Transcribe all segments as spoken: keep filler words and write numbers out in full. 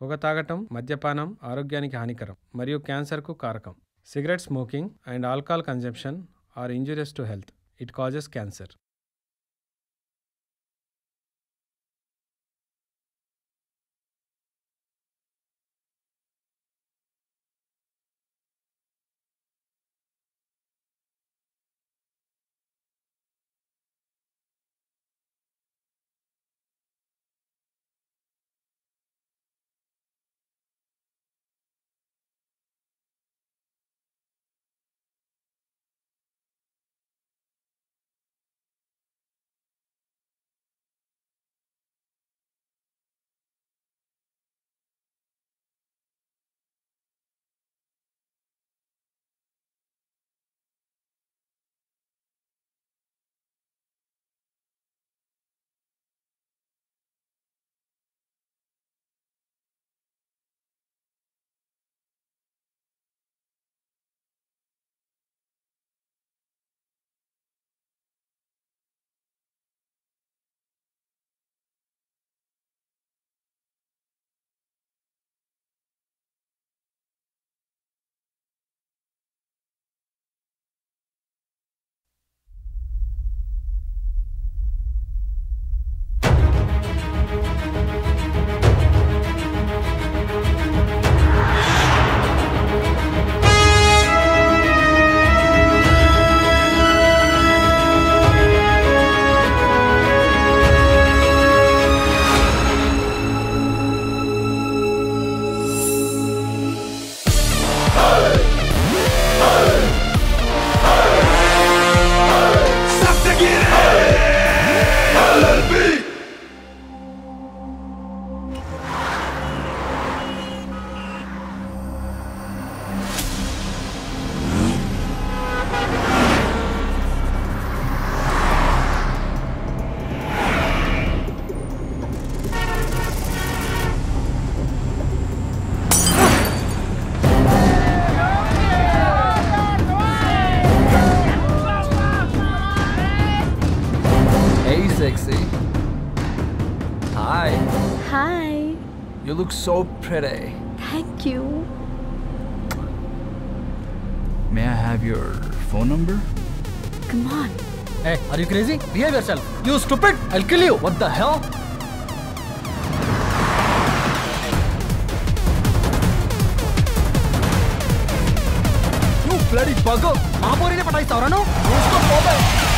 పొగ తాగటం, మద్యపానం ఆరోగ్యానికి హానికరం మరియు క్యాన్సర్కు కారకం. Cigarette smoking and alcohol consumption are injurious to health. It causes cancer. You look so pretty. Thank you. May I have your phone number? Come on. Hey, are you crazy? Behave yourself. You stupid! I'll kill you. What the hell? You bloody bugger! Maapori ne patai saurano? Usko pobe.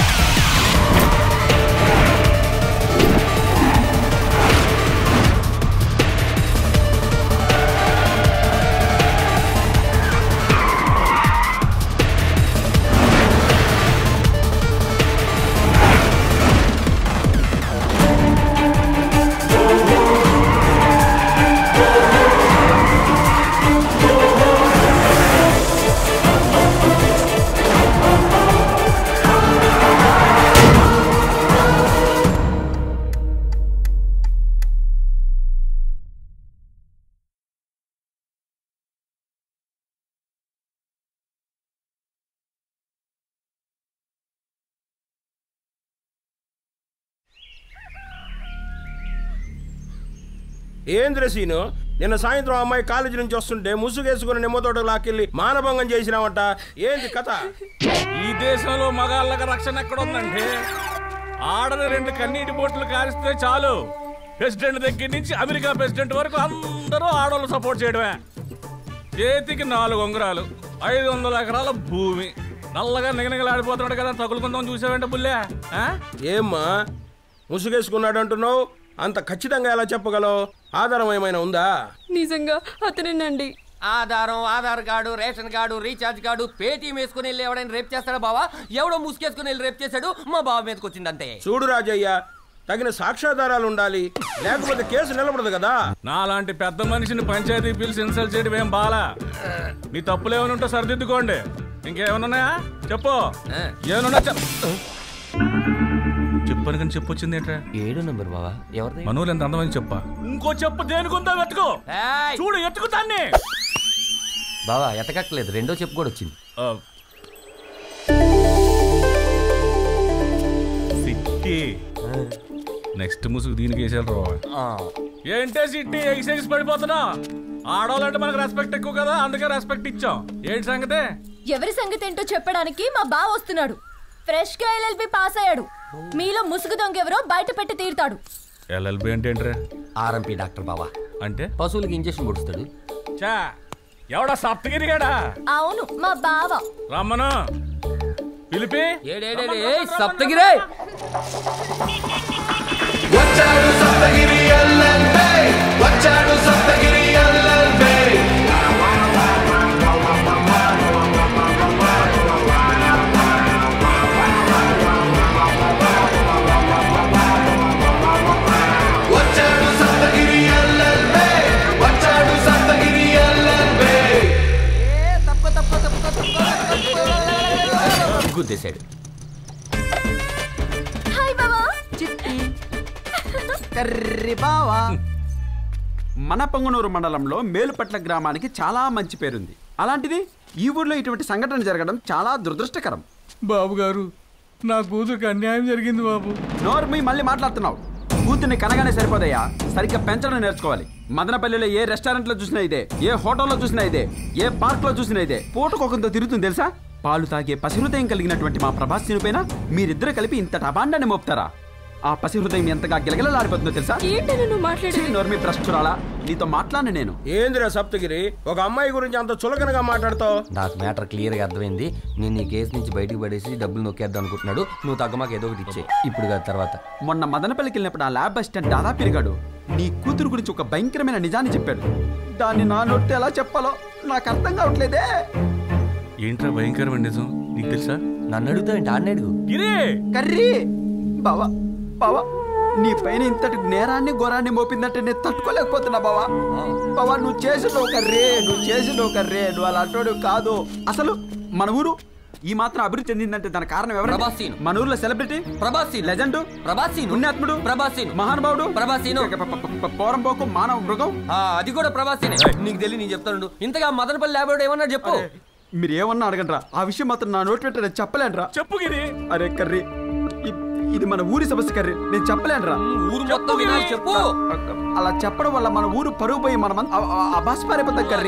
ఏంద్ర సీను, నిన్న సాయంత్రం అమ్మాయి college నుంచి వస్తుంటే ముసుగేసుకుని నిమ్మతోట లాకెళ్ళి మానభంగం చేసినావంట. ఏంది కథ? ఈ దేశంలో మగాళ్ళకి రక్షణ ఎక్కడుందంటే ఆడని రెండు కన్నీటి బోట్లు కారిస్తే చాలు ప్రెసిడెంట్ దగ్గర నుంచి అమెరికా ప్రెసిడెంట్ వరకు అందరూ ఆడవాళ్ళు సపోర్ట్ చేయడమే. చేతికి నాలుగు ఉంగరాలు, ఐదు వందల ఎకరాల భూమి, నల్లగా నిగనిగలాడిపోతున్నాడు కదా, తగులుకుందాం చూసావంటే బుల్లే. ఏమ్మా ముసుగేసుకున్నాడు అంటున్నావు? అంత ఖచ్చితంగా ఎలా చెప్పగలవు? ఆధారం ఏమైనా ఉందా? నిజంగా అతనేనండి. ఆధారం, Aadhaar card, ration card, recharge card, Paytm వేసుకుని వెళ్ళి ఎవడైనా రేపు చేస్తాడా బావా? ఎవడో ముసుకేసుకుని వెళ్ళి రేపు చేశాడు, మా బావ మీదకి వచ్చింది అంతే. చూడు రాజయ్య, తగిన సాక్ష్యాధారాలు ఉండాలి, లేకపోతే కేసు నిలబడదు కదా. నాలాంటి పెద్ద మనిషిని పంచాయతీ పిలిచి ఇన్సల్ట్ చేయడం ఏం బాలా. నీ తప్పులు ఏమైనా ఉంటే సరిదిద్దుకోండి. ఇంకేమన్నాయా చెప్పు. ఏమన్నా చెప్పను కానీ చెప్పొచ్చింది ఏంట్రా? ఏడు నంబర్ బావా. ఎవరిది? మనోళ్ళు ఎంత అందమని చెప్పా. ఇంకో చెప్పు దేనికుందో వెతుకో. చూడు ఎత్తుకుతాన్ని బావా. ఎతకట్లేదు, రెండో చెప్పు కూడా వచ్చింది. నెక్స్ట్ ముసుగు దీనికి వేసారు. ఏంటే సిట్టి ఎక్సైజ్ పడిపోతున్నా? ఆడవాళ్ళంటే మనకు రెస్పెక్ట్ ఎక్కువ కదా, అందుకే రెస్పెక్ట్ ఇచ్చాం. ఏంటి సంగతి? ఎవరి సంగతి ఏంటో చెప్పడానికి మా బావ వస్తున్నాడు. ఫ్రెష్ గా ఎల్ఎల్బి పాస్ అయ్యాడు. మీలో ముసుగు దొంగ ఎవరో బయట పెట్టి తీరుతాడు. ఎల్ఎల్బి అంటే ఏంట్రా? ఆర్ఎంపీ డాక్టర్ బావా. అంటే పశువులకి ఇంజెక్షన్ కొడుస్తాడు. చా ఎవడా సప్తగిరి గడా? అవును మా బావ. రమ్మను పిలిపి. సప్తగిరి వచ్చాడు సప్తగిరి ఎల్ఎల్బి, వచ్చాడు సప్తగిరి ఎల్ఎల్బి. వచ్చాడు సప్తగిరి ఎల్ఎల్బి, వచ్చాడు సప్తగిరి ఎల్ఎల్బి. తప్పు తప్పు తప్పు తప్పు గుద్దేశాడు. హాయ్ బావా. కర్రి బావా. మన పొంగనూరు మండలంలో మేలుపట్ల గ్రామానికి చాలా మంచి పేరుంది. అలాంటిది ఈ ఊర్లో ఇటువంటి సంఘటన జరగడం చాలా దురదృష్టకరం. బాబు గారు, నా కూతురికి అన్యాయం జరిగింది బాబు. నోర్మి మళ్ళీ మాట్లాడుతున్నావు. కూతుర్ని కనగానే సరిపోదయ్యా, సరిగ్గా పెంచడం నేర్చుకోవాలి. మదనపల్లిలో ఏ రెస్టారెంట్ లో చూసినా ఇదే, ఏ హోటల్లో చూసినా ఇదే, ఏ పార్క్ లో చూసినా ఇదే. పూటకొకంతో తిరుగుతుంది తెలుసా? పాలు తాగే పసిహృదయం కలిగినటువంటి మా ప్రభాస్ పైన మీరిద్దరు కలిపి ఇంత అబాండాన్ని మోపుతారా? ఆ పసిహృదయం ఎంతగా గిలగిలలాడిపోతుందో తెలుసా? నోర్మి భ్రష్టురాలా, నీతో మాట్లాడిన నేను. ఏందిరా సప్తగిరి, ఒక అమ్మాయి గురించి అంత చులకనగా మాట్లాడతావు? నాకు మ్యాటర్ క్లియర్ గా అర్థమైంది. నేను ఈ కేసు నుంచి బయటకు పడేసి డబ్బులు నొక్కేద్దాం అనుకుంటున్నాడు. నువ్వు తగ్గమాకు ఏదో ఒకటి ఇచ్చే. ఇప్పుడు కాదు తర్వాత. మొన్న మదనపల్లికి వెళ్ళినప్పుడు ఆ ల్యాబ్ అసిస్టెంట్ దాదా పెరిగాడు. నీ కూతురు గురించి ఒక భయంకరమైన నిజాన్ని చెప్పాడు. దాన్ని నా నోటితో ఎలా చెప్పాలో నాకు అర్థం కావట్లేదే. ఏంట్రా భయంకరమైన నిజం? నీకు తెలుసా? నన్ను అడుగుతావేంటి? ఆడిని అడుగు. కర్రీ బావా, బావా నీ పైన ఇంతటి నేరాన్ని ఘోరాన్ని మోపిందంటే నేను తట్టుకోలేకపోతున్నా బావా. బావా నువ్వు చేసిన ఒక రే, నువ్వు చేసిన ఒక రే, నువ్వు అలా అంటాడు కాదు. అసలు మన ఊరు ఈ మాత్రం అభివృద్ధి చెందిందంటే దాని కారణం ఎవరు? ప్రభాసీను. మన ఊర్లో సెలబ్రిటీ ప్రభాసీను, లెజెండ్ ప్రభాసీను, పుణ్యాత్ముడు ప్రభాసీను, మహానుభావుడు ప్రభాసీను, పోరంపోకు మానవ మృగం, అది కూడా ప్రభాసీనే. నీకు తెలియదు, నేను చెప్తాను. ఇంతగా మదనపల్లి ల్యాబ్ ఏమన్నా చెప్పు. మీరు ఏమన్నా అడగండి, ఆ విషయం మాత్రం నా నోటి వెంట నేను చెప్పలేనురా. చెప్పు గిరి. అరే కర్రీ, ఇది మన ఊరి సమస్య కర్రీ, నేను చెప్పలేనురా. ఊరు మొత్తం వినాలి, చెప్పు. అలా చెప్పడం వల్ల మన ఊరు పరుగు పోయి మనం అబాస్పారైపోతాం కర్రీ.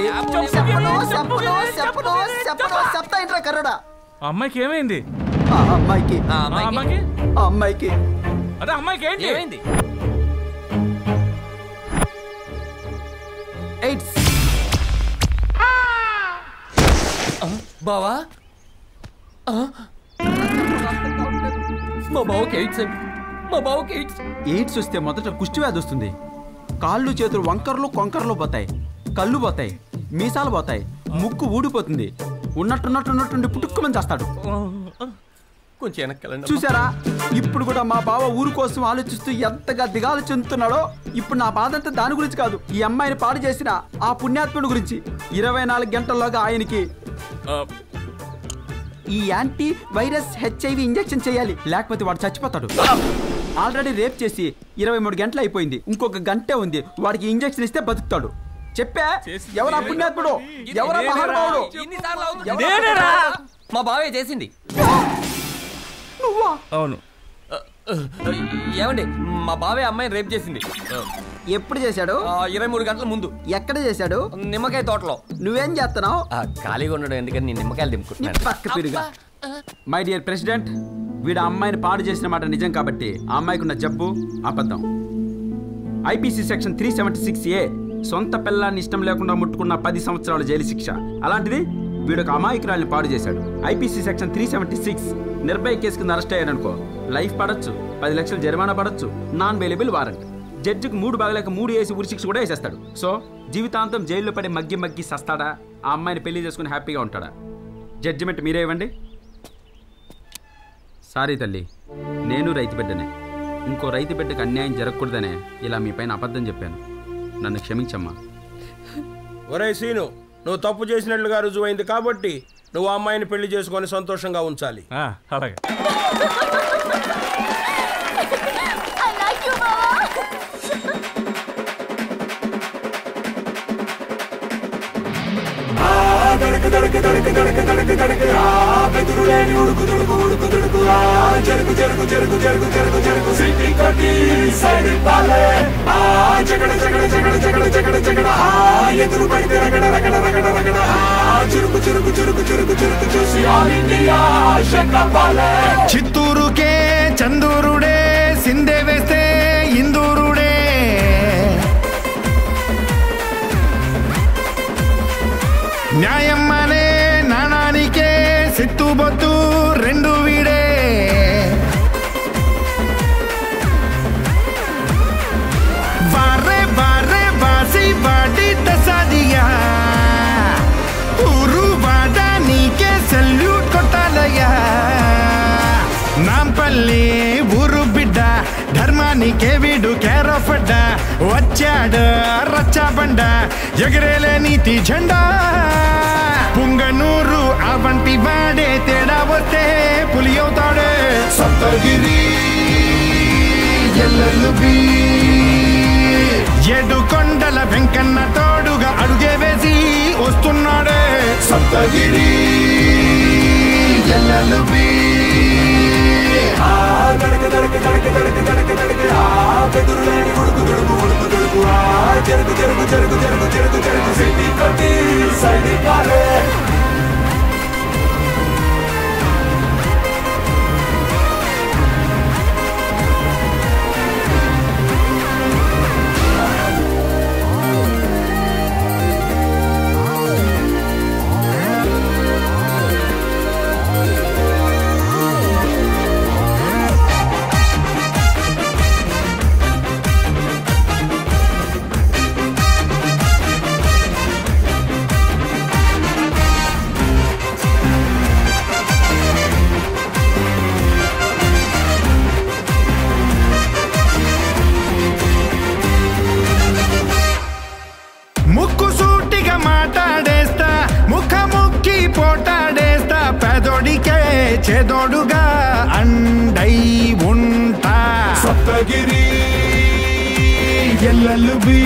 చెప్తా ఏంట్రా కర్రడా? అమ్మాయికి ఏమైంది? ఆ అమ్మాయికి ఆ అమ్మాయికి ఆ అమ్మాయికి అదే అమ్మాయికి ఏంటి ఏమైంది? ఎయిడ్స్. బావా, మా బావకి ఎయిడ్స్ అండి. మా బావకి ఎయిడ్స్. ఎయిడ్స్ వస్తే మొదట కుష్టి వ్యాధి వస్తుంది. కాళ్ళు చేతులు వంకర్లు కొంకర్లు పోతాయి, కళ్ళు పోతాయి, మీసాలు పోతాయి, ముక్కు ఊడిపోతుంది. ఉన్నట్టున్నట్టున్నట్టుండి పుట్టుక్కుమని చేస్తాడు. కొంచెం వెనక్కి చూసారా? ఇప్పుడు కూడా మా బావ ఊరు కోసం ఆలోచిస్తూ ఎంతగా దిగాలు చెందుతున్నాడో. ఇప్పుడు నా బాధ అంతా దాని గురించి కాదు, ఈ అమ్మాయిని పాడు చేసిన ఆ పుణ్యాత్ముడి గురించి. ఇరవై నాలుగు గంటల్లోగా ఆయనకి ఈ యాంటీ వైరస్ హెచ్ఐవి ఇంజెక్షన్ చేయాలి, లేకపోతే వాడు చచ్చిపోతాడు. ఆల్రెడీ రేప్ చేసి ఇరవై మూడు గంటలు అయిపోయింది, ఇంకొక గంటే ఉంది. వాడికి ఇంజెక్షన్ ఇస్తే బతుకుతాడు. చెప్పా ఎవరా పుణ్యాత్ముడు, ఎవరా మహానుభావుడు? మా బావే చేసింది. నువ్వా? అవును. ఏమండి, మా బావే అమ్మాయిని రేప్ చేసింది. ఎప్పుడు చేశాడు? ఇరవై మూడు గంటల ముందు. ఎక్కడ చేశాడు? నిమ్మకాయ తోటలో. నువ్వేం చేస్తున్నావు? ఖాళీగా ఉండడం ఎందుకని నేను నిమ్మకాయలు దింపుకుంటున్నాను. పక్క పిరుగా. మై డియర్ ప్రెసిడెంట్, వీడు అమ్మాయిని పాడు చేసిన మాట నిజం కాబట్టి ఆ అమ్మాయికి ఉన్న జబ్బు అబద్ధం. IPC section three seventy six ఏ సొంత పిల్లాన్ని ఇష్టం లేకుండా ముట్టుకున్న పది సంవత్సరాల జైలు శిక్ష. అలాంటిది వీడొక అమాయకురాల్ని పాడు చేశాడు. IPC section three seventy six Nirbhaya case కింద అరెస్ట్ అయ్యాడనుకో, లైఫ్ పడచ్చు, పది లక్షలు జరిమానా పడచ్చు, నాన్ బెయిలబుల్ వారెంట్. జడ్జికి మూడు బాగలేక మూడు వేసి ఉరి శిక్ష కూడా వేసేస్తాడు. సో జీవితాంతం జైల్లో పడి మగ్గి మగ్గి సస్తాడా, ఆ అమ్మాయిని పెళ్లి చేసుకుని హ్యాపీగా ఉంటాడా? జడ్జిమెంట్ మీరే ఇవ్వండి. సారీ తల్లి, నేను రైతు బిడ్డనే. ఇంకో రైతు బిడ్డకు అన్యాయం జరగకూడదనే ఇలా మీ పైన అబద్ధం చెప్పాను. నన్ను క్షమించమ్మా. ఒరే సీను, నువ్వు తప్పు చేసినట్లుగా రుజువైంది కాబట్టి నువ్వు ఆ అమ్మాయిని పెళ్లి చేసుకొని సంతోషంగా ఉంచాలి. అలాగే. దడక దడక దడక దడక దడక దడక ఆ బెదురు బెదురులేని ఉడుకు దుడుకు ఉడుకు దుడుకు ఆ జరుగు జరుగు జరుగు జరుగు జరుగు జరుగు సిటీ కట్టి సైడ్ పాలే ఆ జగడ జగడ జగడ జగడ జగడ జగడ ఆ ఎదురు పడితే రగడ రగడ రగడ రగడ ఆ చురుకు చురుకు చురుకు చురుకు చురుకు చూసి ఆల్ ఇండియా శంకపాలే చిత్తూరుకే చందూరుడే సిందే వేస్తే ఇందూరుడే న్యాయం అనే నాణానికే సిత్తుబొత్తు రెండు వీడే బారే బారే బాసి బాడి దసాదియా ఊరు వాడ నీకే సెల్యూట్ కొట్టాలయ్యా నాంపల్లి ఊరు బిడ్డ ధర్మానికే వీడు కేరఫడ్డ వచ్చాడు రచ్చాబండ ఎగరేలే నీతి జెండా పుంగనూరు ఆ వంటి వాడే తేడా వస్తే పులి అవుతాడే సప్తగిరి ఎల్ఎల్బి ఏడు కొండల వెంకన్న తోడుగా అడుగే వేసి వస్తున్నాడే సప్తగిరి ఎల్ఎల్బి ఆ దడక దడక దడక దడక దడక దడక ఆ బెదురులేని ఉడుకు దుడుకు ఉడుకు దుడుకు ఆ జరుగు జరుగు జరుగు జరుగు జరుగు జరుగు సిటీ కట్టి సైడ్ పాలే ముక్కు సూటిగా మాట్లాడేస్తా ముఖముక్కి పోటాడేస్తా పేదోడికే చేదోడుగా అండై ఉంటా సప్తగిరి ఎల్ఎల్బి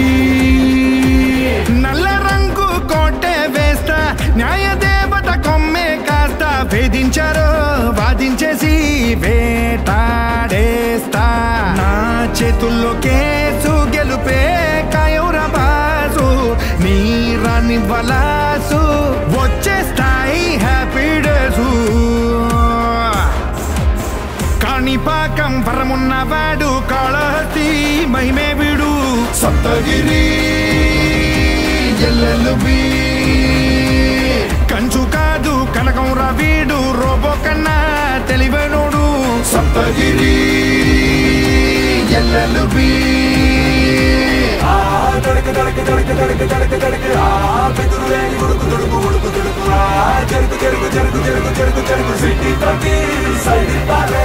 నల్ల రంగు కోటే వేస్తా న్యాయదేవత కొమ్మే కాస్త వేధించారో వాదించేసి వేటాడేస్తా నా చేతుల్లో కేసు గెలుపే కాయౌరా బాసు నీరాని వలాసు వచ్చేస్తాయి హ్యాపీ డేసు కాణిపాకం వరమున్నవాడు కాళహస్తి మహిమే వీడు సప్తగిరి ఎల్ఎల్బి కంచు కాదు కనకం రవీడు రోబో కన్నా తెలివైనోడు సప్తగిరి ఎల్ఎల్బి ఆ దడక దడక దడక దడక దడక దడక ఆ బెదురులేని ఉడుకు దుడుకు ఉడుకు దుడుకు ఆ జరుగు జరుగు జరుగు జరుగు జరుగు జరుగు సిటీ కట్టి సైడ్ పాలే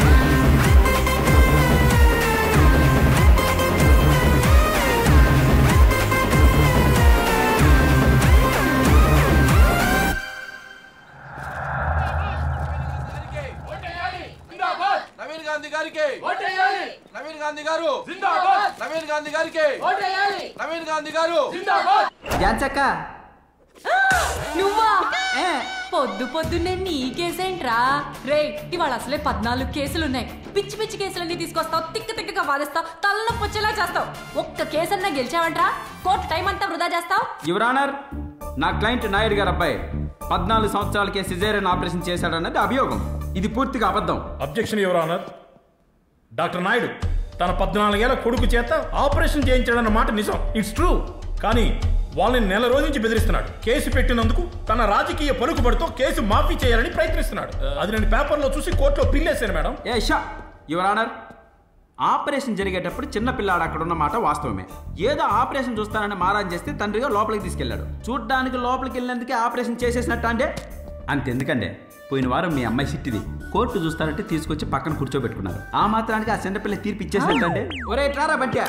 నవీన్ గాంధీ గారికి ఓటేయాలి నవీన్ గాంధీ గారు జిందాబాద్ నవీన్ గాంధీ గారికి ఓటేయాలి నవీన్ గాంధీ గారు జిందాబాద్ ఝాన్సక్క నువ్వా పొద్దు పొద్దున్నే నీ కేసేంట్రా రే ఇవాళ అసలే పద్నాలుగు కేసులున్నాయి పిచ్చి పిచ్చి కేసులన్నీ తీసుకొస్తావు తిక్క తిక్కగా వాదిస్తావు తలనొప్పి వచ్చేలా చేస్తావు ఒక్క కేసన్నా గెలిచావంట్రా కోర్టు టైం అంతా వృధా చేస్తావు యువర్ ఆనర్ నా క్లయింట్ నాయుడు గారు అబ్బాయి పద్నాలుగు సంవత్సరాలకే సిజేరియన్ ఆపరేషన్ చేశాడన్నది అభియోగం ఇది పూర్తిగా అబద్ధం. Objection your honour. Doctor Naidu తన పద్నాలుగేళ్ల కొడుకు చేత ఆపరేషన్ చేయించాడన్న మాట నిజం, ఇట్స్ ట్రూ. కానీ వాళ్ళని నెల రోజు నుంచి బెదిరిస్తున్నాడు. కేసు పెట్టినందుకు తన రాజకీయ పలుకుబడితో కేసు మాఫీ చేయాలని ప్రయత్నిస్తున్నాడు. అది నేను పేపర్లో చూసి కోర్టులో పిల్లేశాను మేడం. ఏ షా యువర్ ఆనర్, ఆపరేషన్ జరిగేటప్పుడు చిన్న పిల్లాడు అక్కడ ఉన్న మాట వాస్తవమే. ఏదో ఆపరేషన్ చూస్తానని మారాన్ చేస్తే తండ్రిగా లోపలికి తీసుకెళ్లాడు. చూడ్డానికి లోపలికి వెళ్ళినందుకే ఆపరేషన్ చేసేసినట్టు అంటే అంతెందుకండి. పోయిన వారం మీ అమ్మాయి సిట్టిది కోర్టు చూస్తానంటే తీసుకొచ్చి పక్కన కూర్చోబెట్టుకున్నారు. ఆ మాత్రానికి ఆ చిన్నపిల్ల తీర్పు ఇచ్చేసినట్టు. ఒరే ట్రారా బంట్యా,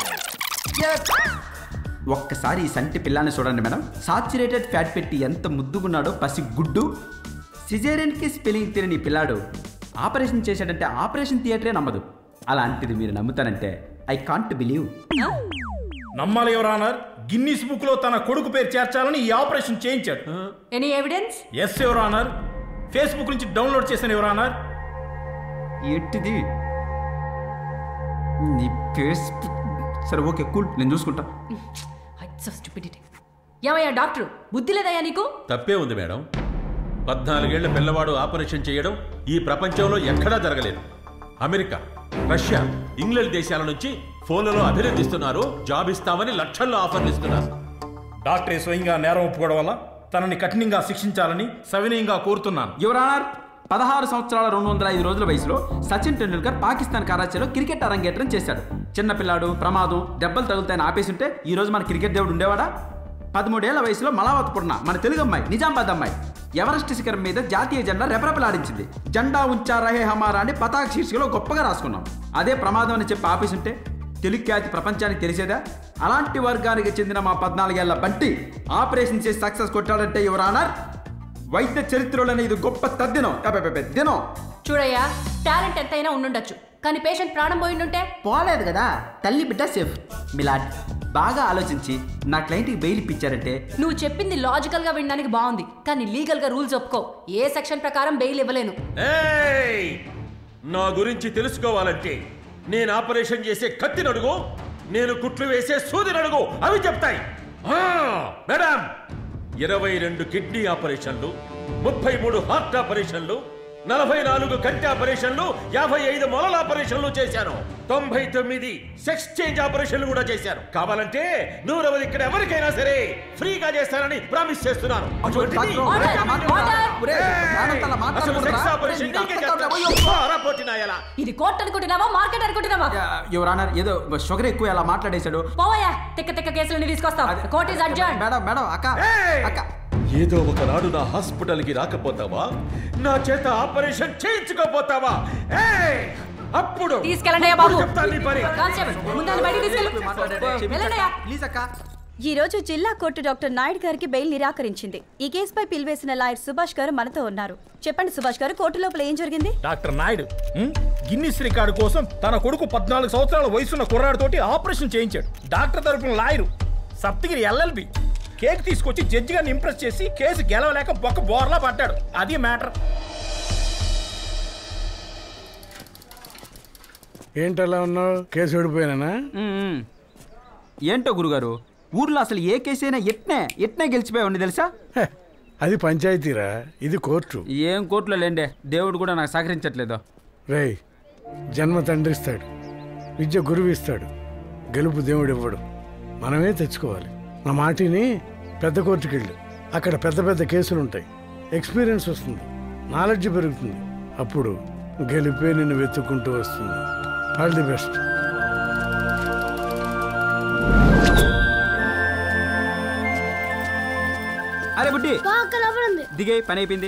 ఒక్కసారి ఈ సంటి పిల్లాన్ని చూడండి మేడం. సాచురేటెడ్ ఫ్యాట్ పెట్టి ఎంత ముద్దుగున్నాడో పసి గుడ్డు. సిజేరియన్కి స్పెల్లింగ్ తెలియని పిల్లాడు ఆపరేషన్ చేశాడంటే ఆపరేషన్ థియేటరే నమ్మదు. అలాంటిది మీరు నమ్ముతానంటే ఐ కాంట్ బిలీవ్. నమ్మాలి యువర్ ఆనర్. గిన్నీస్ బుక్ లో తన కొడుకు పేరు చేర్చాలని ఈ ఆపరేషన్ చేయించాడు. Any evidence? Yes your honour. Facebook నుంచి డౌన్లోడ్ చేశాను యువర్ ఆనర్. ఏంటిది నీ ఫేస్బుక్? సరే ఓకే కూల్, నేను చూసుకుంటా. ఏమయ్యా డాక్టర్, బుద్ధి లేదయ్యా నీకు? తప్పే ఉంది మేడం. పద్నాలుగేళ్ల పిల్లవాడు ఆపరేషన్ చేయడం ఈ ప్రపంచంలో ఎక్కడా జరగలేదు. అమెరికా, రష్యా, ఇంగ్లాండ్ దేశాల నుంచి ఫోన్లలో అభినందిస్తున్నారు, జాబ్ ఇస్తామని లక్షల్లో ఆఫర్లు ఇస్తున్నారు. డాక్టరే స్వయంగా నేరం ఒప్పుకోవడం వల్ల తనని కఠినంగా శిక్షించాలని సవినయంగా కోరుతున్నాను. యువర్ ఆనర్, పదహారు సంవత్సరాల రెండు వందల ఐదు రోజుల వయసులో సచిన్ టెండూల్కర్ పాకిస్తాన్ కరాచీలో క్రికెట్ అరంగేట్రం చేశాడు. చిన్నపిల్లాడు, ప్రమాదం, దెబ్బలు తగులుతాయని ఆపేసింటే ఈ రోజు మన క్రికెట్ దేవుడు ఉండేవాడా? పదమూడేళ్ల వయసులో మలావత్ పుర్ణ మన తెలుగు అమ్మాయి, నిజామాబాద్ అమ్మాయి ఎవరెస్ట్ శిఖరం మీద జాతీయ జెండా రెపరెపలాడించింది. జెండా ఉంచా రహే హమారా అని పతాక శీర్షికలో గొప్పగా రాసుకున్నాం. అదే ప్రమాదం అని చెప్పి ఆపేసింటే తెలుగు ఖ్యాతి ప్రపంచానికి తెలిసేదా? అలాంటి వర్గానికి చెందిన మా పద్నాలుగేళ్ల బంటి ఆపరేషన్ చేసి సక్సెస్ కొట్టాడంటే యువర్ ఆనర్ వైద్య చరిత్రలోనే ఇది గొప్ప తద్దినం దినం. చూడయ్యా, టాలెంట్ ఎంతైనా ఉండుండొచ్చు, కానీ పేషెంట్ ప్రాణం పోయిండుంటే పోలేదు కదా. తల్లి బిడ్డ సేఫ్. మిలాడ్ బాగా ఆలోచించి నా క్లయింట్కి బెయిల్ ఇప్పించారంటే. నువ్వు చెప్పింది లాజికల్ గా వినడానికి బాగుంది, కానీ లీగల్ గా రూల్స్ ఒప్పుకో. ఏ సెక్షన్ ప్రకారం బెయిల్ ఇవ్వలేను. నా గురించి తెలుసుకోవాలంటే నేను ఆపరేషన్ చేసే కత్తి నడుగు, నేను కుట్లు వేసే సూది నడుగు, అవి చెప్తాయి. మేడం, ఇరవై రెండు కిడ్నీ ఆపరేషన్లు, ముప్పై మూడు హార్ట్ ఆపరేషన్లు, నలభై నాలుగు కంటి ఆపరేషన్లు, యాభై ఐదు మొలల ఆపరేషన్లు చేశాను. తొంభై తొమ్మిది సెక్స్ చేంజ్ ఆపరేషన్లు కూడా చేశాను. కావాలంటే నూరవది ఇక్కడ ఎవరికైనా సరే ఫ్రీగా చేస్తానని ప్రామిస్ చేస్తున్నాను. ఇది కోర్టు అనుకుంటున్నావా, మార్కెట్ అనుకుంటున్నావా? యువర్ ఆనర్, ఏదో షుగర్ ఎక్కువ అలా మాట్లాడేశాడు. పోవయ్యా, తిక్క తిక్క కేసులని తీసుకొస్తావు. Court is adjourn. Madam madam అక్క అక్క ఏదో ఒకనాడు నా హాస్పిటల్కి రాకపోతావా? నా చేత ఆపరేషన్ చేయించుకోపోతావా? అప్పుడు తీసుకెళ్ళండి బాబు. చెప్తాను నీ పని. ప్లీజ్ అక్క. ఈ రోజు జిల్లా కోర్టు డాక్టర్ నాయుడు గారికి బెయిల్ నిరాకరించింది. ఈ కేసుపై పిలివేసిన లాయర్ సుభాష్ గారు మనతో ఉన్నారు. చెప్పండి సుభాష్ గారు, కోర్టు లోపల ఏం జరిగింది? డాక్టర్ నాయుడు గిన్నిస్ రికార్డు కోసం తన కొడుకు పద్నాలుగు సంవత్సరాల వయసున్న కుర్రాడితోటి ఆపరేషన్ చేయించాడు. డాక్టర్ తరపున లాయరు సప్తగిరి ఎల్ఎల్బి కేక్ తీసుకొచ్చి జడ్జి గారిని ఇంప్రెస్ చేసి కేసు గెలవలేక బొక్క బోర్లా పడ్డాడు. అది మ్యాటర్. ఏంటలా ఉన్నావు? కేసు ఓడిపోయినా? ఏంటో గురుగారు, ఊర్లో అసలు ఏ కేసు అయినా ఎట్నే ఎట్నే గెలిచిపోయావు తెలుసా? అది పంచాయతీరా, ఇది కోర్టు. ఏం కోర్టులో లేండే, దేవుడు కూడా నాకు సహకరించట్లేదు. రేయ్, జన్మ తండ్రిస్తాడు, విద్య గురువు ఇస్తాడు, గెలుపు దేవుడు ఇవ్వడు, మనమే తెచ్చుకోవాలి. నా మాటిని పెద్ద కోర్టుకి వెళ్ళు. అక్కడ పెద్ద పెద్ద కేసులు ఉంటాయి, ఎక్స్పీరియన్స్ వస్తుంది, నాలెడ్జ్ పెరుగుతుంది. అప్పుడు గెలిపే నిన్ను వెతుక్కుంటూ వస్తుంది. All the best. అరే బుడ్డి, దిగే, పని అయిపోయింది.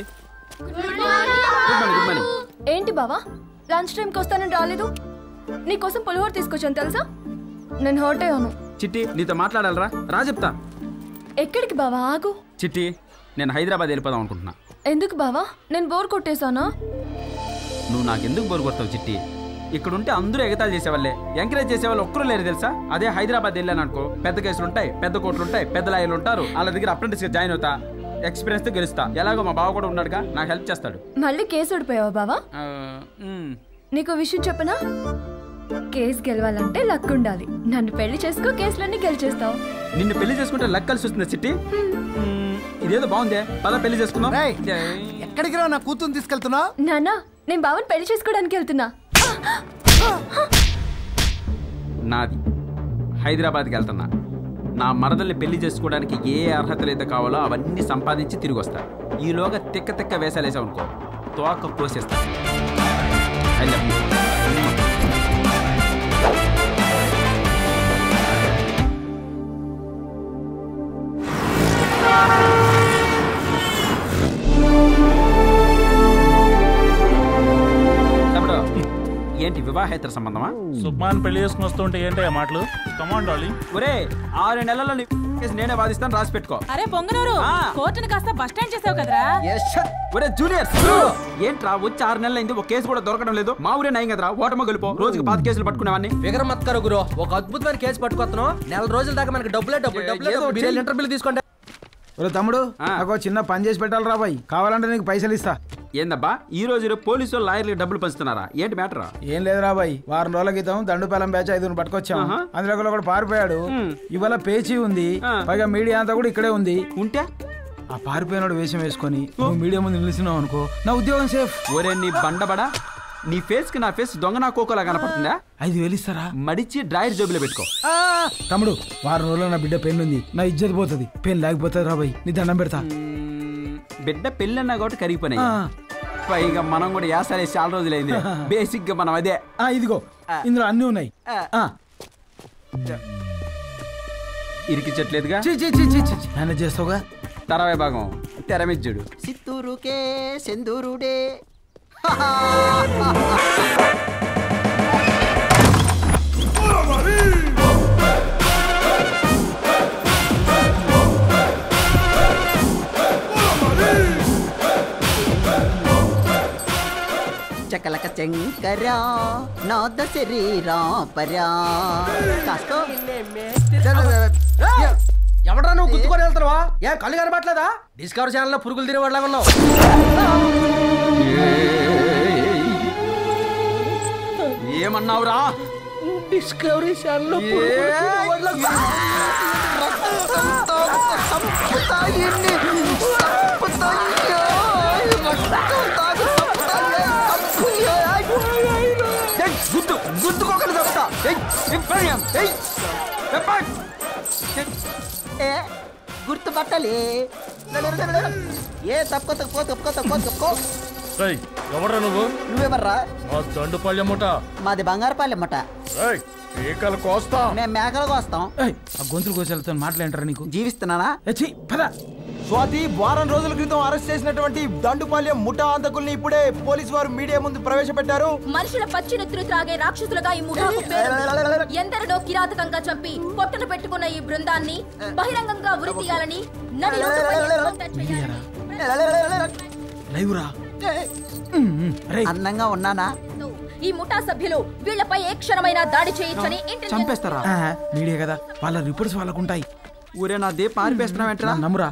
ఏంటి బావా, లంచ్ టైంకి వస్తానని రాలేదు? నీకోసం పులిహోర తీసుకొచ్చాను తెలుసా? నేను హర్ట్ అయ్యాను. చిట్టి, నీతో మాట్లాడాలరా, రా చెప్తా. ఎక్కడికి బావా? ఆగు. చిట్టి, నేను హైదరాబాద్ వెళ్ళిపోదాం అనుకుంటున్నా. ఎందుకు బావా? నేను బోర్ కొట్టేశానా? నువ్వు నాకెందుకు బోర్ కొడతావు చిట్టి? ఇక్కడ ఉంటే అందరూ ఎగతాలు చేసేవాళ్ళే, ఎంకరేజ్ చేసేవాళ్ళు ఒక్కరు లేరు తెలుసా? అదే హైదరాబాద్ వెళ్ళాను అనుకో, పెద్ద కేసులు ఉంటాయి, పెద్ద కోర్టులు ఉంటాయి, పెద్ద లాయర్లు ఉంటారు. వాళ్ళ దగ్గర అప్రెంటిస్ గా జాయిన్ అవుతా, ఎక్స్పీరియన్స్ తో గెలుస్తా. ఎలాగో మా బావ కూడా ఉన్నాడుగా, నాకు హెల్ప్ చేస్తాడు. మళ్ళీ కేసు ఓడిపోయావా బావా? నీకు విషయం చెప్పనా? కేసు గెలవాలంటే లక్ ఉండాలి. నన్ను పెళ్లి చేసుకో, కేసులన్నీ గెలిచేస్తావు. నిన్ను పెళ్లి చేసుకుంటే లక్ కలిసి వస్తుంది చిట్టి. ఇదేదో బాగుందే, పద పెళ్లి చేసుకుందాం. ఎక్కడికి రా నా కూతురు తీసుకెళ్తున్నా? నానా, నేను బావని పెళ్లి చేసుకోవడానికి వెళ్తున్నా. నాది హైదరాబాద్కి వెళ్తున్నా. నా మరదల్ని పెళ్లి చేసుకోవడానికి ఏ అర్హతలు అయితే కావాలో అవన్నీ సంపాదించి తిరిగి వస్తా. ఈలోగా తిక్క తిక్క వేసాలు వేసావు అనుకో, తోక కోసేస్తా. I love you. ఏంటి వివాహేతర సంబంధమా? సుబ్బాన్ పెళ్లి చేసుకుని వస్తుంటే ఏంటి ఆ మాటలు? Command darling. ఒరే, ఆరు నెలల్లో నేనే వాదిస్తాను, రాసి పెట్టుకో. అరే పొంగనూరు, కోర్టును కాస్త బస్ స్టాండ్ చేసావు కదరా? ఒరే జూనియర్, ఏంట్రా వచ్చి ఆరు నెలలు అయింది, ఒక కేసు కూడా దొరకడం లేదు. మా ఊరే నయం కదరా, ఓటమ గెలుపు. రోజుకి పాత కేసులు పట్టుకునేవాడిని. విక్రమత్కర గురు, ఒక అద్భుతమైన కేసు పట్టుకొస్తున్నావు. నెల రోజుల దాకా మనకి డబ్బులే డబ్బులు డబ్బులు ఇంటర్వ్యూలు తీసుకోండి. తమ్ముడు నాకు చిన్న పని చేసి పెట్టాలి రా బాయ్, కావాలంటే నీకు పైసలు ఇస్తా. ఏందబ్బా ఈ రోజు పోలీసు లాయర్లకు డబ్బులు పంచుతున్నారా? ఏంటి మ్యాటరా? ఏం లేదు రా బాయ్, వారం రోజుల క్రితం దండుపాలెం బ్యాచ్ ఐదుగురు పట్టుకొచ్చాము. అందులో కూడా పారిపోయాడు. ఇవాళ పేచీ ఉంది, పైగా మీడియా అంతా కూడా ఇక్కడే ఉంది. ఉంటే ఆ పారిపోయినాడు వేషం వేసుకొని నువ్వు మీడియా ముందు నిలిచినావు అనుకో, నా ఉద్యోగం సేఫ్. ఒరే నీ బండబడా, నీ ఫేస్ కి నా ఫేస్ దొంగ నా కోకోలా కనపడుతుందా? ఐదు వేలు ఇస్తారా? మడిచి డ్రాయర్ జోబులో పెట్టుకో. తమ్ముడు వారం రోజుల్లో నా బిడ్డ పెళ్ళి ఉంది, నా ఇజ్జత్ పోతుంది. పెళ్ళి లేకపోతుంది రా బాయ్, నీ దండం పెడతా. బిడ్డ పెళ్ళి అన్నా కాబట్టి కరిగిపోయినాయి. పైగా మనం కూడా యాసాలే చాలా రోజులైంది. బేసిక్ గా మనం అదే. ఇదిగో ఇందులో అన్ని ఉన్నాయి. ఇరికిచ్చట్లేదుగా? మేనేజ్ చేస్తావుగా? తర్వాయి భాగం తెరమిజ్జుడు. సిత్తూరుకే సెందూరుడే. చకలక శంకరా నాద శరీరా పరా. ఎవడరా నువ్వు గుర్తుకొని వెళ్తావా? ఏ కళ్ళు కనబట్లేదా? డిస్కవర్ ఛానల్లో పురుగులు తినేవాళ్ళగా ఉన్నావు. ఏమన్నావురా? డిస్కవరీ ఛానల్లో గుర్తు గుర్తుకోకలు తప్పుతా. గుర్తుపట్టాలి. ఏ తప్పుకో తప్పుకో తప్పుకో తప్పుకో తప్పుకో. ఎవడ్రా నువ్వు? నువ్వెవర్రా? మా దండుపాలెం ముఠ. మాది బంగారుపాలెం ముఠ. మేకలు కోస్తాం. మేము మేకలు కోస్తాం. ఆ గొంతులు కోసేళ్తా మాట్లాడంటారా? నీకు జీవిస్తున్నానా? స్వాతి వారం రోజుల క్రితం అరెస్ట్ చేసినటువంటి దండుపాలెం ముఠా హంతకుల్ని ఇప్పుడే పోలీసు వారు మీడియా ముందు ప్రవేశపెట్టారు. మనుషుల పచ్చి నెత్తులు త్రాగే రాక్షసులుగా ఈ ముఠాకు పేరు. ఎందరినో కిరాతకంగా చంపి పొట్టను పెట్టుకున్న ఈ బృందాన్ని బహిరంగంగా ఉరి తీయాలని నడి అందంగా ఉన్నానా? ఈ ముఠా సభ్యులు వీళ్లపై ఏ క్షణమైనా దాడి చేయొచ్చని చంపేస్తారా? మీడియా కదా, వాళ్ళ రిపోర్ట్స్ వాళ్ళకుంటాయి. ఊరే నా దే పారిపేస్తున్నావేంట్రా? నమ్మురా.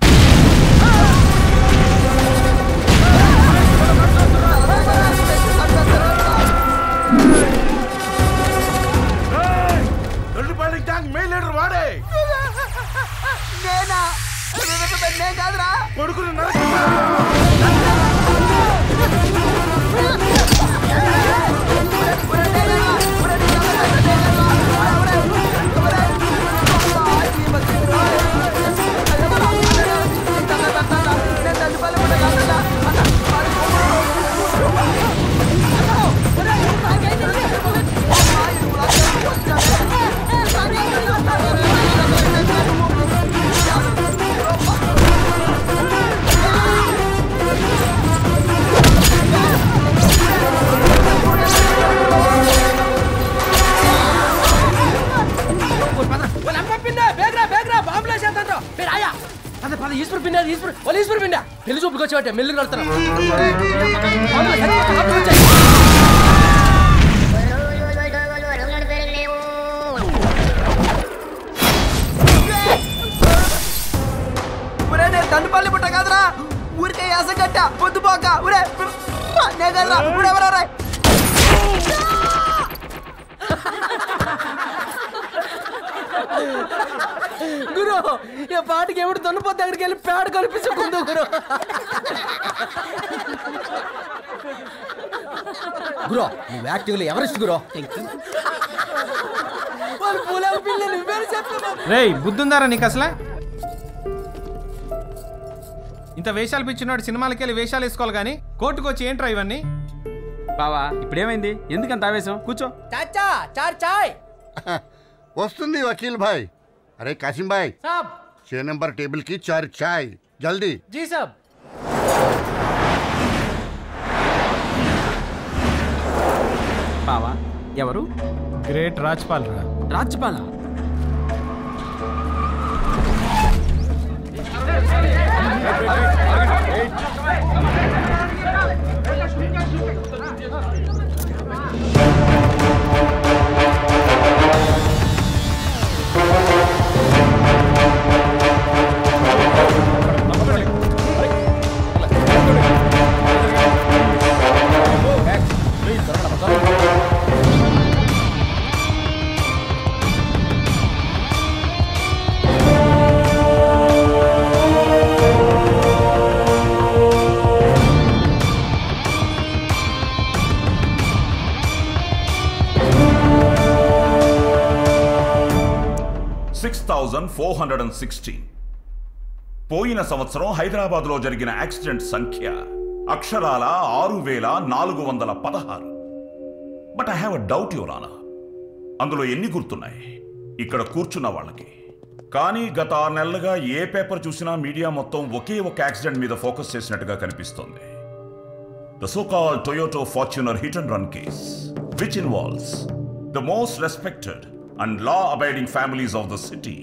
వాడే నేనా? నేను కాదురా. కొడుకులు పెళ్లి చూపుకి వచ్చేవాటే మెల్లి కడతాను. దండుపల్లి పుట్ట కాదురా, ఊరికే యాసం కట్ట పొద్దుపోక. ఊరే నేను కదరా, ఊరెవరా? గురు ఈ పాటికి ఎవడు దొన్నపోతే దగ్గరికి వెళ్ళి పేడ కనిపించకుందు గురు. గురు నువ్వు యాక్టివ్లో ఎవరెస్ట్ గురు. రేయ్ బుద్ధుందారా నీకు అసలే? ఇంత వేషాలు పిచ్చినాడు సినిమాలకి వెళ్ళి వేషాలు వేసుకోవాలి కానీ కోర్టుకు వచ్చి ఏంట్రా ఇవన్నీ? బావా ఇప్పుడేమైంది? ఎందుకంత ఆవేశం? కూర్చో. చాచా చార్ చాయ్ వస్తుంది వకీల్ భాయ్. अरे कासिम भाई साहब छह नंबर टेबल की चार चाय जल्दी. जी साहब. బావా ఎవరు? గ్రేట్ రాజ్పాల్ రా. రాజ్పాల? Thousand four hundred and sixteen. పోయిన సంవత్సరం హైదరాబాద్లో జరిగిన యాక్సిడెంట్ సంఖ్య అక్షరాల ఆరు వేల నాలుగు వందల పదహారు. But I have a doubt your honour, అందులో ఎన్ని గుర్తున్నాయి ఇక్కడ కూర్చున్న వాళ్ళకి? కానీ గత ఆరు నెలలుగా ఏ పేపర్ చూసినా మీడియా మొత్తం ఒకే ఒక యాక్సిడెంట్ మీద ఫోకస్ చేసినట్టుగా కనిపిస్తోంది. The so-called Toyota Fortuner hit and run case, which involves the most respected and law-abiding families of the city.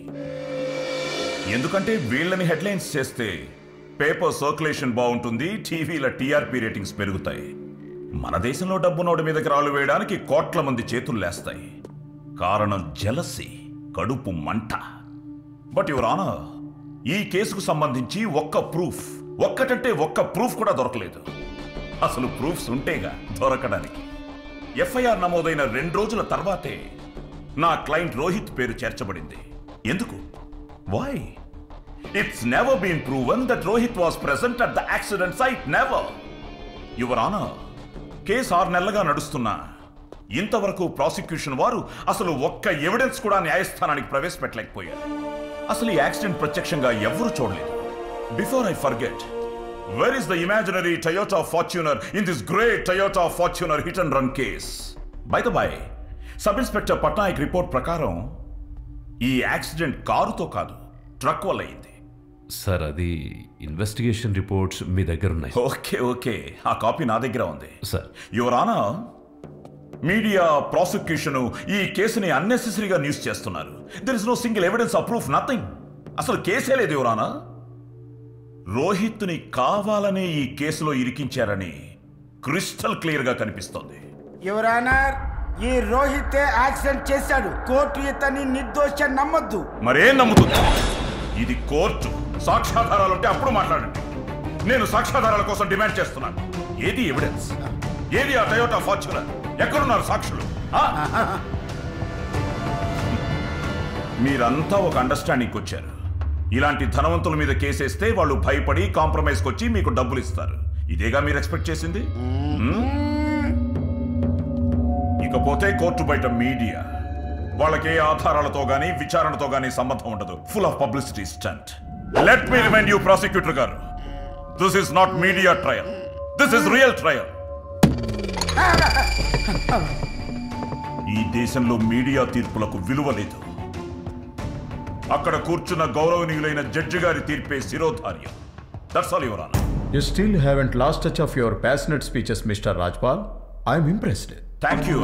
ఎందుకంటే వీళ్ళని హెడ్లైన్స్ చేస్తే పేపర్ సర్క్యులేషన్ బాగుంటుంది, టీవీల టీఆర్పీ రేటింగ్స్ పెరుగుతాయి. మన దేశంలో డబ్బు నోటు మీదకి రాళ్ళు వేయడానికి కోట్ల మంది చేతులు లేస్తాయి. కారణం జలసి, కడుపు మంట. బట్ యువర్ ఆనర్, ఈ కేసుకు సంబంధించి ఒక్క ప్రూఫ్, ఒక్కటంటే ఒక్క ప్రూఫ్ కూడా దొరకలేదు. అసలు ప్రూఫ్స్ ఉంటేగా దొరకడానికి. ఎఫ్ఐఆర్ నమోదైన రెండు రోజుల తర్వాతే నా క్లయింట్ రోహిత్ పేరు చేర్చబడింది. ఎందుకు? Why? It's never been proven that Rohit was present at the accident site. Never. Your honour, case ఆరు నెలలుగా నడుస్తున్నా ఇంతవరకు ప్రాసిక్యూషన్ వారు అసలు ఒక్క ఎవిడెన్స్ కూడా న్యాయస్థానానికి ప్రవేశపెట్టలేకపోయారు. అసలు ఈ యాక్సిడెంట్ ప్రత్యక్షంగా ఎవ్వరూ చూడలేదు. Before I forget, where is the imaginary Toyota Fortuner in this great Toyota Fortuner hit and run case? By the way, sub inspector Patnaik report ప్రకారం ఈ యాక్సిడెంట్ కారుతో కాదు, ట్రక్ వల్ల అయింది. సార్, అది ఇన్వెస్టిగేషన్ రిపోర్ట్స్ మీ దగ్గర ఉన్నాయి. ఓకే ఓకే, ఆ కాపీ నా దగ్గర ఉంది sir. Your honour, media, prosecution ఈ కేసుని అన్నెసెసరీగా న్యూస్ చేస్తున్నారు. There is no single evidence of proof, nothing. అసలు కేసే లేదు యువర్ ఆనర్. రోహిత్ని కావాలనే ఈ కేసులో ఇరికించారని క్రిస్టల్ క్లియర్ గా కనిపిస్తోంది. యువర్ ఆనర్, ఈ రోహిత్ యాక్సిడెంట్ చేశాడు. కోర్టు ఇతన్ని నిర్దోష నమ్మొద్దు. మరేం నమ్ముతుంది? ఇది కోర్టు. సాక్ష్యాధారాలుంటే అప్పుడు మాట్లాడండి. నేను సాక్ష్యాధారాల కోసం డిమాండ్ చేస్తున్నాను. ఏది ఎవిడెన్స్? ఏది ఆ టయోటా ఫార్చునర్? ఎక్కడున్నారు సాక్షులు? మీరంతా ఒక అండర్స్టాండింగ్ వచ్చారు. ఇలాంటి ధనవంతుల మీద కేసేస్తే వాళ్ళు భయపడి కాంప్రమైజ్కి వచ్చి మీకు డబ్బులు ఇస్తారు. ఇదేగా మీరు ఎక్స్పెక్ట్ చేసింది? ఇకపోతే కోర్టు బయట మీడియా, వాళ్ళకే ఆధారాలతో గానీ విచారణతో గానీ సంబంధం ఉండదు. Full of publicity stunt. Let me remind you prosecutor గారు, this is not media trial, this is real trial. ఈ దేశంలో మీడియా తీర్పులకు విలువ లేదు. అక్కడ కూర్చున్న గౌరవనీయులైన జడ్జి గారి తీర్పే శిరోధార్యం. That's all your honour. You still haven't lost touch of your passionate speeches, Mister Rajpal. I'm impressed. Thank you.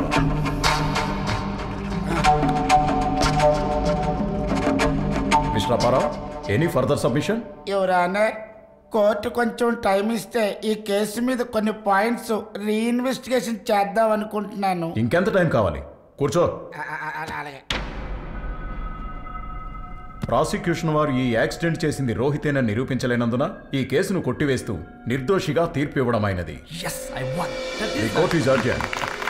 Mister Apparao, any further submission? Your honour, court కొంచెం టైం ఇస్తే ఈ కేసు మీద కొన్ని పాయింట్స్ రీఇన్వెస్టిగేషన్ చేద్దాం అనుకుంటున్నాను. ఇంకెంత time కావాలి? కూర్చో. అలాగే. ప్రాసిక్యూషన్ వారు ఈ యాక్సిడెంట్ చేసింది రోహితేనని నిరూపించలేనందున ఈ కేసును కొట్టివేస్తూ నిర్దోషిగా తీర్పు ఇవ్వడమైనది. The court is adjourned.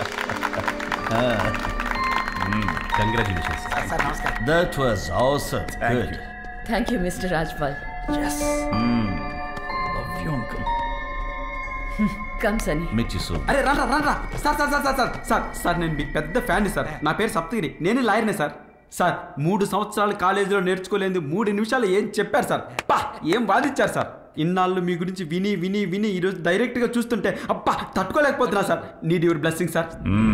Congratulations. That was awesome. Good. Thank you, Mister Rajpal. Yes. Mm. Love you, uncle. Come, Sunny. Meet you soon. అరే రా రా రా sir sir sir sir sir sir నేను మీ పెద్ద ఫ్యాన్ సార్. నా పేరు సప్తగిరి, నేను లాయర్నే సార్. సార్, మూడు సంవత్సరాలు కాలేజీలో నేర్చుకోలేదు మూడు నిమిషాలు ఏం చెప్పారు సార్. పా ఏం వాదించారు సార్. ఇన్నాళ్ళు మీ గురించి విని విని విని ఈరోజు డైరెక్ట్గా చూస్తుంటే అబ్బా తట్టుకోలేకపోతున్నా sir. Need your blessing sir.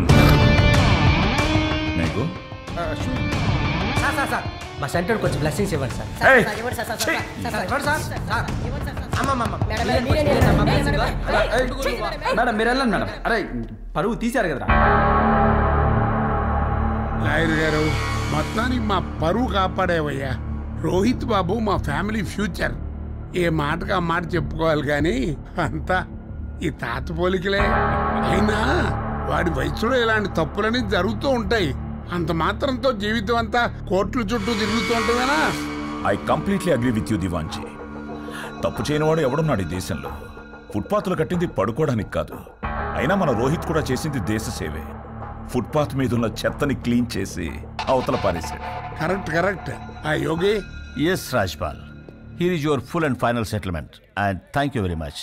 Sir sir sir మా సెంటర్ కొంచెం బ్లెస్సింగ్స్ ఇవ్వండి సార్. మేడం మీరు వెళ్ళండి మేడం. అరే పరువు తీశారు కదరా. లాయర్ గారు, మొత్తానికి మా పరువు కాపాడేవయ్యా. రోహిత్ బాబు మా ఫ్యామిలీ ఫ్యూచర్. ఏ మాటకు ఆ మాట చెప్పుకోవాలి కానీ అంతా ఈ తాత పోలికలే. అయినా వాడి వయసులో ఇలాంటి తప్పులని జరుగుతూ ఉంటాయి. అంత మాత్రంతో జీవితం అంతా కోర్టుల చుట్టూ తిరుగుతూ ఉంటుందనా? I completely agree with you Diwanji. తప్పు చేయనివాడు ఎవడున్నాడు ఈ దేశంలో? ఫుట్పాత్లు కట్టింది పడుకోవడానికి కాదు. అయినా మన రోహిత్ కూడా చేసింది దేశ సేవే. ఫుట్పాత్ మీద ఉన్న చెత్తని క్లీన్ చేసి అవతల పారేశాడు. Correct correct. ఆ యోగి. Yes, Rajpal. Here is your full and final settlement and thank you very much.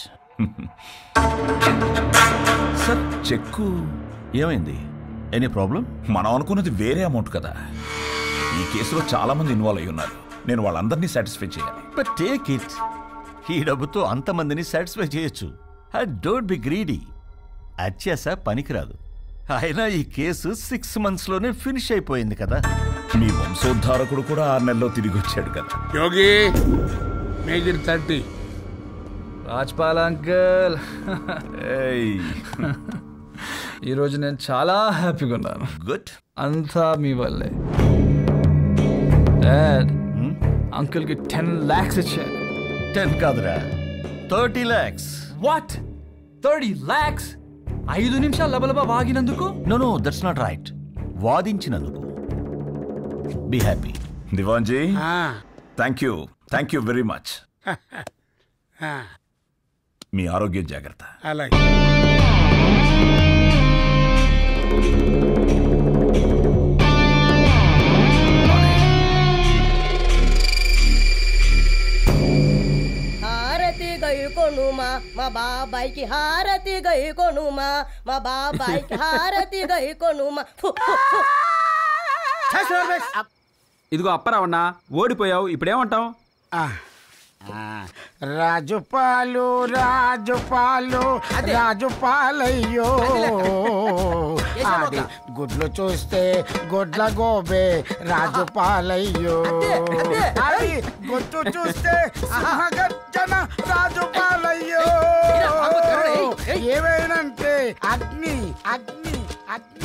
Sir, cheque ఏమైంది? Any problem? మనం అనుకున్నది వేరే అమౌంట్ కదా. ఈ కేసులో చాలా మంది ఇన్వాల్వ్ అయి ఉన్నారు. నేను వాళ్ళందరినీ సాటిస్ఫై చేయాలి. But take it. ఈ డబ్బుతో అంతమందిని సాటిస్ఫై చేయొచ్చు. Don't be greedy. అత్యాస పనికిరాదు. అయినా ఈ కేసు సిక్స్ మంత్స్ లోనే ఫినిష్ అయిపోయింది కదా. మీ వంశోద్ధారకుడు కూడా ఆరు నెలల్లో తిరిగి వచ్చాడు కదా. Yogi major thirty. Rajpal uncle, ఈరోజు నేను చాలా హ్యాపీగా ఉన్నాను. గుడ్. అంతా మీ వల్లే. డాడ్, అంకుల్కి టెన్ లాక్స్ ఇచ్చాను. టెన్ కాదురా, thirty lakhs. What? Thirty lakhs? ఐదు నిమిషాలు లబలబా వాగినందుకు? No no, that's not right. వాదించినందుకు. Be happy. Diwanji, thank you thank you very much. మీ ఆరోగ్యం జాగ్రత్త. అలాగే. హారతి గై కొనుమా మా బాబాయికి హారతి గై కొనుమా మా బాబాయికి హారతి గై కొనుమా. ఇదిగో అప్పరావన్నా, ఓడిపోయావు, ఇప్పుడేమంటావు? రాజుపాలు రాజుపాలు రాజుపాలయ్యో, అది గుడ్లు చూస్తే గుడ్ల గోబే రాజుపాలయ్యో, అది గుడ్లు చూస్తే సింహగర్జన రాజుపాలయ్యో. ఏమైనంటే అగ్ని అగ్ని అగ్ని.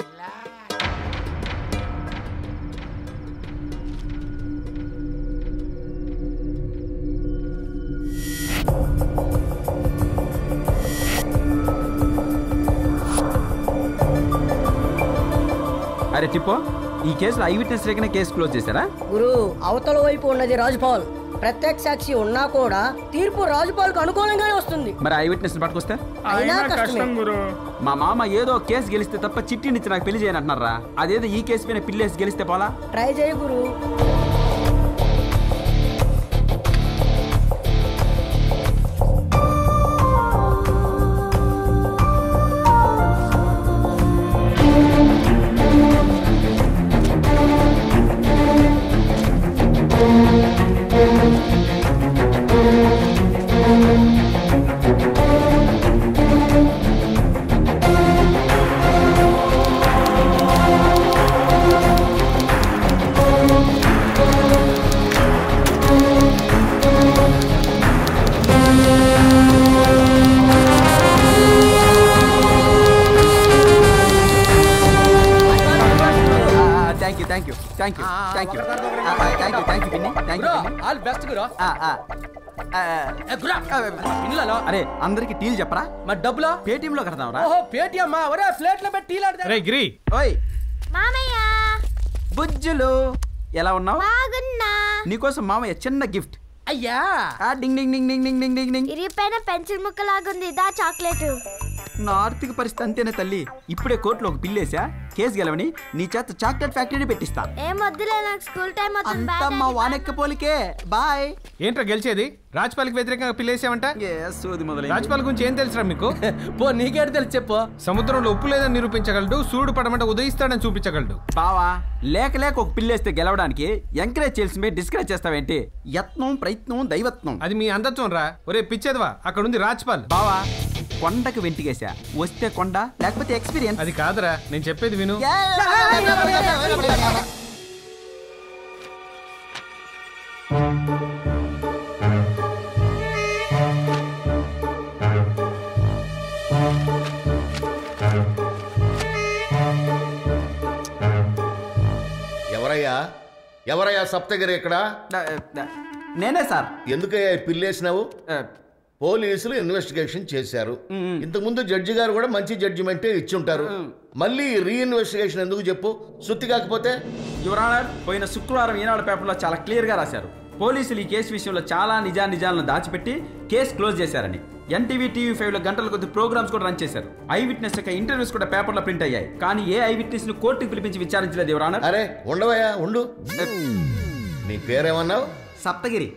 అరే టిప్పో, ఈ కేసులో ఐ విట్నెస్ లేకనే కేసు క్లోజ్ చేశారా? గురు, అవతల వైపు ఉన్నది రాజుపాల్. ప్రత్యక్ష సాక్షి ఉన్నా కూడా తీర్పు రాజుపాల్కు అనుకూలంగానే వస్తుంది. మరి ఐ విట్నెస్ పట్టుకొస్తే? అయినా కష్టం గురు. మా మామ ఏదో కేసు గెలిస్తే తప్ప చిట్టినిచ్చి నాకు పెళ్లి చేయనంటున్నారా? అదేదో ఈ కేసు పైన పిల్లేసి గెలిస్తే పోలా? ట్రై చేయ గురు. Thank you thank you thank you thank you thank you పిన్ని, థ్యాంక్ యూ ఆల్ బెస్ట్ గురు. అరే అందరికి టీలు చెప్పరా? మరి డబ్బులో పేటిఎం లో కడతాం రా. పేటిఎం ప్లేట్ లో పెట్టి రే గిరి. ఓయ్ మామయ్య, బుజ్జులు ఎలా ఉన్నావు? బాగున్నా. నీకోసం మామయ్య చిన్న గిఫ్ట్. అయ్యా, డింగ్ డింగ్ డింగ్ డింగ్ డింగ్ డింగ్ డింగ్ డింగ్. ఇరిపైన పెన్సిల్ ముక్కలాగుంది, దా చాక్లెట్. నా ఆర్థిక పరిస్థితి అంతేనే తల్లి. ఇప్పుడే కోర్టులో ఒక బిల్లేసా, కేసు గెలవని నీ చేత చాక్లెట్ ఫ్యాక్టరీ పెట్టిస్తా. ఏం వద్దులే, నాకు స్కూల్ టైం అవుతుంది. అంతమ్మా వానెక్క పోలికే. బాయ్. ఏంట్రా గెలిచేది? రాజ్పాల్కి వ్యతిరేకంగా పిల్లేసావంట. రాజ్పాల్ గురించి ఏం తెలుసురా మీకు? పో, నీకేంటి తెలుసు చెప్పు. సముద్రంలో ఉప్పు లేదని నిరూపించగలడు, సూర్యుడు పడమంటే ఉదయిస్తాడని చూపించగలడు. బావా, లేక లేక ఒక పిల్లేస్తే గెలవడానికి ఎంకరేజ్ చేసి డిస్కరేజ్ చేస్తావేంటి? యత్నం ప్రయత్నం దైవత్నం. అది మీ అందత్వం రా. ఒరే పిచ్చేదవా, అక్కడ ఉంది రాజ్పాల్. బావా, కొండకు వెంటికేసా, వస్తే కొండ లేకపోతే ఎక్స్పీరియన్స్. అది కాదురా, నేను చెప్పేది విను. ఎవరయ్యా ఎవరయ్యా సప్తగిరి ఇక్కడ? నేనే సార్. ఎందుకయ్యా పిల్లేసినావు? పోలీసులు ఇన్వెస్టిగేషన్ చేశారు. ఇంతకుముందు జడ్జి గారు కూడా మంచి జడ్జిమెంటే ఇచ్చుంటారు. మళ్ళీ రీఇన్వెస్టిగేషన్ ఎందుకు చెప్పు? సుత్తి కాకపోతే. యువర్ ఆనర్, పోయిన శుక్రవారం ఈనాడు పేపర్లో చాలా క్లియర్ గా రాశారు. పోలీసులు ఈ కేసు విషయంలో చాలా నిజా నిజాలను దాచిపెట్టి కేసు క్లోజ్ చేశారని. ఎన్టీవీ టీవీ ఫైవ్ లో గంటల కొద్ది ప్రోగ్రామ్స్ కూడా రన్ చేశారు. ఐ విట్నెస్ యొక్క ఇంటర్వ్యూస్ కూడా పేపర్లో ప్రింట్ అయ్యాయి. కానీ ఏ ఐ విట్నెస్ ను కోర్టుకు పిలిపించి విచారించలేదు యువర్ ఆనర్. అరే ఉండవయ్యా, ఉండు. నీ పేరేమన్నావు? సప్తగిరి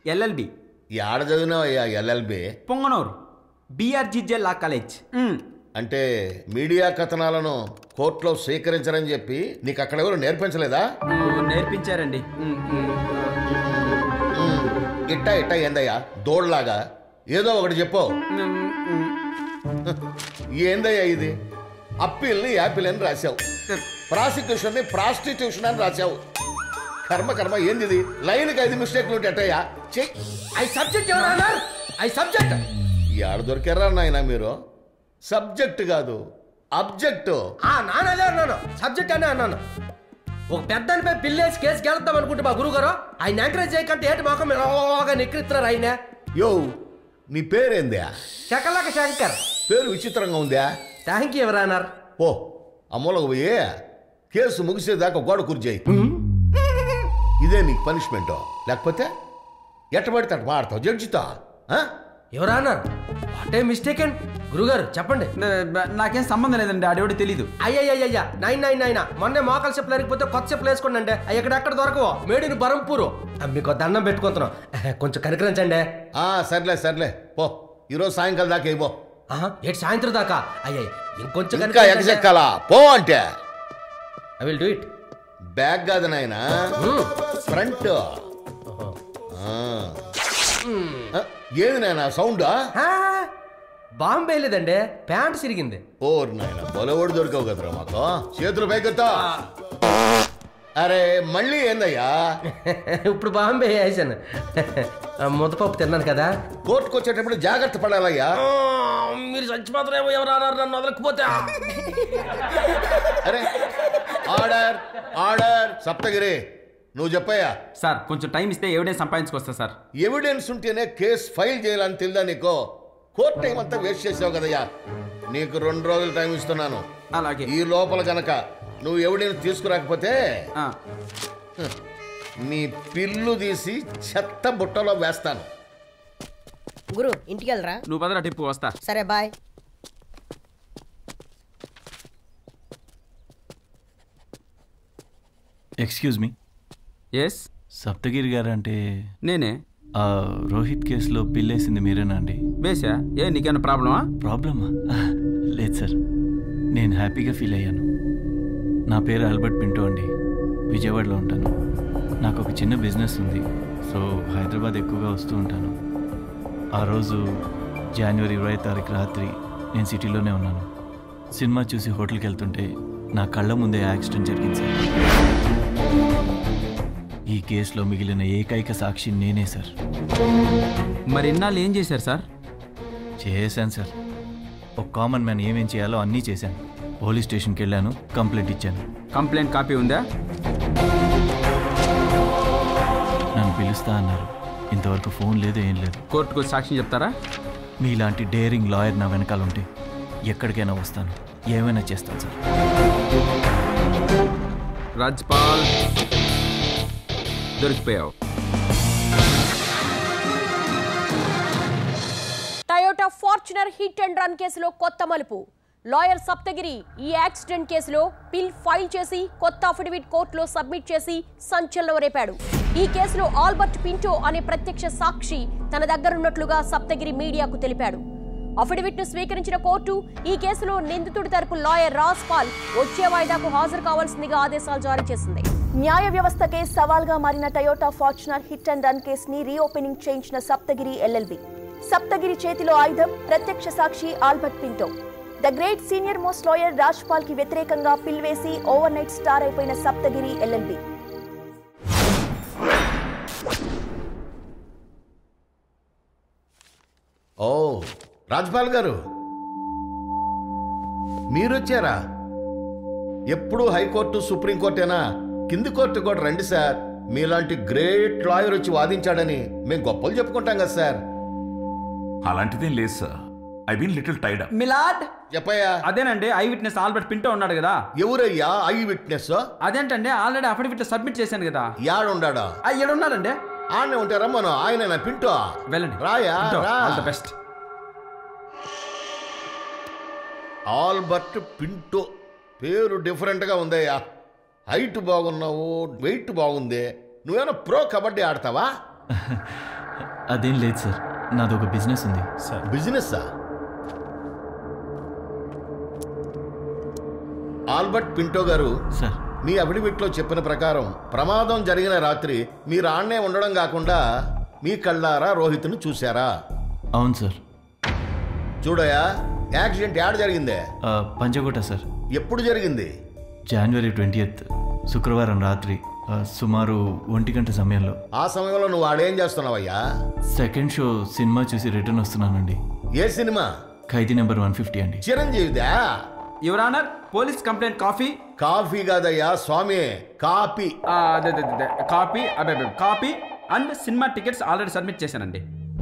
ఎల్ఎల్బి. ఈ ఆడ చదివినావయ్యా LLB? Ponganur BRGJ law college. అంటే మీడియా కథనాలను కోర్టులో స్వీకరించరని చెప్పి నీకు అక్కడ ఎవరు నేర్పించలేదా? నేర్పించారండి. ఇట్టా ఇట్టా ఏందయ్యా దోడ్లాగా ఏదో ఒకటి చెప్పు. ఏందయ్యా ఇది? అప్పీల్ని యాపిల్ అని రాశావు, ప్రాసిక్యూషన్ ని ప్రాస్టిట్యూషన్ అని రాశావు. కర్మ కర్మ ఏంది ఇది? లైన్కి ఐదు మిస్టేక్లు ఉంటాయా? ఐ సబ్జెక్ట్ ఎవరన్నా? ఐ సబ్జెక్ట్ ఆడ దొరికారా నాయన మీరు? సబ్జెక్ట్ కాదు అబ్జెక్ట్. నానదే అన్నాను, సబ్జెక్ట్ అనే అన్నాను. ఒక పెద్దనిపై పిల్లేసి కేసుకి వెళ్తాం అనుకుంటే మా గురువు గారు ఆయన ఎంకరేజ్ చేయకంటే ఏంటి మాకు నిక్కిస్తున్నారు ఆయన. యో నీ పేరేందా? శకలక శంకర్. పేరు విచిత్రంగా ఉందా? థ్యాంక్ యూ ఎవరన్నారు. ఓ అమ్మలోకి పోయే కేసు ముగిసేదాకా గోడ కుర్చేయి. ఇదే నీకు పనిష్మెంట్. లేకపోతే ఎట్టబడితే అట్ట మాడతావు జడ్జితో. ఎవరన్నారు? వాట్ ఏ మిస్టేక్ అండ్ గురుగారు చెప్పండి. నాకేం సంబంధం లేదండి, ఆడేవాడు తెలీదు. అయ్యయ్యయ్యా నైన్ నైన్ నైన్ మొన్నే మోకాలు చెప్పులు అరిగిపోతే కొత్త చెప్పులు వేసుకోండి అంటే అవి ఎక్కడెక్కడ దొరకవు. మేడిని బరంపూరు మీకు దండం పెట్టుకుంటున్నాం, కొంచెం కనికరించండి. సర్లే సర్లే పో, ఈరోజు సాయంకాలం దాకా అయిపో. ఏడు సాయంత్రం దాకా? అయ్యాయి ఇంకొంచెం ఎక్కలా పో అంటే. I will do it. Bag కాదు నాయన, ఫ్రంట్. ఏది నాయన సౌండ్? బాంబే లేదండి, ప్యాంట్ సిరిగింది. ఓ నాయన బొలవోడు దొరికావు కదరా మాకు. చేతులు పైకెత్తా. అరే మళ్ళీ ఏందయ్యా? ఇప్పుడు బాంబే వేసాను, ముద్దపప్పు తిన్నాను కదా. కోర్టుకు వచ్చేటప్పుడు జాగ్రత్త పడాలయ్యా. మీరు చచ్చిపోతారేమో ఎవరన్నారు నన్ను వదలకపోతే. అరే ఆర్డర్ ఆర్డర్. సప్తగిరి నువ్వు చెప్పయ్యా. సార్ కొంచెం టైం ఇస్తే ఎవిడెన్స్ సంపాదించుకొస్తా సార్. ఎవిడెన్స్ ఉంటేనే కేసు ఫైల్ చేయాలని తెలియదా నీకు? కోర్టు టైం అంతా వేస్ట్ చేసావు కదయ్యా. నీకు రెండు రోజులు టైం ఇస్తున్నాను. అలాగే. ఈ లోపల గనక నువ్వు ఎవిడెన్స్ తీసుకురాకపోతే నీ పిల్లు తీసి చెత్త బుట్టలో వేస్తాను. గురు ఇంటికి వెళ్ళరా? నువ్వు పదరా టిప్పు, వస్తా. సరే bye. Excuse me. Yes Sapthagiri గారు అంటే నేనే. ఆ రోహిత్ కేసులో పిల్లేసింది మీరేనా అండి? బేసా ఏ నీకేమైనా ప్రాబ్లమా? ప్రాబ్లమా? లేదు సార్, నేను హ్యాపీగా ఫీల్ అయ్యాను. నా పేరు ఆల్బర్ట్ పింటో అండి, విజయవాడలో ఉంటాను. నాకు ఒక చిన్న బిజినెస్ ఉంది, సో హైదరాబాద్ ఎక్కువగా వస్తూ ఉంటాను. ఆ రోజు జనవరి ఇరవై తారీఖు రాత్రి నేను సిటీలోనే ఉన్నాను. సినిమా చూసి హోటల్కి వెళ్తుంటే నా కళ్ళ ముందే యాక్సిడెంట్ జరిగింది సార్. ఈ కేసులో మిగిలిన ఏకైక సాక్షి నేనే సార్. మరి ఇన్నాళ్ళు ఏం చేశారు సార్? చేశాను సార్, ఒక కామన్ మ్యాన్ ఏమేం చేయాలో అన్నీ చేశాను. పోలీస్ స్టేషన్కి వెళ్ళాను, కంప్లైంట్ ఇచ్చాను. కంప్లైంట్ కాపీ ఉందా? నన్ను పిలుస్తా అన్నారు, ఇంతవరకు ఫోన్ లేదు, ఏం లేదు. కోర్టుకు సాక్ష్యం చెప్తారా? మీలాంటి డేరింగ్ లాయర్ నా వెనకాల ఉంటే ఎక్కడికైనా వస్తాను, ఏమైనా చేస్తాను సార్. రాజ్పాల్ దొరికిపోయావు. Toyota Fortuner hit and run కేసులో కొత్త మలుపు. లాయర్ సప్తగిరి ఈ యాక్సిడెంట్ కేసులో పిల్ ఫైల్ చేసి కొత్త అఫిడవిట్ కోర్టులో సబ్మిట్ చేసి సంచలనం రేపాడు. ఈ కేసులో ఆల్బర్ట్ పింటో అనే ప్రత్యక్ష సాక్షి తన దగ్గరున్నట్లుగా సప్తగిరి మీడియాకు తెలిపాడు. అఫిడవిట్ ను స్వీకరించిన కోర్టు ఈ కేసులో నిందితుడి తరపు లాయర్ రాజ్పాల్ వచ్చే వాయిదాకు హాజరు కావాల్సిందిగా ఆదేశాలు జారీ చేసింది. న్యాయ వ్యవస్థకే సవాల్గా మారిన Toyota Fortuner hit and run కేసుని రీఓపెనింగ్ చేయించిన సప్తగిరి ఎల్ఎల్బి. సప్తగిరి చేతిలో ఆయుధం ప్రత్యక్ష సాక్షి Albert Pinto. The great senior most lawyer Rajpal కి వ్యతిరేకంగా పిల్ వేసి ఓవర్ నైట్ స్టార్ అయిపోయిన సప్తగిరి ఎల్ఎల్బి. ఓ రాజ్పాల్ గారు మీరొచ్చారా? ఎప్పుడు హైకోర్టు సుప్రీంకోర్టేనా? కింది కోర్టు కూడా రండి సార్. మీలాంటి గ్రేట్ లాయర్ వచ్చి వాదించాడని మేము గొప్పలు చెప్పుకుంటాం కదా సార్. అలాంటిదేం లేదు sir, I been little tied up. Milord చెప్పయ్యా. అదేనండి ఐ విట్నెస్ ఆల్బర్ట్ పింటో ఉన్నాడు కదా. ఎవరయ్యా ఐ విట్నెస్? అదేంటండి ఆల్రెడీ అఫిడవిట్ సబ్మిట్ చేశాను కదా. యాడున్నాడా? ఏడున్నాడండి. ఆడనే ఉంటే రమ్మను. ఆయన పింటో. వెళ్ళండి, రాయా. All the best. Albert Pinto పేరు డిఫరెంట్గా ఉందయ్యా. హైట్ బాగున్నావు, వెయిట్ బాగుంది. నువ్వేమైనా ప్రో కబడ్డీ ఆడతావా? అదేం లేదు సార్, నాదొక బిజినెస్ ఉంది సార్. బిజినెస్సా? ఆల్బర్ట్ పింటో గారు సార్ మీ అఫిడవిట్లో చెప్పిన ప్రకారం ప్రమాదం జరిగిన రాత్రి మీరు ఆడనే ఉండడం కాకుండా మీ కళ్ళారా రోహిత్ను చూశారా? అవును సార్. చూడయా, యాక్సిడెంట్ యాడ్ జరిగిందే? పంచకోట సార్. ఎప్పుడు జరిగింది? జనవరి ట్వంటీయత్ శుక్రవారం రాత్రి సుమారు ఒంటి గంట సమయంలో. ఆ సమయంలో నువ్వు ఆడేం చేస్తున్నావయ్యా? సెకండ్ షో సినిమా చూసి రిటర్న్ వస్తున్నానండి. ఏ సినిమా? ఖైదీ నెంబర్ వన్ ఫిఫ్టీ అండి. చిరంజీవిదా? Your honour, police complaint coffee. Coffee కాదయ్యా స్వామి, కాపీ. అదే కాపీ అదే copy and cinema tickets already submit చేశానండి.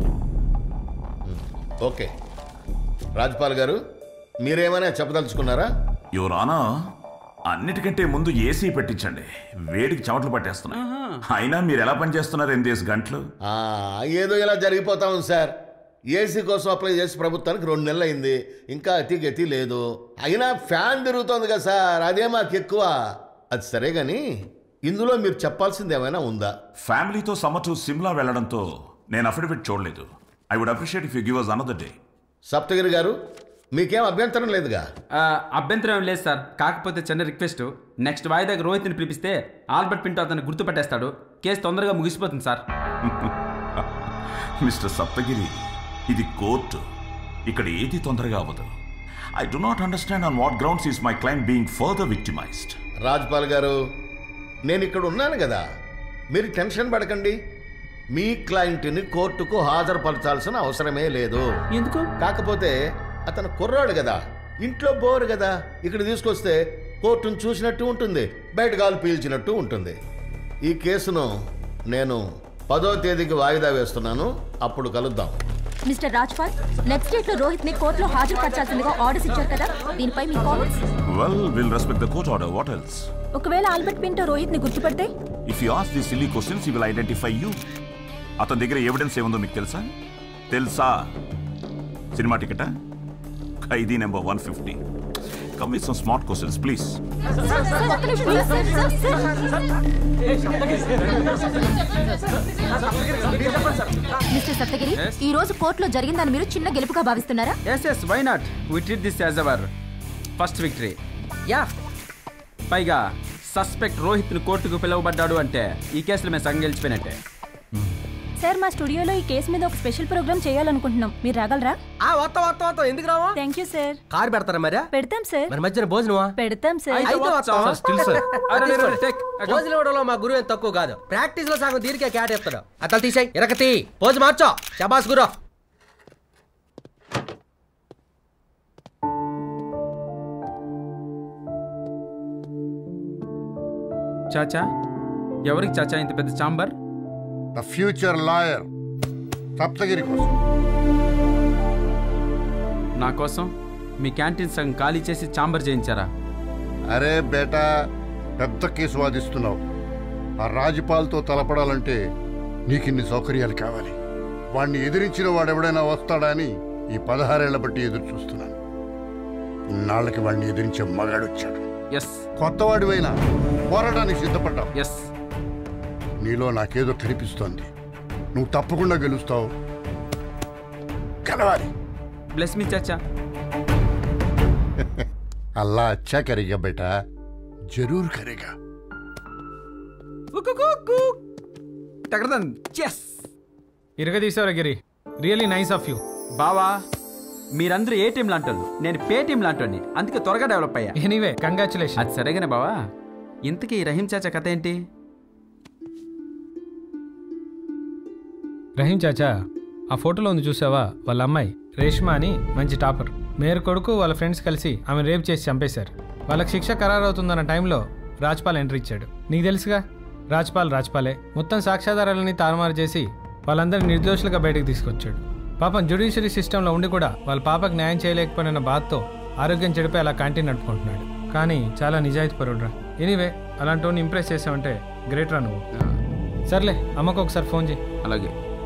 ఓకే రాజ్పాల్ గారు, మీరేమైనా చెప్పదలుచుకున్నారా? యువర్ ఆనర్, అన్నిటికంటే ముందు ఏసీ పెట్టించండి, వేడికి చెమటలు పట్టేస్తున్నాయి. అయినా మీరు ఎలా పనిచేస్తున్నారు ఎనిమిది గంటలు? ఏదో ఇలా జరిగిపోతా ఉంది సార్. ఏసీ కోసం అప్లై చేసి ప్రభుత్వానికి రెండు నెలలు అయింది, ఇంకా అతి గతి లేదు. అయినా ఫ్యాన్ తిరుగుతోంది కదా సార్, అదే మాకు ఎక్కువ. అది సరే కానీ ఇందులో మీరు చెప్పాల్సింది ఏమైనా ఉందా? ఫ్యామిలీతో సమ్మర్ టు సిమ్లా వెళ్ళడంతో నేను అఫిడవిట్ చూడలేదు. I would appreciate if you give us another day. Sapthagiri గారు, మీకేం అభ్యంతరం లేదుగా? అభ్యంతరం ఏం లేదు సార్, కాకపోతే చిన్న రిక్వెస్ట్, నెక్స్ట్ వాయిదాకి రోహిత్ని పిలిపిస్తే ఆల్బర్ట్ పింటో అతను గుర్తుపట్టేస్తాడు, కేసు తొందరగా ముగిసిపోతుంది సార్. మిస్టర్ సప్తగిరి, ఇది కోర్టు, ఇక్కడ ఏది తొందరగా అవ్వదు. I do not understand on what grounds is my client being further victimised. Rajpal గారు, నేను ఇక్కడ ఉన్నాను కదా, మీరు టెన్షన్ పడకండి. మీ క్లయింట్ని కోర్టుకు హాజరుపరచాల్సిన అవసరమే లేదు. ఎందుకు? కాకపోతే అతను కుర్రాడు కదా, ఇంట్లో బోరు కదా, ఇక్కడ తీసుకొస్తే కోర్టును చూసినట్టు ఉంటుంది, బయట గాలు పీల్చినట్టు ఉంటుంది. ఈ కేసును నేను పదో తేదీకి వాయిదా వేస్తున్నాను, అప్పుడు కలుద్దాం. మిస్టర్ రాజ్పాల్, నెక్స్ట్ డేట్ లో రోహిత్ ని కోర్టులో హాజరుపరచాల్సిందిగా ఆర్డర్స్ ఇచ్చారు కదా, దీనిపై మీ comments? Well, will respect the court order. What else? ఒకవేళ ఆల్బర్ట్ పింటో రోహిత్ ని గుర్తుపడితే? If you ask the silly questions he will identify you. అతని దగ్గర ఎవిడెన్స్ ఏముందో మీకు తెలుసా? తెలుసా? సినిమా టికెటా? ఖైదీ number one fifty. Come with some smart questions please. Mister Sapthagiri, ఈ రోజు కోర్టులో జరిగిందని మీరు చిన్న గెలుపుగా భావిస్తున్నారా? Yes yes why not, we treat this as our first victory. Yeah, పైగా సస్పెక్ట్ రోహిత్ ని కోర్టుకు పిలువబడ్డాడు అంటే ఈ కేసులో మేము సగం గెలిచిపోయినట్టే. సార్, మా స్టూడియోలో ఈ కేసు మీద ఒక స్పెషల్ ప్రోగ్రామ్ చేయాలనుకుంటున్నాం, మీరు రాగలరా? ఆ వస్తా వస్తా వస్తా, ఎందుకు రావా? Thank you sir. కార్ పెడతారా? మరి పెడతాం సార్. మరి మధ్యన భోజనమా? పెడతాం సార్. భోజనం ఇవ్వడంలో మా గురువు ఏం తక్కువ కాదు, ప్రాక్టీస్ లో సగం దీనికే క్యాట్ ఎత్తాడు. అతలు తీసాయి ఇరకతి పోజు మార్చో. శబాస్ గురు. చాచా, ఎవరికి చాచా ఇంత పెద్ద chamber? The future lawyer Sapthagiri కోసం. నా కోసం మీ క్యాంటీన్ సగం ఖాళీ చేసి చాంబర్ చేయించారా? అరే బేటా, పెద్ద కేసు వాదిస్తున్నావు. ఆ రాజపాల్తో తలపడాలంటే నీకిన్ని సౌకర్యాలు కావాలి. వాణ్ణి ఎదిరించిన వాడెవడైనా వస్తాడా అని ఈ పదహారేళ్ల బట్టి ఎదురు చూస్తున్నాను. ఇన్నాళ్ళకి వాణ్ణి ఎదిరించే మగాడొచ్చాడు. ఎస్, కొత్తవాడివైనా పోరాటానికి సిద్ధపడ్డావు. ఎస్, నీలో నాకేదో కనిపిస్తోంది. నువ్వు తప్పకుండా గెలుస్తావు. గెలవాలి. బ్లెస్ మీ చాచా. అల్లా అచ్చా కరేగా బేటా, జరూర్ కరేగా. ఇరగదీసారా Giri, really nice of you. బావా, మీరందరూ ఏ టీం లాంటోళ్ళు, నేను పే టీం లాంటోని, అందుకే త్వరగా డెవలప్ అయ్యా. Anyway, congratulation. అది సరేగానే బావా, ఇంతకీ రహీం చాచా కథ ఏంటి? రహీం చాచా, ఆ ఫోటోలో ఉంది చూసావా, వాళ్ళ అమ్మాయి రేష్మా అని మంచి టాపర్. మేయర్ కొడుకు వాళ్ళ ఫ్రెండ్స్ కలిసి ఆమె రేప్ చేసి చంపేశారు. వాళ్ళకి శిక్ష ఖరారవుతుందన్న టైంలో రాజ్పాల్ ఎంట్రీ ఇచ్చాడు. నీకు తెలుసుగా, రాజ్పాల్ రాజ్పాలే. మొత్తం సాక్ష్యాధారాలని తారుమారు చేసి వాళ్ళందరినీ నిర్దోషులుగా బయటకు తీసుకొచ్చాడు. పాపం జ్యుడిషియరీ సిస్టంలో ఉండి కూడా వాళ్ళ పాపకు న్యాయం చేయలేకపోయిన బాధతో ఆరోగ్యం చెడిపోయి అలా క్యాంటీన్ నడుపుకుంటున్నాడు. కానీ చాలా నిజాయితీ పరుడురా. ఎనీవే, అలాంటి వాడిని ఇంప్రెస్ చేసావంటే గ్రేట్ రా నువ్వు. సర్లే, అమ్మకు ఒకసారి ఫోన్ చేయి. అలాగే.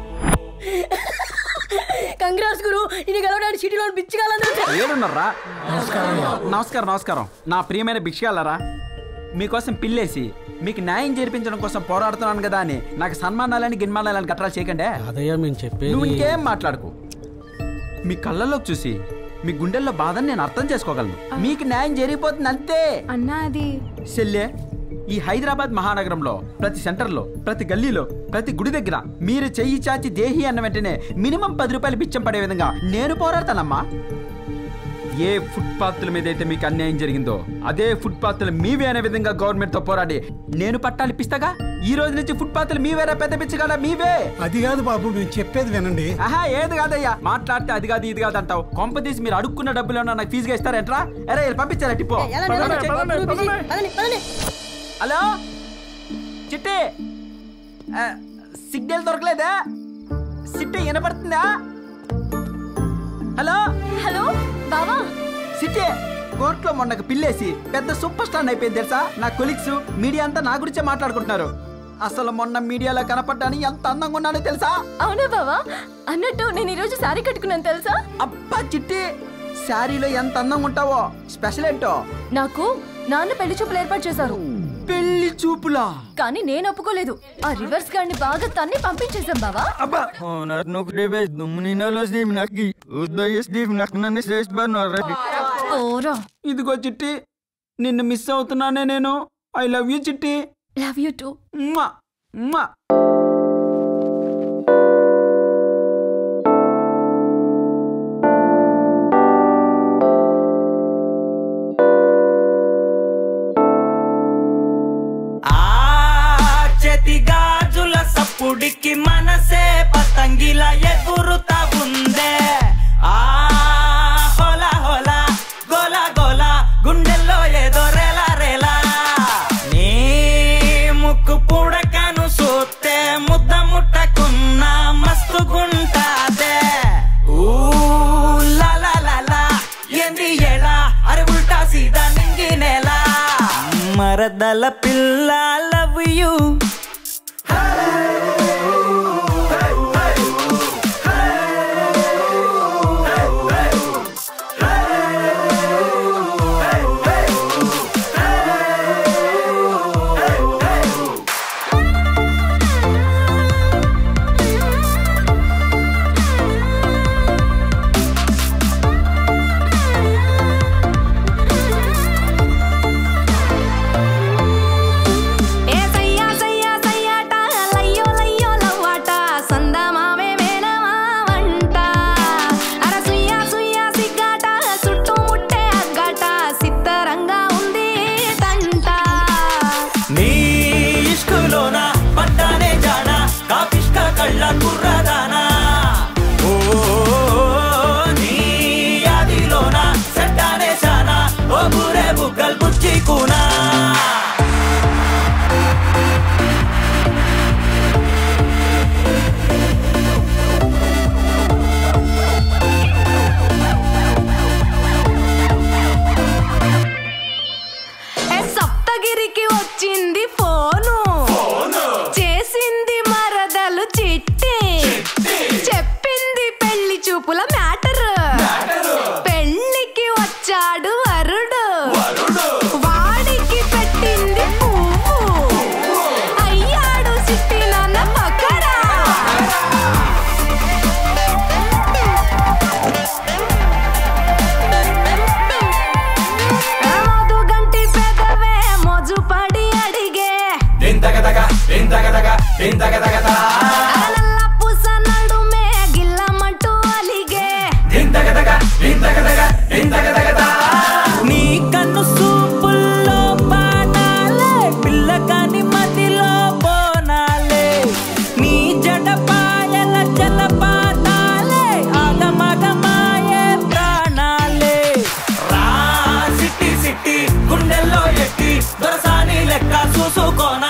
కంగ్రాట్స్ గురు, ఇది గెలవడానికి సిటీలో ఏడున్నారా? నమస్కారం నమస్కారం. నా ప్రియమైన భిక్షగాలరా, మీకోసం పిల్లేసి మీకు న్యాయం జరిపించడం కోసం పోరాడుతున్నాను కదా అని నాకు సన్మానాలని గిన్మానాలని గట్రాలు చేయకండి. అదయ్యా మేము చెప్పేది. నువ్వు ఇంకేం మాట్లాడుకో. మీ కళ్ళలోకి చూసి మీ గుండెల్లో బాధని నేను అర్థం చేసుకోగలను. మీకు న్యాయం జరిగిపోతుంది అంతే. అన్నా అది చెల్లె, ఈ హైదరాబాద్ మహానగరంలో ప్రతి సెంటర్లో, ప్రతి గల్లీలో, ప్రతి గుడి దగ్గర మీరు చెయ్యి చాచి దేహి అన్న వెంటనే మినిమం పది రూపాయలు బిచ్చం పడే విధంగా నేను పోరాడతానమ్మా. ఏ ఫుట్పాత్ల మీద అయితే మీకు అన్యాయం జరిగిందో అదే ఫుట్పాత్లు మీవే అనే విధంగా గవర్నమెంట్ తో పోరాడి నేను పట్టాలు ఇప్పిస్తాగా. ఈ రోజు నుంచి ఫుట్పాత్లు మీవేరా పెద్ద పిచ్చగల మీవే. అది కాదు బాబు, నేను చెప్పేది వినండి. ఆహా, ఏది కాదయ్యా, మాట్లాడితే అది కాదు ఇది కాదు అంటావు. కొంపతీసి మీరు అడుక్కున్న డబ్బులు నాకు ఫీజుగా ఇస్తారేంట్రా? అరే పంపించారా టిప్పో. హలో చిట్టి, సిగ్నల్ దొరకలేదా? సిట్టి వినపడుతుందా? హలో హలో బావా. సిట్టి, కోర్టులో మొన్నకు పిల్లేసి పెద్ద సూపర్ స్టార్ అయిపోయింది తెలుసా? నా కొలీగ్స్ మీడియా అంతా నా గురించే మాట్లాడుకుంటున్నారు. అసలు మొన్న మీడియాలో కనపడ్డాని ఎంత అందంగా ఉన్నానో తెలుసా? అవునా బావా? అన్నట్టు నేను ఈరోజు శారీ కట్టుకున్నాను తెలుసా? అబ్బా చిట్టి, శారీలో ఎంత అందంగా ఉంటావో. స్పెషల్ ఏంటో? నాకు నాన్న పెళ్లి చూపులు ఏర్పాటు చేశారు. పెళ్లి చూపులా? కానీ నేను ఒప్పుకోలేదు. ఆ రివర్స్ గార్డ్ని బాగా తన్ని పంపించేశాం బావా. ఇదిగో చిట్టి, నిన్ను మిస్ అవుతున్నానే నేను. I love you Chitti. Love you too. గాజుల సప్పుడికి మనసే పతంగిలా ఎగురుతా ఉందే. ఆ హోలా హోలా గోలా గోలా గుండెల్లో ఏదో రేలా రేలా. నీ ముక్కు పుడకను సూస్తే ముద్ద ముట్టకున్న మస్తు గుంటాదే. ఊ లా లా లా లా ఏంది ఎలా అరే ఉల్టా సీదా నింగి నేలా. మరదల పిల్ల లవ్ యూ. నీ కన్ను సూపుల్లో పానాలే పిల్లకాని మదిలో బోనాలే. నీ జడ పాయల జలపాతాలే ఆగమగమాయే ప్రాణాలే. రా సిట్టి సిట్టి గుండెల్లో ఎట్టి దొరసాని లెక్క చూసుకోనా.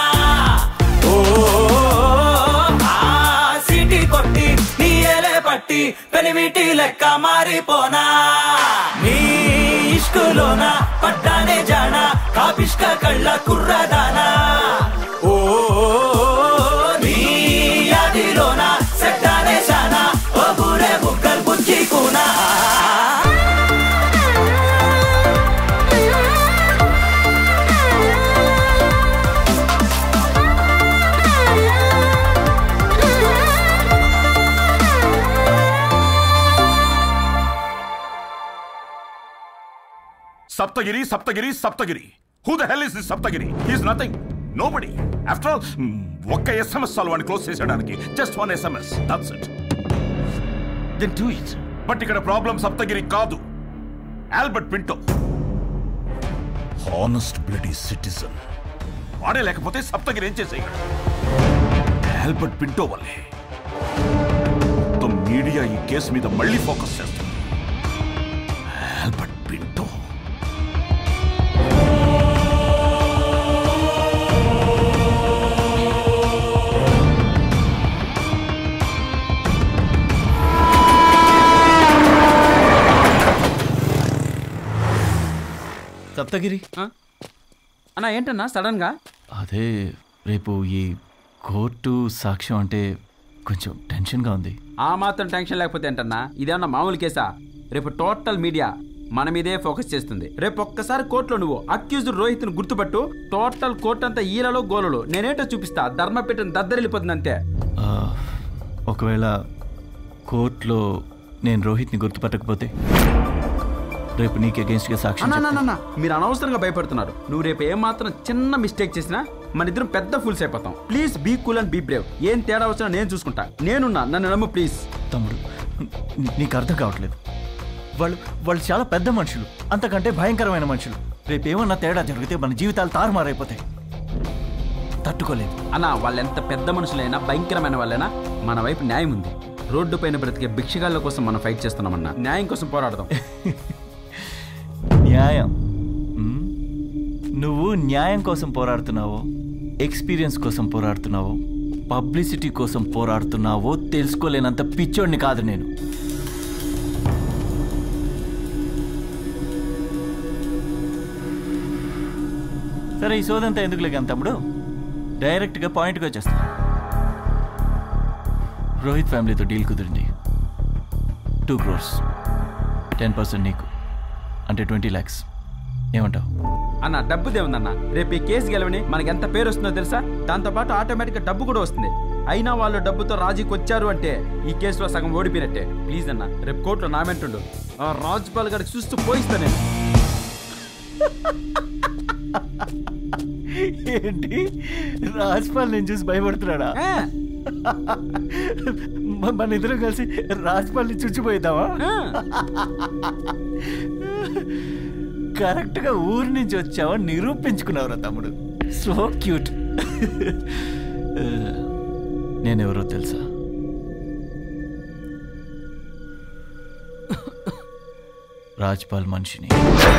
పట్టి పెనిమిటి లెక్క మారిపోనా. నీ ఇష్కులోన పడ్డానే జానా కాపిష్క కళ్ళ కుర్రదానా. ఓ నీ యాదిలోన సెట్టానే శానా ఓ బూరే బుక్కల్ బుచ్చి కూనా. Sapthagiri, Sapthagiri, Sapthagiri. Who the hell is this Sapthagiri? He is nothing. Nobody. After all, ఒక్క ఎస్ఎంఎస్ చాలు వాడిని క్లోజ్ చేసేయడానికి. Just one SMS. That's it. Then do it. But ఇక్కడ ప్రాబ్లం సప్తగిరి కాదు, Albert Pinto. Honest bloody citizen. వాడే లేకపోతే సప్తగిరి ఏం చేసేయగలడు? Albert Pinto వల్లే మొత్తం మీడియా ఈ కేసు మీద మళ్ళీ ఫోకస్ చేస్తుంది. ఆల్బర్ట్ పింటో. సప్తగిరి అన్నా ఏంటన్నా సడన్ గా? అదే రేపు ఈ కోర్టు సాక్ష్యం అంటే కొంచెం టెన్షన్గా ఉంది. ఆ మాత్రం టెన్షన్ లేకపోతే ఏంటన్నా? ఇదేమన్నా మామూలు కేసా? రేపు టోటల్ మీడియా మన మీదే ఫోకస్ చేస్తుంది. రేపు ఒక్కసారి కోర్టులో నువ్వు అక్యూజ్డ్ రోహిత్ను గుర్తుపట్టు, టోటల్ కోర్టు అంతా ఈలలో గోలలో నేనేటో చూపిస్తా. ధర్మపీఠం దద్దరిల్లిపోతుంది అంతే. ఒకవేళ కోర్టులో నేను రోహిత్ని గుర్తుపట్టకపోతే రేపు నీకు అగేన్స్ట్ గా సాక్ష్యం చెప్తా. మీరు అనవసరంగా భయపడుతున్నారు. నువ్వు రేపు ఏమాత్రం చిన్న మిస్టేక్ చేసినా మన ఇద్దరం పెద్ద ఫుల్స్ అయిపోతాం. Please be cool and be brave. ఏం తేడా వచ్చినా నేను చూసుకుంటా. నేనున్నా, నన్ను నమ్ము ప్లీజ్. తమ్ముడు, నీకు అర్థం కావట్లేదు. వాళ్ళు వాళ్ళు చాలా పెద్ద మనుషులు, అంతకంటే భయంకరమైన మనుషులు. రేపు ఏమన్నా తేడా జరిగితే మన జీవితాలు తారుమారైపోతాయి. తట్టుకోలేదు అన్నా. వాళ్ళు ఎంత పెద్ద మనుషులైనా భయంకరమైన వాళ్ళైనా మన వైపు న్యాయం ఉంది. రోడ్డు పైన బ్రతికే భిక్షగాళ్ళ కోసం మనం ఫైట్ చేస్తున్నామన్నా. న్యాయం కోసం పోరాడదాం. న్యాయం? నువ్వు న్యాయం కోసం పోరాడుతున్నావో, ఎక్స్పీరియన్స్ కోసం పోరాడుతున్నావో, పబ్లిసిటీ కోసం పోరాడుతున్నావో తెలుసుకోలేనంత పిచ్చోడిని కాదు నేను. సరే, ఈ సోదంతా ఎందుకు లేక తమ్ముడు, డైరెక్ట్గా పాయింట్గా వచ్చేస్తా. రోహిత్ ఫ్యామిలీతో డీల్ కుదిరింది. టూ క్రోర్స్ టెన్ పర్సెంట్ నీకు, అంటే ట్వంటీ ల్యాక్స్. ఏమంటావు అన్న? డబ్బు దేవుందన్న. రేపు ఈ కేసు గెలవని మనకి ఎంత పేరు వస్తుందో తెలుసా? దాంతోపాటు ఆటోమేటిక్గా డబ్బు కూడా వస్తుంది. అయినా వాళ్ళు డబ్బుతో రాజీకి వచ్చారు అంటే ఈ కేసులో సగం ఓడిపోయినట్టే. ప్లీజ్ అన్న, రేపు కోర్టులో నామెంటుండు. రాజ్పాల్ గారికి చూస్తూ పోయిస్తా నేను. ఏంటి, రాజ్పాల్ నేను చూసి భయపడుతున్నాడా? మన ఇద్దరం కలిసి రాజ్పాల్ని చుచ్చిపోయిద్దామా? కరెక్ట్గా ఊరి నుంచి వచ్చావా నిరూపించుకున్నావురా తమ్ముడు. So cute. నేనెవరో తెలుసా? రాజ్పాల్ మనిషిని.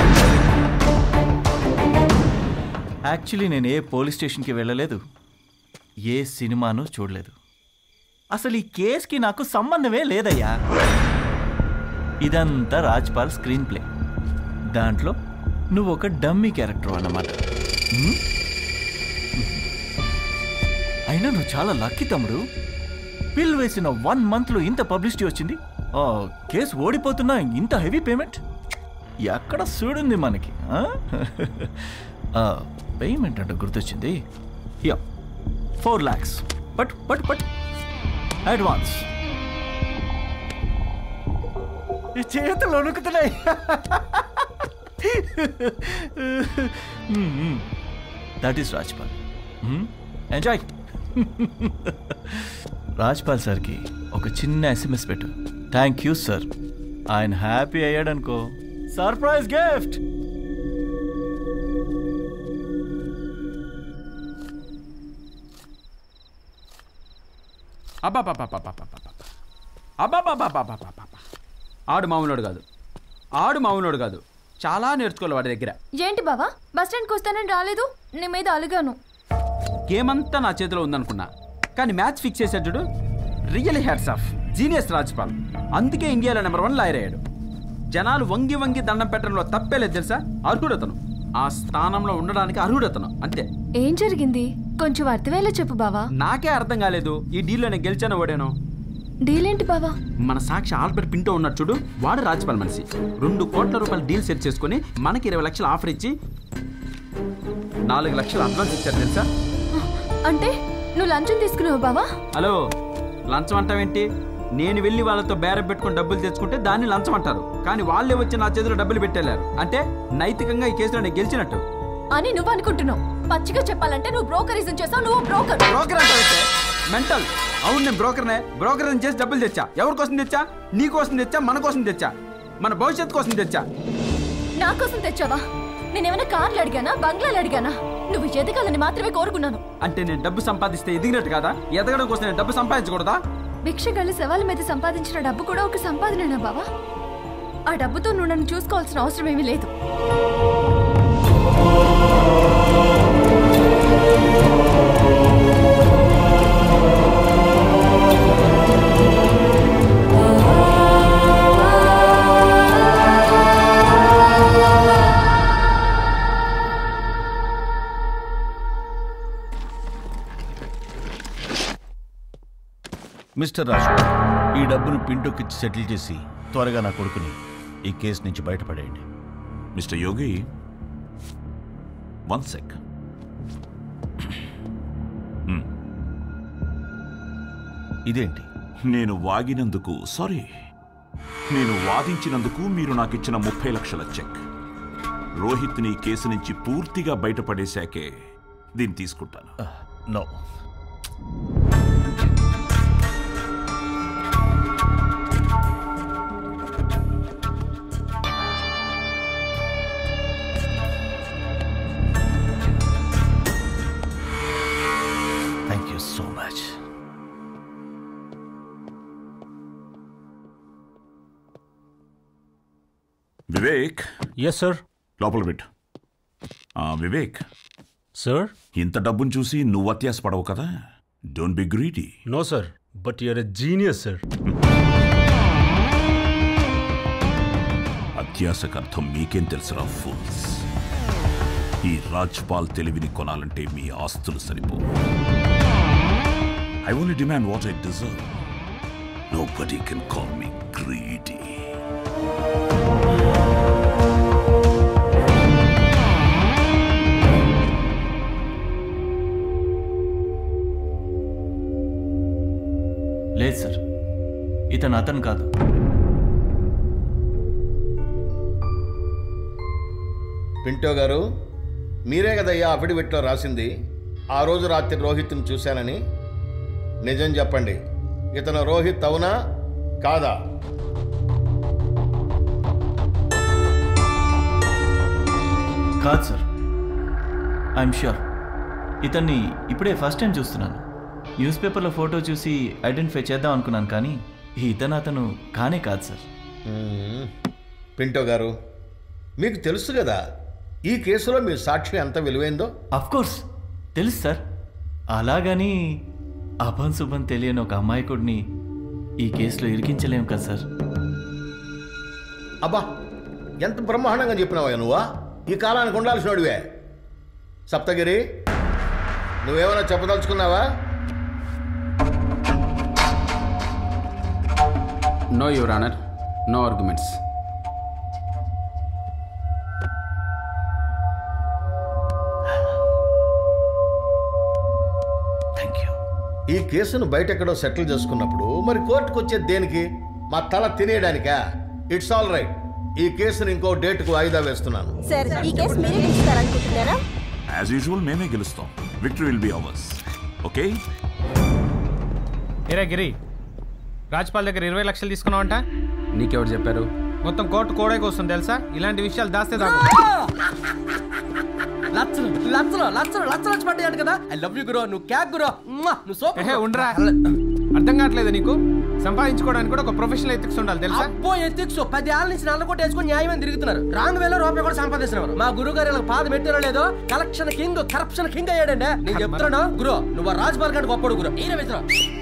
యాక్చువల్లీ నేను ఏ పోలీస్ స్టేషన్కి వెళ్ళలేదు, ఏ సినిమాను చూడలేదు. అసలు ఈ కేసుకి నాకు సంబంధమే లేదయ్యా. ఇదంతా రాజ్పాల్ స్క్రీన్ ప్లే. దాంట్లో నువ్వు ఒక డమ్మీ క్యారెక్టర్ అన్నమాట. అయినా నువ్వు చాలా లక్కీ తమ్ముడు. పిల్ వేసిన వన్ మంత్లో ఇంత పబ్లిసిటీ వచ్చింది. కేసు ఓడిపోతున్నా ఇంత హెవీ పేమెంట్ ఎక్కడ చూడుంది మనకి? పేమెంట్ అంటే గుర్తొచ్చింది. Yeah, four lakhs but but but advance. ఈ చేతులు వణుకుతున్నాయి. That is Rajpal. Enjoy. Rajpal సార్కి ఒక చిన్న ఎస్ఎంఎస్ పెట్టు. Thank you sir. ఆయన హ్యాపీ అయ్యాడు అనుకో, సర్ప్రైజ్ గిఫ్ట్. ఆడు మామూలుడు కాదు, ఆడు మామూలుడు కాదు. చాలా నేర్చుకోవాలి వాడి దగ్గర. ఏంటి బావా, బస్ స్టాండ్కి వస్తానని రాలేదు? నీ మీద అలిగాను. గేమ్ అంతా నా చేతిలో ఉందనుకున్నా, కానీ మ్యాచ్ ఫిక్స్ చేశాడు చూడు. Really hats off. Genius Rajpal. అందుకే ఇండియాలో నెంబర్ వన్ లాయర్ అయ్యాడు. జనాలు వంగి వంగి దండం పెట్టడంలో తప్పేలేదు తెలుసా. అర్హుడతను, ఆ స్థానంలో ఉండడానికి అర్హుడతను, అంతే. ఏం జరిగింది కొంచెం అర్థమయ్యేలా చెప్పు బావా. నాకే అర్థం కాలేదు. ఈ డీల్లో నేను గెలిచానో ఓడానో. డీల్ ఏంటి బావా? మన సాక్షి ఆల్బర్ట్ పింటో ఉన్నాడు చూడు, వాడు రాజ్పాల్ మనిషి. రెండు కోట్ల రూపాయలు డీల్ సెట్ చేసుకుని మనకి ఇరవై లక్షలు ఆఫర్ ఇచ్చి నాలుగు లక్షలు అడ్వాన్స్ ఇచ్చారు తెలుసా. అంటే నువ్వు లంచం తీసుకున్నావు బావా? హలో, లంచం అంటావేంటి? నేను వెళ్ళి వాళ్ళతో బేరం పెట్టుకుని డబ్బులు తెచ్చుకుంటే దాన్ని లంచం అంటారు. కానీ వాళ్ళే వచ్చి నా చేతిలో డబ్బులు పెట్టేశారు. అంటే నైతికంగా ఈ కేసులో నేను గెలిచినట్టు అని నువ్వు అనుకుంటున్నావు. పచ్చిగా చెప్పాలంటే నువ్వు బ్రోకరిజం చేసావు. నువ్వు బ్రోకర్. బ్రోకర్ అంటే మెంటల్. అవును, నేను బ్రోకర్నే. బ్రోకర్ చేసి డబ్బులు తెచ్చా. ఎవరి కోసం తెచ్చా? నీ కోసం తెచ్చా, మన కోసం తెచ్చా, మన భవిష్యత్తు కోసం తెచ్చా. నా కోసం తెచ్చావా? నేనేమైనా కార్లు అడిగానా, బంగ్లాలు అడిగానా? నువ్వు ఎదగాలని మాత్రమే కోరుకున్నాను. అంటే నేను డబ్బు సంపాదిస్తే ఎదిగినట్టు కదా? ఎదగడం కోసం నేను డబ్బు సంపాదించకూడదా? భిక్షగాళ్ళ శవాల మీద సంపాదించిన డబ్బు కూడా ఒక సంపాదనేనా బావా? ఆ డబ్బుతో నువ్వు నన్ను చూసుకోవాల్సిన అవసరం ఏమీ లేదు. మిస్టర్ రాజు, ఈ డబ్బును పింటోకిచ్చి సెటిల్ చేసి త్వరగా నా కొడుకుని ఈ కేసు నుంచి బయటపడేయండి. Mister Yogi, one sec. ఇదేంటి? నేను వాగినందుకు సారీ, నేను వాదించినందుకు మీరు నాకు ఇచ్చిన ముప్పై లక్షల చెక్. రోహిత్ని కేసు నుంచి పూర్తిగా బయటపడేశాకే దీన్ని తీసుకుంటాను. నో. Thank you so much. Vivek. Yes sir. లోపల పెట్టు. వివేక్ సార్, ఇంత డబ్బును చూసి నువ్వు అత్యాస పడవు కదా? Don't be greedy. No sir, but you're a genius sir. అత్యాసకు అర్థం మీకేం తెలుసురా ఫూల్స్? ఈ రాజ్పాల్ తెలివిని కొనాలంటే మీ ఆస్తులు సరిపో. I only demand what I deserve. Nobody can call me greedy. లేదు సార్, ఇతను అతను కాదు. పింటో గారు, మీరే కదయ్యా అఫిడవిట్లో రాసింది ఆ రోజు రాత్రి రోహిత్ను చూశానని. నిజం చెప్పండి, ఇతను రోహిత్ అవునా కాదా? కాదు సార్, ఐఎమ్ ష్యూర్. ఇతన్ని ఇప్పుడే ఫస్ట్ టైం చూస్తున్నాను. న్యూస్ పేపర్లో ఫోటో చూసి ఐడెంటిఫై చేద్దాం అనుకున్నాను, కానీ ఇతను అతను కానే కాదు సార్. పింటో గారు, మీకు తెలుసు కదా ఈ కేసులో మీ సాక్ష్యం ఎంత విలువైందో? అఫ్ కోర్స్ తెలుసు సార్. అలాగని అభం శుభం తెలియని ఒక అమాయకుడిని ఈ కేసులో ఇరికించలేము కదా సార్. అబ్బా, ఎంత బ్రహ్మాండంగా చెప్పినావా నువ్వా? ఈ కాలానికి ఉండాల్సినోడివే. సప్తగిరి, నువ్వేమైనా చెప్పదలుచుకున్నావా? No your honour, no arguments. ఈ కేసును బయటెక్కడో సెటిల్ చేసుకున్నప్పుడు మరి కోర్టుకు వచ్చేది దేనికి? మా తల తినేయడానికా? It's all right. ఈ కేసును ఇంకో డేట్కు వాయిదా వేస్తున్నాను. సార్, ఈ కేసు మీరే గెలుస్తారనుకుంటున్నారా? యాజ్ యూజువల్ మేమే గెలుస్తాం. Victory will be ours. Okay. ఏరా గిరి, రాజ్పాల్ దగ్గర ఇరవై లక్షలు తీసుకున్నావంట. నీకెవరు చెప్పారు? మొత్తం కోర్టు కోడేకి వస్తుంది తెలుసా? ఇలాంటి విషయాలు దాస్తే దాకా లచ్చలు లచ్చలు లచ్చలు లచ్చలు వచ్చి పడ్డాడు కదా. ఐ లవ్ యూ గురో, నువ్వు క్యాక్ గురో, నువ్వు సూపర్. ఉండరా, అర్థం కావట్లేదు నీకు? సంపాదించుకోవడానికి కూడా ఒక ప్రొఫెషనల్ ఎథిక్స్ ఉండాలి తెలుసా? అబ్బో ఎథిక్స్ పది ఏళ్ళ నుంచి నల్ల కొట్టి వేసుకుని న్యాయమని తిరుగుతున్నారు. రాంగ్ వేలో రూపాయి కూడా సంపాదిస్తున్నారు. మా గురువు గారు ఇలా పాద పెట్టారో లేదో కలెక్షన్ కింగ్ కరప్షన్ కింగ్ అయ్యాడండి. నేను చెప్తున్నాను గురో, నువ్వు రాజ్పాల్ గారికి గొప్పడు గురో. ఈయన మిత్రం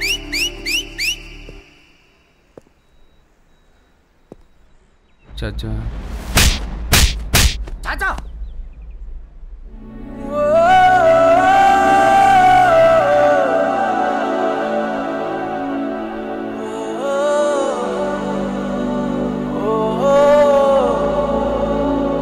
చాచా చాచా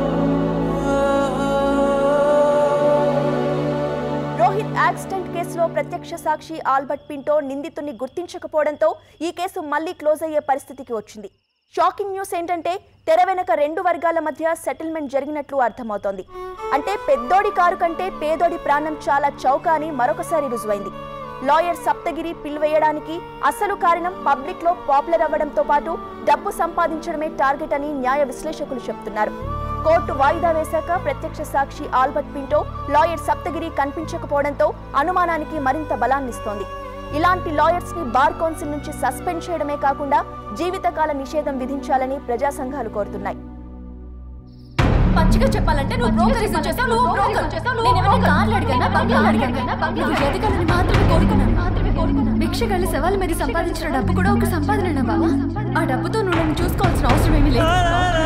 రోహిత్ యాక్సిడెంట్ కేసులో ప్రత్యక్ష సాక్షి ఆల్బర్ట్ పింటో నిందితుడిని గుర్తించకపోవడంతో ఈ కేసు మళ్లీ క్లోజ్ అయ్యే పరిస్థితికి వచ్చింది. షాకింగ్ న్యూస్ ఏంటంటే తెర వెనక రెండు వర్గాల మధ్య సెటిల్మెంట్ జరిగినట్లు అర్థమవుతోంది. అంటే పెద్దోడి కారు కంటే పేదోడి ప్రాణం చాలా చౌక అని మరొకసారి రుజువైంది. లాయర్ సప్తగిరి పిల్వేయడానికి అసలు కారణం పబ్లిక్ లో పాపులర్ అవ్వడంతో పాటు డబ్బు సంపాదించడమే టార్గెట్ అని న్యాయ విశ్లేషకులు చెబుతున్నారు. కోర్టు వాయిదా వేశాక ప్రత్యక్ష సాక్షి ఆల్బర్ట్ పింటో, లాయర్ సప్తగిరి కనిపించకపోవడంతో అనుమానానికి మరింత బలాన్నిస్తోంది. ఇలాంటి లాయర్స్ ని బార్ కౌన్సిల్ నుంచి సస్పెండ్ చేయడమే కాకుండా జీవితకాల నిషేధం విధించాలని ప్రజా సంఘాలు కోరుతున్నాయి. పచ్చిగా చెప్పాలంటే నువ్వు బ్రోకరేజ్ చేస్తావు, నువ్వు బ్రోకర్ చేస్తావు. నేను ఏమైనా కార్లు అడిగానా, బంగ్లాలు అడిగానా? నువ్వు ఎదగాలని మాత్రమే కోరుకున్నాను మాత్రమే కోరుకున్నాను భిక్షగాళ్ళ సవాల్ మీద సంపాదించిన డబ్బు కూడా ఒక సంపాదనేనా బావా? ఆ డబ్బుతో నువ్వు నన్ను చూసుకోవాల్సిన అవసరం ఏమీ లేదు.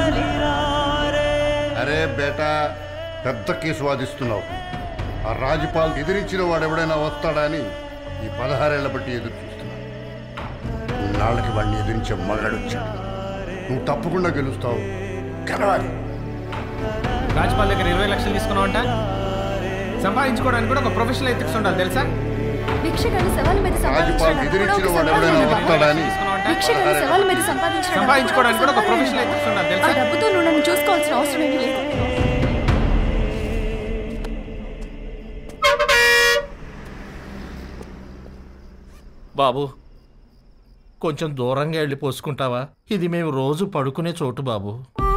అరే బేటా, పెద్ద కేసు వాదిస్తున్నావు. ఆ రాజపాల్ ఎదిరించిన వాడెవడైనా వస్తాడని ఈ పదహారేళ్ల బట్టి ఎదురు చూస్తున్నావు. నాళ్ళకి వాడిని ఎదిరించే మగాడు వచ్చాడు. నువ్వు తప్పకుండా గెలుస్తావు, గెలవాలి. రాజపాల్ దగ్గర ఇరవై లక్షలు తీసుకున్నావంట. సంపాదించుకోవడానికి కూడా ఒక ప్రొఫెషనల్ ఎథిక్స్ ఉండాలి తెలుసా? భిక్షగాళ్ళ సవాల్ మీద రాజపాల్ ఎదిరించిన వాడెవడైనా వస్తాడని భిక్షగాళ్ళ సవాల్ మీద సంపాదించిన సంపాదించుకోవడానికి కూడా ఒక ప్రొఫెషనల్ ఎథిక్స్ ఉండాలి తెలుసా? ఆ డబ్బుతో నువ్వు నన్ను చూసుకోవాల్సిన అవసరం ఏమీ లేదు. బాబు, కొంచెం దూరంగా వెళ్ళి పోసుకుంటావా? ఇది మేము రోజు పడుకునే చోటు బాబు.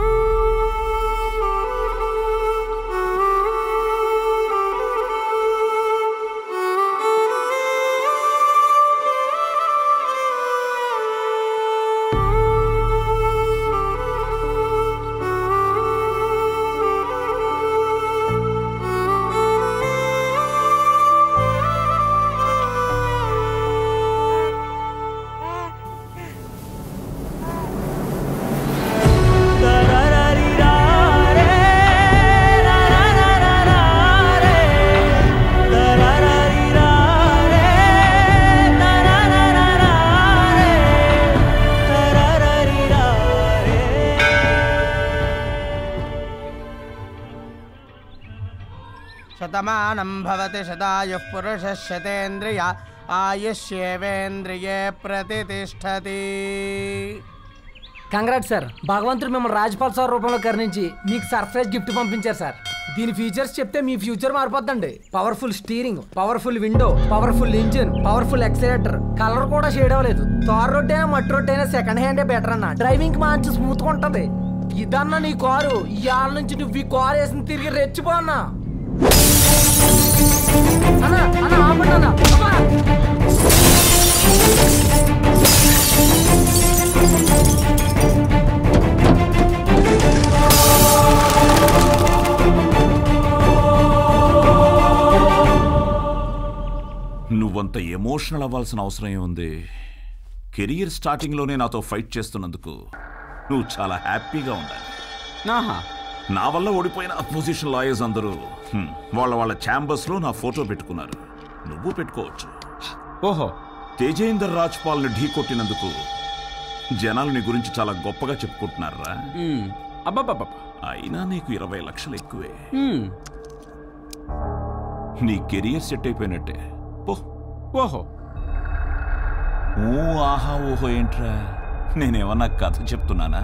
శతమానం భవతి శతాయుః పురుషः శతేంద్రియ ఆయుష్యేవేంద్రియే ప్రతిష్టతి. కంగ్రాట్స్ సార్, భగవంతుడు మిమ్మల్ని రాజపాల్ సార్ రూపంలో కరుణించి మీకు సర్ప్రైజ్ గిఫ్ట్ పంపించారు సార్. దీని ఫీచర్స్ చెప్తే మీ ఫ్యూచర్ మారిపోద్దండి. Powerful steering, powerful window, powerful engine, powerful accelerator, colour కూడా షేడ్ అవ్వలేదు. తార్ రోడ్ అయినా మట్టి రోడ్ అయినా సెకండ్ హ్యాండే బెటర్ అన్న. డ్రైవింగ్ మంచి స్మూత్ గా ఉంటది. ఇదన్నా నీ కారు. ఇవాళ నుంచి నువ్వు ఈ కారు వేసిన తిరిగి రెచ్చిపో అన్నా. అన్నా అన్నా ఆపండి అన్నా. నువ్వంత ఎమోషనల్ అవ్వాల్సిన అవసరం ఏముంది? కెరియర్ స్టార్టింగ్లోనే నాతో ఫైట్ చేస్తున్నందుకు నువ్వు చాలా హ్యాపీగా ఉండాలి. నా వల్ల ఓడిపోయిన అపోజిషన్ లాయర్స్ అందరూ వాళ్ళ వాళ్ళ ఛాంబర్స్లో నా ఫోటో పెట్టుకున్నారు. నువ్వు పెట్టుకోవచ్చు. ఓహో, తేజేందర్ రాజ్పాల్ని ఢీ కొట్టినందుకు జనాలు నీ గురించి చాలా గొప్పగా చెప్పుకుంటున్నారా? అబ్బాబ్బా, అయినా నీకు ఇరవై లక్షలు ఎక్కువే. నీ కెరియర్ సెట్ అయిపోయినట్టే. ఓహో ఓ ఆహా ఓహో ఏంట్రా, నేనేమన్నా కథ చెప్తున్నానా?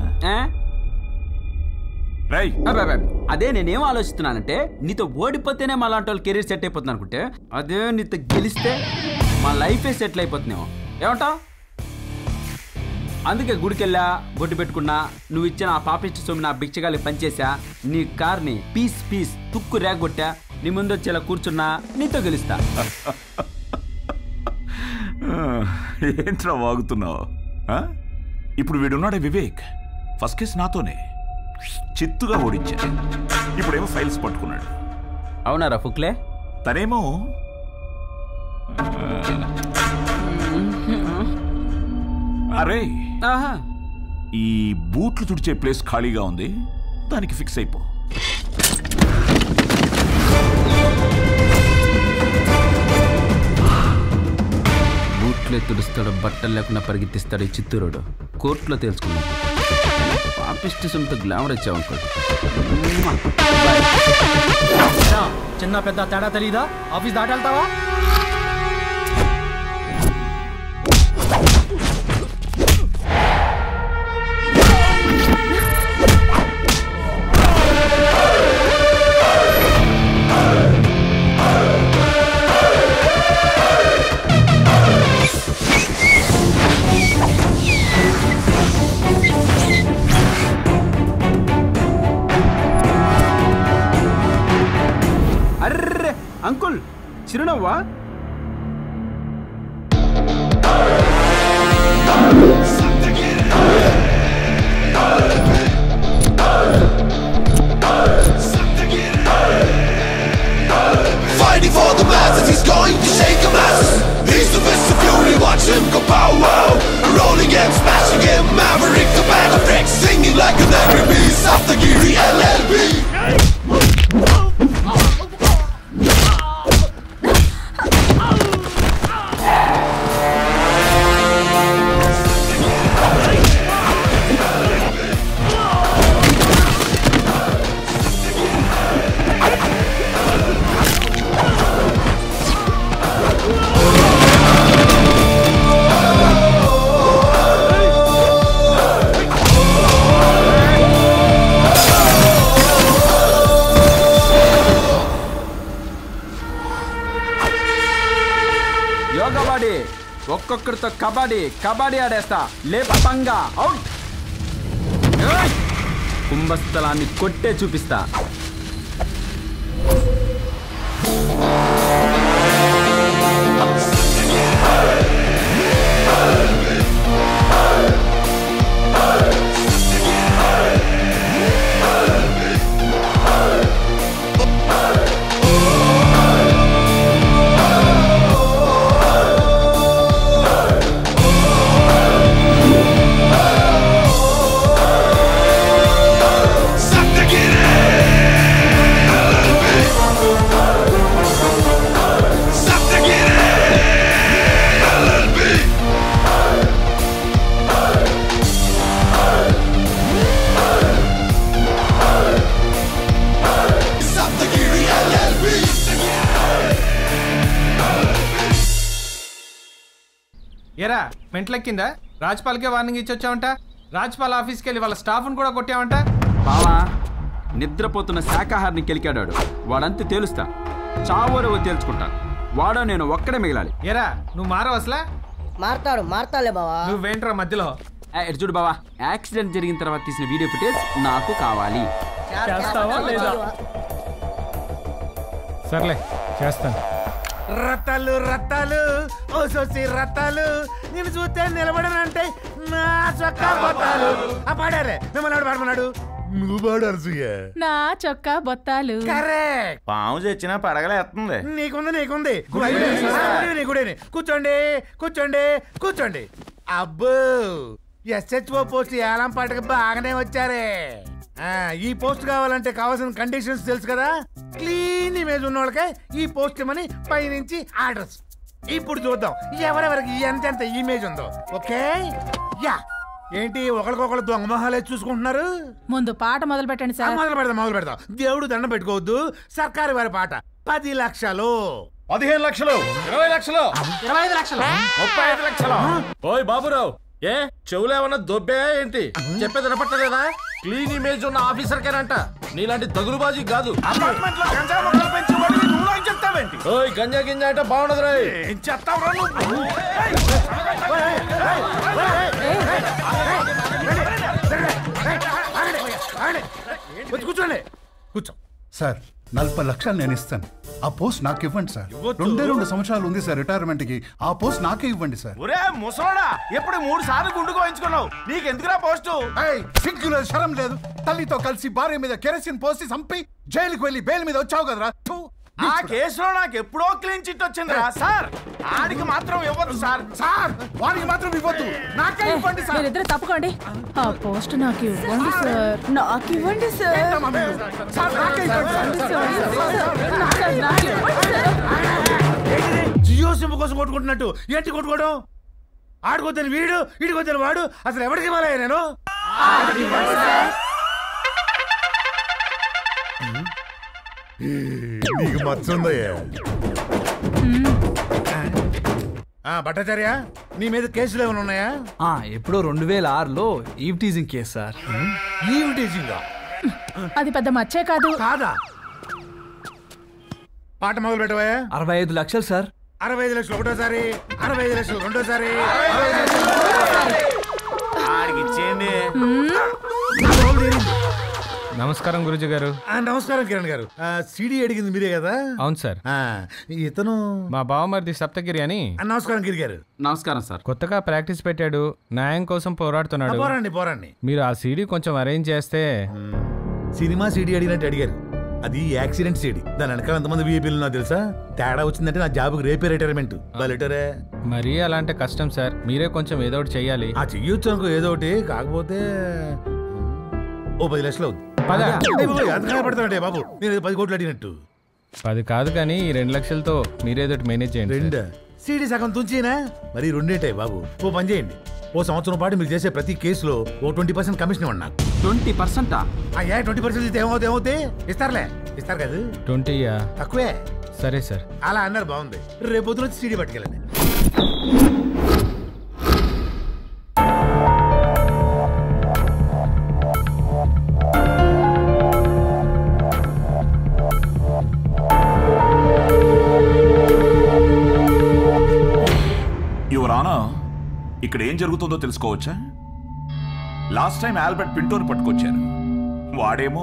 అదే నేనేం ఆలోచిస్తున్నానంటే, నీతో ఓడిపోతేనే మా లాంటి వాళ్ళు కెరీర్ సెట్ అయిపోతుంది అనుకుంటే, అదే నీతో గెలిస్తే మా లైఫే సెటిల్ అయిపోతున్నావు. ఏమంటావు? అందుకే గుడికెళ్ళా, బొట్టు పెట్టుకున్నా, నువ్వు ఇచ్చిన ఆ పాపిష్టి సొమ్ము నా బిచ్చగాలి పనిచేసా, నీ కార్ని పీస్ పీస్ తుక్కు రేగొట్టా, నీ ముందు వచ్చేలా కూర్చున్నా, నీతో గెలుస్తా. ఏంట్రా వాగుతున్నావు? ఇప్పుడు వీడున్నాడే వివేక్, ఫస్ట్ కేసు నాతోనే చిత్తుగా ఓడించాడు. ఇప్పుడేమో ఫైల్స్ పట్టుకున్నాడు. అవునా రఫుక్లే? తనేమో అరే ఈ బూట్లు తుడిచే ప్లేస్ ఖాళీగా ఉంది, దానికి ఫిక్స్ అయిపో. బూట్లే తుడుస్తాడు, బట్టలు లేకుండా పరిగెత్తిస్తాడు ఈ చిత్తూరుడు. కోర్టులో తెలుసుకున్నాడు. పాపిష్టి సొంత గ్లామర్ ఇచ్చావనుకోండి. చిన్న పెద్ద తేడా తెలీదా? ఆఫీస్ దాటెళ్తావా? అంకుల్ చిరునవ్వా? Fighting for the masses, he's going to shake the masses. He's the best of fury, watch him go pow wow. Rolling him, smashing him, maverick the bag of bricks, singing like an angry beast. Sapthagiri L L B. ఒక్కొక్కరితో కబడ్డీ కబడ్డీ ఆడేస్తా. లేపంగా out. కుంభస్థలాన్ని కొట్టే చూపిస్తా. ఎరా మెంట్లెక్కిందా? రాజ్పాల్కే warning ఇచ్చొచ్చావంట. Rajpal ఆఫీస్కి వెళ్ళి వాళ్ళ స్టాఫ్ను కూడా కొట్టావంట. బావా, నిద్రపోతున్న శాకాహారిని కెలికాడాడు. వాడంతా తేలుస్తా. చావోరవో తేల్చుకుంటా. వాడో నేను ఒక్కడే మిగిలాలి. ఎరా నువ్వు మారవు అసలా? మారతాడు మారతాలే బావా. నువ్వేంట్రా మధ్యలో? ఎటు చూడు బావా, యాక్సిడెంట్ జరిగిన తర్వాత తీసిన వీడియో ఫుటేజ్ నాకు కావాలి. సర్లే చేస్తాను. రత్తాలు రత్తాలు ఓసోసి రత్తాలు నేను చూస్తే నిలబడనంటే నా చొక్కా బొత్తాలు. ఆ పాడారే మిమ్మల్ని పాడమన్నాడు. నువ్వు పాడారు సుయ్య. నా చొక్కా బొత్తాలు. కరెక్ట్. పాము చచ్చినా పడగలేస్తుంది. నీకుంది నీకుంది నీకుడేని. కూర్చోండి కూర్చోండి కూర్చోండి. అబ్బో ఎస్హెచ్ఓ పోస్ట్ ఏలం పాటకి బాగానే వచ్చారే. ఈ పోస్ట్ కావాలంటే కావాల్సిన కండిషన్స్ తెలుసు కదా. క్లీన్ ఇమేజ్ ఉన్న వాళ్ళకే ఈ పోస్ట్ ఇమ్మని పైనుంచి ఆర్డర్స్. ఇప్పుడు చూద్దాం ఎవరెవరికి ఎంతెంత ఇమేజ్ ఉందో. Okay yeah. ఏంటి ఒకరికొకరు దొంగ మొహాలే చూసుకుంటున్నారు? ముందు పాట మొదలు పెట్టండి సార్. మొదలు పెడదాం మొదలు పెడదాం. దేవుడు దండం పెట్టుకోవద్దు. సర్కారు వారి పాట. పది లక్షలు, పదిహేను లక్షలు, ఇరవై లక్షలు, ఇరవై ఐదు లక్షలు, ముప్పై ఐదు లక్షలు. ఓయ్ బాబురావు, ఏ చెవులు ఏమన్నా దొబ్బే ఏంటి? చెప్పేది వినపట్టలేదా? క్లీన్ ఇమేజ్ ఉన్న ఆఫీసర్ కేనంట. నీలాంటి తగులుబాజీ కాదు. ఓయ్ గంజా గింజా అంటే బాగుండదు రా. ఏం చెప్తావురా నువ్వు? కూర్చోండి కూర్చో. సార్ నలభై లక్షలు నేను ఇస్తాను. ఆ పోస్ట్ నాకు ఇవ్వండి సార్. రెండే రెండు సంవత్సరాలు ఉంది సార్ రిటైర్మెంట్ కి. ఆ పోస్ట్ నాకే ఇవ్వండి సార్. ఒరే ముసలోడా, ఎప్పుడు మూడు సార్లు గుండు కోయించుకున్నావు. నీకెందుకురా పోస్టు? సిగ్గు లేదు, శరం లేదు. తల్లితో కలిసి భార్య మీద కెరసిన్ పోసి చంపి జైలుకు వెళ్ళి బెయిల్ మీద వచ్చావు కదరా. ఆ కేసులో నాకు ఎప్పుడో క్లీన్ చిట్ వచ్చిందిరా సార్. ఆడికి మాత్రం ఇవ్వద్దు సార్. సార్ వాడికి మాత్రం ఇవ్వద్దు, నాకే ఇవ్వండి సార్. మీరిద్దరు తప్పుకోండి. ఆ పోస్ట్ నాకు ఇవ్వండి సార్. నాకు ఇవ్వండి సార్. జియో సిమ్ కోసం కొట్టుకుంటున్నట్టు ఏంటి కొట్టుకోవడం? ఆడుకోద్దని వీడు, ఈడుకోద్దని వాడు. అసలు ఎవరికి ఇవ్వాలయ్యా నేను? నీకు మచ్చుందయ్యా. భట్టాచార్య, నీ మీద కేసులు ఏమైనా ఉన్నాయా? ఎప్పుడో రెండు వేల ఆరులో eve teasing case sir. Eve teasing? అది పెద్ద మచ్చే కాదు. కాదా? పాట మొదలు పెట్టవా? అరవై ఐదు లక్షలు సార్. అరవై ఐదు లక్షలు ఒకటోసారి, అరవై ఐదు లక్షలు రెండోసారి. ఇచ్చేయండి. నమస్కారం గురుజీ గారు. నమస్కారం కిరణ్ గారు. సిడి అడిగింది మీరే కదా? అవును సార్. ఇతను మా బావమరిది సప్తగిరి అని. నమస్కారం గిరి గారు. నమస్కారం సార్. కొత్తగా ప్రాక్టీస్ పెట్టాడు, న్యాయం కోసం పోరాడుతున్నాడు. పోరండి పోరండి. మీరు ఆ సీడీ కొంచెం అరేంజ్ చేస్తే. సినిమా సీడీ అడిగినట్టు అడిగారు. అది యాక్సిడెంట్ సీడీ. దాని వెనకాల ఎంతమంది వీఐపీలు నాకు తెలుసా? తేడా వచ్చిందంటే నా జాబ్కి రేపే రిటైర్మెంట్. లెటరే మరీ అలా అంటే కష్టం సార్. మీరే కొంచెం ఏదో ఒకటి చెయ్యాలి. ఆ చెయ్యొచ్చు అనుకో ఏదో ఒకటి. కాకపోతే ఓ పది లక్షలు అవుతుంది. పడతానంటే బాబు నేను పది కోట్లు అడిగినట్టు. పది కాదు కానీ ఈ రెండు లక్షలతో మీరేదో మేనేజ్ చేయండి. రెండు సీడీ సగం తుంచేనా? మరి రెండేటాయి బాబు. ఓ పని చేయండి, ఓ సంవత్సరం పాటు మీరు చేసే ప్రతి కేసులో ఓ ట్వంటీ పర్సెంట్ కమిషన్ ఇవ్వండి. ట్వంటీ పర్సెంటా? అయ్యా ట్వంటీ పర్సెంట్ ఇస్తే ఏమవుతాయి ఏమవుతాయి ఇస్తారులే. ఇస్తారు కదా? ట్వంటీయా? తక్కువే. సరే సార్. అలా అన్నారు, బాగుంది. రేపు పొద్దున వచ్చి సీడీ పట్టుకెళ్ళండి. యువరానా, ఇక్కడ ఏం జరుగుతుందో తెలుసుకోవచ్చా? లాస్ట్ టైం ఆల్బర్ట్ పింటోని పట్టుకొచ్చారు. వాడేమో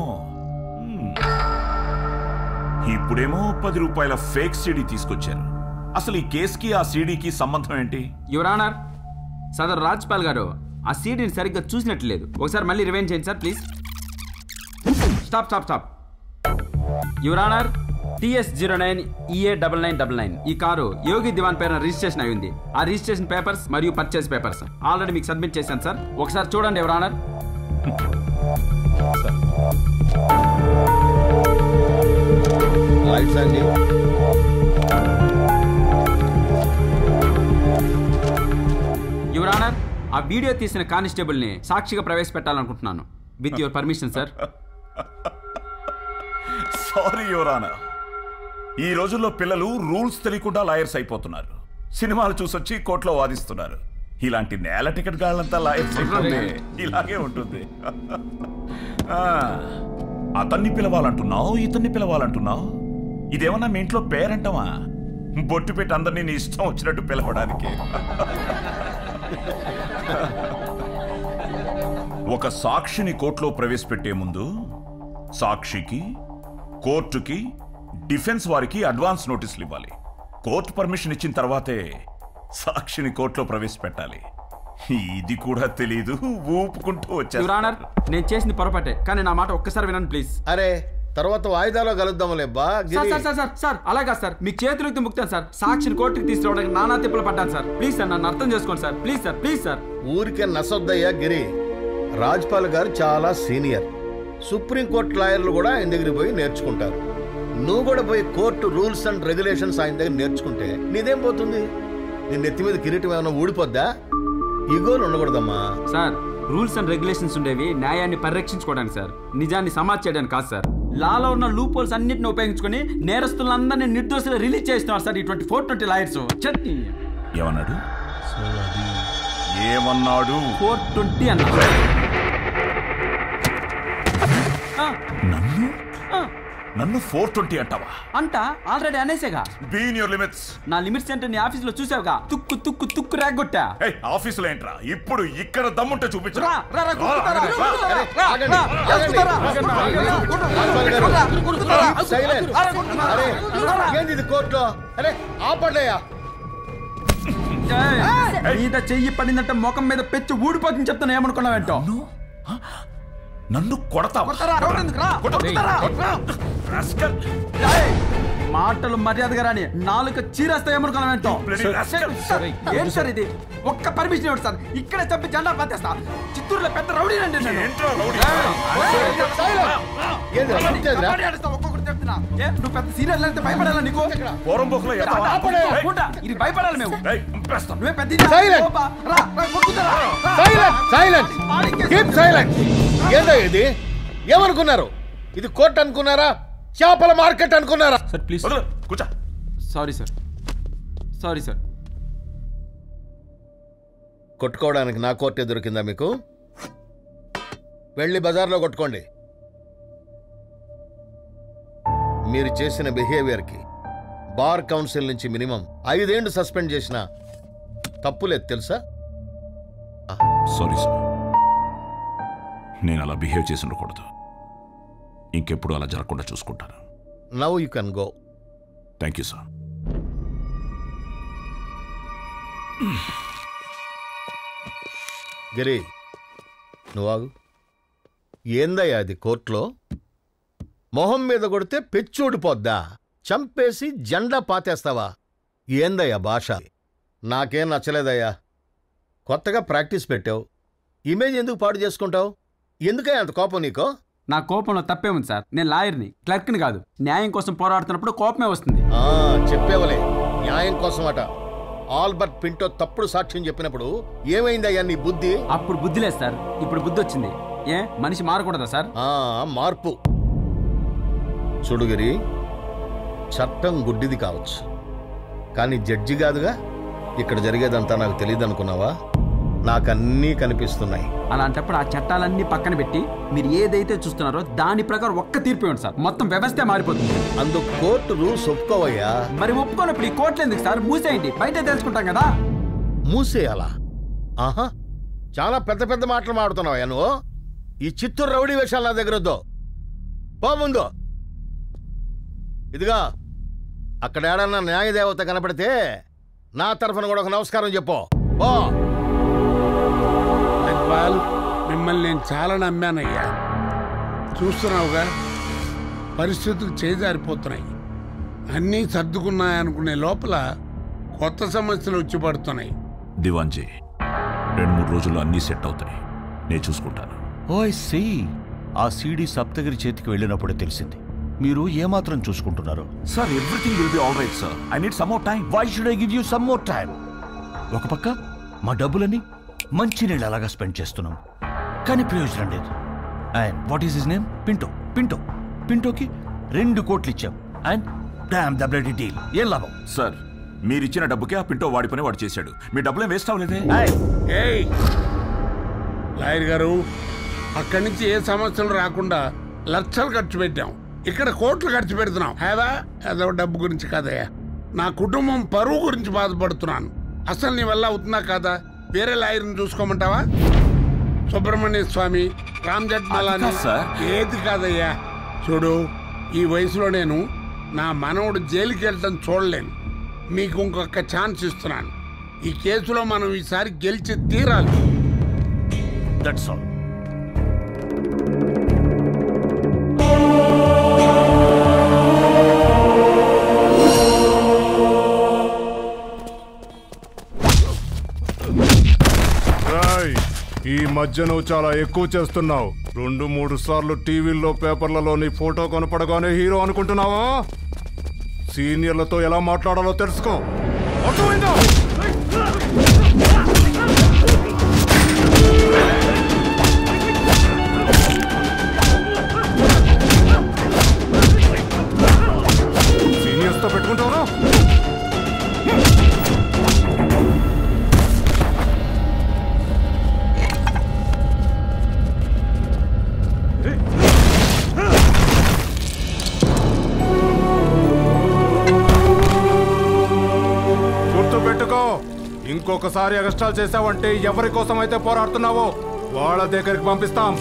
ఇప్పుడేమో పది రూపాయల ఫేక్ సీడీ తీసుకొచ్చారు. అసలు ఈ కేసుకి ఆ సీడీకి సంబంధం ఏంటి? యువర్ ఆనర్, సదరు రాజ్పాల్ గారు ఆ సీడీని సరిగ్గా చూసినట్లేదు. ఒకసారి మళ్ళీ రివైండ్ చేయండి sir please. Stop stop stop. Your honour, TS zero nine EA double nine double nine ఈ కారు యోగి దివాన్ పేరున రిజిస్ట్రేషన్ అయి ఉంది. ఆ రిజిస్ట్రేషన్ పేపర్స్ మరియు పర్చేస్ పేపర్స్ ఆల్రెడీ మీకు సబ్మిట్ చేశాను సార్. ఒకసారి చూడండి యువర్ ఆనర్. యువర్ ఆనర్, ఆ వీడియో తీసిన కానిస్టేబుల్ ని సాక్షిగా ప్రవేశపెట్టాలనుకుంటున్నాను. With your permission sir. Sorry your honour, ఈ రోజుల్లో పిల్లలు రూల్స్ తెలియకుండా లాయర్స్ అయిపోతున్నారు. సినిమాలు చూసొచ్చి కోర్టులో వాదిస్తున్నారు. ఇలాంటి నేల టికెట్ గాళ్ళంతా లాయర్స్ అయిపోతే ఇలాగే ఉంటుంది. అతన్ని పిలవాలంటున్నావు, ఇతన్ని పిలవాలంటున్నావు. ఇదేమన్నా మీ ఇంట్లో పేరంటమా? బొట్టు పెట్టి అందరినీ నీ ఇష్టం వచ్చినట్టు పిలవడానికి. ఒక సాక్షిని కోర్టులో ప్రవేశపెట్టే ముందు సాక్షికి, కోర్టుకి, డిఫెన్స్ వారికి అడ్వాన్స్ నోటీసులు ఇవ్వాలి. కోర్టు పర్మిషన్ ఇచ్చిన తర్వాతే సాక్షిని కోర్టులో ప్రవేశపెట్టాలి. ఇది కూడా తెలీదు, ఊపుకుంటూ వచ్చారు. నేను చేసింది పొరపాటే, కానీ నా మాట ఒక్కసారి వినండి ప్లీజ్. అరే తర్వాత వాయిదాలో కలుద్దాంలే బా. సార్ సార్ సార్ అలాగా సార్, మీ చేతులకి ముక్తాను సార్. సాక్షిని కోర్టుకి తీసుకురావడానికి నానా తిప్పలు పడ్డాను సార్. ప్లీజ్ సార్ నన్ను అర్థం చేసుకోండి sir. Please sir please sir. ఊరికే నసొద్దయ్యా గిరి. రాజ్పాల్ గారు చాలా సీనియర్. సుప్రీంకోర్టు లాయర్లు కూడా ఆయన దగ్గరికి పోయి నేర్చుకుంటారు. నువ్వు కూడా పోయి కోర్టు రూల్స్ అండ్ రెగ్యులేషన్స్ ఆయన దగ్గర నేర్చుకుంటే నీదేం పోతుంది? నీ నెత్తి మీద కిరీటం ఏమైనా ఊడిపోద్దా? ఈగోలు ఉండకూడదమ్మా. సార్ రూల్స్ అండ్ రెగ్యులేషన్స్ ఉండేవి న్యాయాన్ని పరిరక్షించుకోవడానికి సార్, నిజాన్ని సమాజ్ చేయడానికి కాదు సార్. లాలో ఉన్న లూప్ హోల్స్ అన్నింటిని ఉపయోగించుకొని నేరస్తులందరినీ నిర్దోషులు రిలీజ్ చేస్తున్నారు సార్ ఈ ట్వంటీ ఫోర్ ట్వంటీ లాయర్స్. ఏమన్నాడు ఏమన్నాడు ఫోర్ ట్వంటీ అన్నాడు. నన్ను నన్ను ఫోర్ ట్వంటీ అంటావా? అంట ఆల్రెడీ అనేసేగా. Be in your limits. నా లిమిట్స్ అంటే నీ ఆఫీస్ లో చూసావుగా, తుక్కు తుక్కు తుక్కు రేగొట్టా. ఆఫీస్ లో ఏంట్రా? ఇప్పుడు ఇక్కడ దమ్ముంటే చూపించు. కోర్టులో అరే ఆపడలేయా? మీద చెయ్యి పడిందంటే ముఖం మీద పెచ్చి ఊడిపోతుంది చెప్తాను. ఏమనుకున్నావేంటో? నన్ను కొడతావా? మాటలు మర్యాదగా రాని నాలుగు చీరేస్తా. ఏమనుకున్నావేంటో? ఏం సార్ ఇది? ఒక్క పర్మిషన్ ఇవ్వండి సార్, ఇక్కడే చంపి జెండా పాతేస్తా. చిత్తూరులో పెద్ద రౌడీ అండి. ఒక్కొక్కటి చెప్తున్నా. నువ్వు పెద్ద సీనియర్ అయితే భయపడాలా నీకు? ఇది భయపడాలి మేము. నువ్వే పెద్ద ఇది ఏమనుకున్నారు? ఇది కోర్టు అనుకున్నారా? చేపల మార్కెట్ అనుకున్నారా? సార్ ప్లీజ్ కూర్చో. Sorry sir sorry sir. కొట్టుకోవడానికి నా కోర్టే దొరికిందా మీకు? వెళ్ళి బజార్లో కొట్టుకోండి. మీరు చేసిన బిహేవియర్కి బార్ కౌన్సిల్ నుంచి మినిమం ఐదేళ్లు సస్పెండ్ చేసిన తప్పులేదు తెలుసా? సారీ సార్, నేను అలా బిహేవ్ చేసి ఉండకూడదు. ఇంకెప్పుడు అలా జరగకుండా చూసుకుంటాను. Now you can go. Thank you sir. Giri నువ్వాగు. ఏందయ్యా అది కోర్టులో? మొహం మీద కొడితే పెచ్చూడిపోద్దా? చంపేసి జెండా పాతేస్తావా? ఏందయ్యా భాష? నాకేం నచ్చలేదయ్యా. కొత్తగా ప్రాక్టీస్ పెట్టావు, ఇమేజ్ ఎందుకు పాడు చేసుకుంటావు? ఎందుకయ్యా అంత కోపం నీకో? నా కోపంలో తప్పే ఉంది సార్. నేను లాయర్ని, క్లర్క్ని కాదు. న్యాయం కోసం పోరాడుతున్నప్పుడు కోపమే వస్తుంది. చెప్పేవలే, న్యాయం కోసం అట. ఆల్బర్ట్ పింటో తప్పుడు సాక్ష్యం చెప్పినప్పుడు ఏమైందయ్యా నీ బుద్ధి? అప్పుడు బుద్ధి లేదు సార్, ఇప్పుడు బుద్ధి వచ్చింది. ఏ మనిషి మారకూడదా సార్? మార్పు. చూడుగిరి, చట్టం గుడ్డిది కావచ్చు, కానీ జడ్జి కాదుగా. ఇక్కడ జరిగేదంతా నాకు తెలియదు అనుకున్నావా? నాకన్నీ కనిపిస్తున్నాయి. అలాంటప్పుడు ఆ చట్టాలన్నీ పక్కన పెట్టి మీరు ఏదైతే చూస్తున్నారో దాని ప్రకారం ఒక్క తీర్పు ఇవ్వండి సార్. మొత్తం వ్యవస్థ మారిపోతుంది. అందుకు కోర్టు రూల్స్ ఒప్పుకోవయ్యా. మరి ఒప్పుకోనప్పుడు ఈ కోర్టులు ఎందుకు సార్? మూసేయండి, బయట తెలుసుకుంటాం కదా. మూసేయాలా? ఆహా, చాలా పెద్ద పెద్ద మాటలు మాడుతున్నావయ్యా నువ్వు. ఈ చిత్తూరు రౌడీ వేషాలు నా దగ్గర వద్దు, పో ముందు. ఇదిగా అక్కడ ఏడన్నా న్యాయదేవత కనపడితే నా తరఫున కూడా ఒక నమస్కారం చెప్పు. ఓ మిమ్మల్ని నేను చాలా నమ్మానయ్యా. చూస్తున్నావుగా పరిస్థితులు చేజారిపోతున్నాయి. అన్నీ సర్దుకున్నాయనుకునే లోపల కొత్త సమస్యలు వచ్చి పడుతున్నాయి. దివాన్జీ, రెండు మూడు రోజుల్లో అన్నీ సెట్ అవుతాయి, నేను చూసుకుంటాను. ఓయ్ సి ఆ సీడీ సప్తగిరి చేతికి వెళ్ళినప్పుడే తెలిసింది మీరు ఏమాత్రం చూసుకుంటున్నారు. Sir, everything will be all right sir. I need some more time. Why should I give you some more time? ఒక పక్క మా డబ్బులని మంచి నీళ్ళు అలాగా స్పెండ్ చేస్తున్నాం, కానీ ప్రయోజనం లేదు. And what is his name? Pinto. Pinto పింటోకి రెండు కోట్లు ఇచ్చాం. And damn the bloody deal. ఏం లాభం? సార్, మీరిచ్చిన డబ్బుకే ఆ పింటో వాడి పని వాడు చేశాడు. మీ డబ్బులేం వేస్ట్ అవ్వలేదే. లాయర్ గారు, అక్కడి నుంచి ఏ సమస్యలు రాకుండా లక్షలు ఖర్చు పెట్టాం, ఇక్కడ కోట్లు ఖర్చు పెడుతున్నాం. హేవా ఏదో డబ్బు గురించి కాదయ్యా, నా కుటుంబం పరువు గురించి బాధపడుతున్నాను. అసలు నీ వల్ల అవుతుందా కాదా? వేరే లాయర్ని చూసుకోమంటావా? సుబ్రహ్మణ్య స్వామి, రామ్ జట్మలాని, ఏది కాదయ్యా. చూడు, ఈ వయసులో నేను నా మనవడు జైలుకి వెళ్ళటం చూడలేను. మీకు ఇంకొక ఛాన్స్ ఇస్తున్నాను. ఈ కేసులో మనం ఈసారి గెలిచి తీరాలి. That's all. ఈ మధ్య నువ్వు చాలా ఎక్కువ చేస్తున్నావు. రెండు మూడు సార్లు టీవీల్లో పేపర్లలో నీ ఫోటో కనపడగానే హీరో అనుకుంటున్నావా? సీనియర్లతో ఎలా మాట్లాడాలో తెలుసుకో. సీనియర్స్తో పెట్టుకుంటావా? ఇంకొకసారి ఎగస్ట్రాల్ చేసావంటే ఎవరి కోసం అయితే పోరాడుతున్నావో వాళ్ళ దగ్గరికి పంపిస్తాం.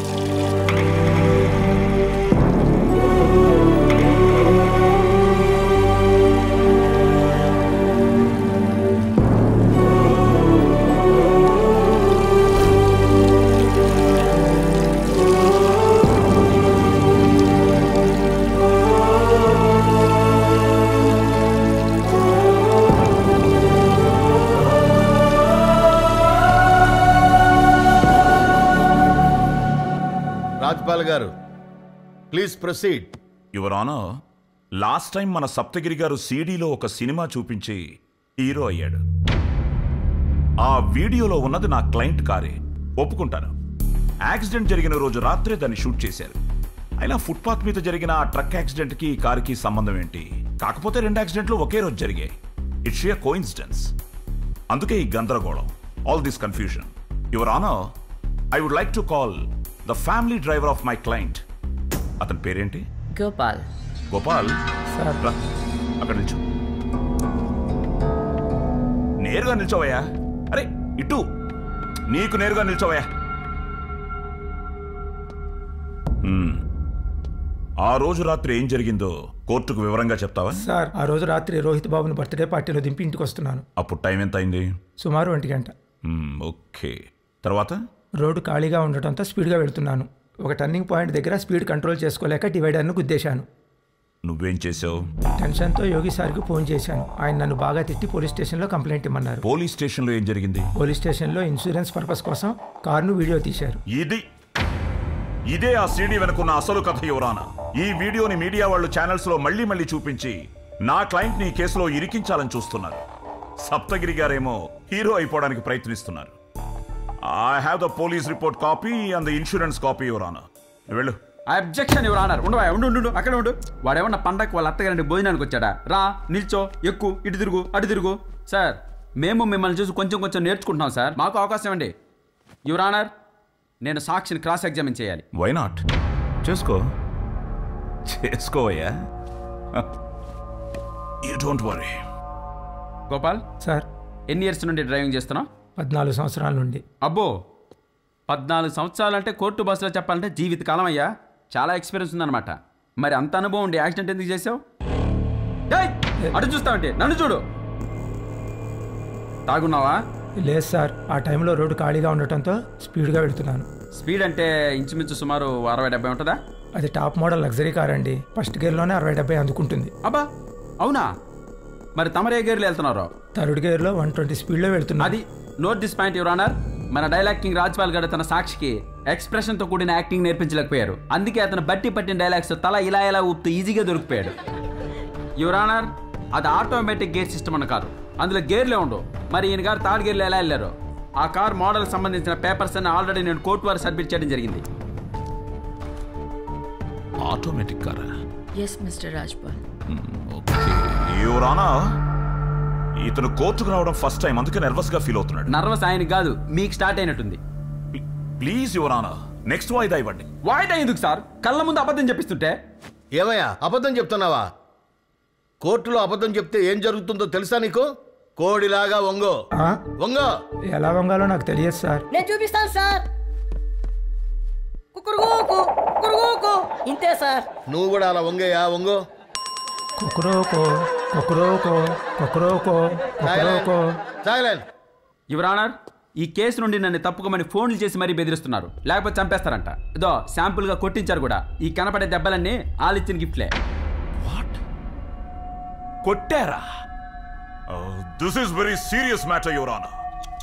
Rajpal garu, please proceed. Your honour, last time మన సప్తగిరి గారు సీడీలో ఒక సినిమా చూపించి హీరో అయ్యాడు. ఆ వీడియోలో ఉన్నది నా క్లయింట్ కారే, ఒప్పుకుంటాను. యాక్సిడెంట్ జరిగిన రోజు రాత్రే దాన్ని షూట్ చేశారు. అయినా ఫుట్పాత్ మీద జరిగిన ఆ ట్రక్ యాక్సిడెంట్కి ఈ కారుకి సంబంధం ఏంటి? కాకపోతే రెండు యాక్సిడెంట్లు ఒకే రోజు జరిగాయి. It's a coincidence. అందుకే ఈ గందరగోళం, all this confusion. Your honour, I would like to call the family driver of my client. అతని పేరేంటి? గోపాల్. గోపాల్, అక్కడ నిల్చో. నేరుగా నిల్చోవయ్యా. అరే ఇటు, నీకు నేరుగా నిల్చోవయ్యా. ఆ రోజు రాత్రి ఏం జరిగిందో కోర్టుకు వివరంగా చెప్తావా? సార్ ఆ రోజు రాత్రి రోహిత్ బాబుని బర్త్డే పార్టీలో దింపి ఇంటికి వస్తున్నాను. అప్పుడు టైం ఎంత అయింది? సుమారు ఒంటి గంట. ఓకే, తర్వాత? రోడ్డు ఖాళీగా ఉండటంతో స్పీడ్గా వెళుతున్నాను. ఒక టర్నింగ్ పాయింట్ దగ్గర స్పీడ్ కంట్రోల్ చేసుకోలేక డివైడర్ను గుద్దేశాను. నువ్వేం చేసావు? టెన్షన్తో యోగి సార్కి ఫోన్ చేశాను. ఆయన నన్ను బాగా తిట్టి పోలీస్ స్టేషన్లో కంప్లైంట్ ఇమ్మన్నారు. పోలీస్ స్టేషన్లో ఏం జరిగింది? పోలీస్ స్టేషన్లో ఇన్సూరెన్స్ పర్పస్ కోసం కారును వీడియో తీశారు. ఇది ఇదే ఆ సీడీ వెనుకున్న అసలు కథ యువరానా. ఈ వీడియోని మీడియా వాళ్ళు ఛానల్స్ లో మళ్లీ మళ్లీ చూపించి నా క్లయింట్ ని కేసులో ఇరికించాలని చూస్తున్నారు. సప్తగిరి గారేమో హీరో అయిపోవడానికి ప్రయత్నిస్తున్నారు. I have the police report copy and the insurance copy యువరానా. వెళ్ళు. Objection your honour. ఉండవా ఉండు ఉండు అక్కడ ఉండు. వాడేమన్నా పండగ వాళ్ళ అత్తగారింటి భోజనానికి వచ్చాడా? రా, నిల్చో, ఎక్కు, ఇటు తిరుగు, అటు తిరుగు. సార్ మేము మిమ్మల్ని చూసి కొంచెం కొంచెం నేర్చుకుంటున్నాం సార్, మాకు అవకాశం ఇవ్వండి. యువర్ ఆనర్, నేను సాక్షిని క్రాస్ ఎగ్జామిన్ చేయాలి. Why not? చేసుకో చేసుకోవయ్యా. You don't worry. Gopal sir, ఎన్ని ఇయర్స్ నుండి డ్రైవింగ్ చేస్తున్నావు? పద్నాలుగు సంవత్సరాల నుండి. అబ్బో, పద్నాలుగు సంవత్సరాలు అంటే కోర్టు బస్సులో చెప్పాలంటే జీవితకాలం అయ్యా. చాలా ఎక్స్పీరియన్స్ ఉందన్నమాట. మరి అంత అనుభవం ఉండి యాక్సిడెంట్ ఎందుకు చేసావు? అటు చూస్తావంటే నన్ను చూడు. తాగున్నావా? లేదు సార్, ఆ టైంలో రోడ్డు ఖాళీగా ఉండటంతో స్పీడ్గా వెళ్తున్నాను. స్పీడ్ అంటే ఇంచుమించు సుమారు అరవై డెబ్బై ఉంటుందా? అది టాప్ మోడల్ లగ్జరీ కార్ అండి. ఫస్ట్ గేర్లోనే అరవై డెబ్బై అందుకుంటుంది. అబ్బా, అవునా? మరి తమరే గేర్లు వెళ్తున్నారో? థర్డ్ గేర్లో వన్ ట్వంటీ స్పీడ్లో వెళ్తున్నా. అది note this point your honour. మన డైలాగ్ కింగ్ రాజ్పాల్ గారు తన సాక్షికి ఎక్స్ప్రెషన్తో కూడిన యాక్టింగ్ నేర్పించలేకపోయారు. అందుకే అతను బట్టి పట్టిన డైలాగ్స్ తల ఇలా ఇలా ఊపుతూ ఈజీగా దొరికిపోయాడు. యువర్ ఆనర్, అది ఆటోమేటిక్ గేర్ సిస్టమ్ అన్న కారు, అందులో గేర్లే ఉండవు. మరి ఈయన గారు థర్డ్ గేర్లు ఎలా వెళ్ళారు? ఆ కార్ మోడల్ సంబంధించిన పేపర్స్ అన్ని ఆల్రెడీ నేను కోర్టు వారు సబ్మిట్ చేయడం జరిగింది. ఆటోమేటిక్ కారా? Yes mister Rajpal. Okay your honour, ఇతను కోర్టుకు రావడం ఫస్ట్ టైం, అందుకే నర్వస్ గా ఫీల్ అవుతున్నాడు. నర్వస్ ఆయన కాదు, మీకు స్టార్ట్ అయినట్టుంది. ప్లీజ్ యువర్ ఆనర్, నెక్స్ట్ వాయిదా ఇవ్వండి. వాయిదా ఎందుకు సార్? కళ్ళ ముందు అబద్ధం చెప్పిస్తుంటే. ఏమయ్యా అబద్ధం చెప్తున్నావా? కోర్టులో అబద్ధం చెప్తే ఏం జరుగుతుందో తెలుసా నీకు? కోడిలాగా వంగో వంగో. ఎలా వంగాలో నాకు తెలియదు సార్. నేను చూపిస్తాను సార్. కుకురుగోకు కుకురుగోకు ఇంతే సార్. నువ్వు కూడా అలా వంగయ్యా, వంగో. కుకురోకో కుకురోకో కుకురోకో కుకురోకో. సైలెంట్. యువర్ ఆనర్, ఈ కేసు నుండి నన్ను తప్పుకోమని ఫోన్లు చేసి మరీ బెదిరిస్తున్నారు, లేకపోతే చంపేస్తారంట. ఇదో శాంపుల్ గా కొట్టించారు కూడా. ఈ కనపడే దెబ్బలన్నీ ఆలిచ్చిన గిఫ్ట్లే. కొట్టారా? This is very serious matter your honour.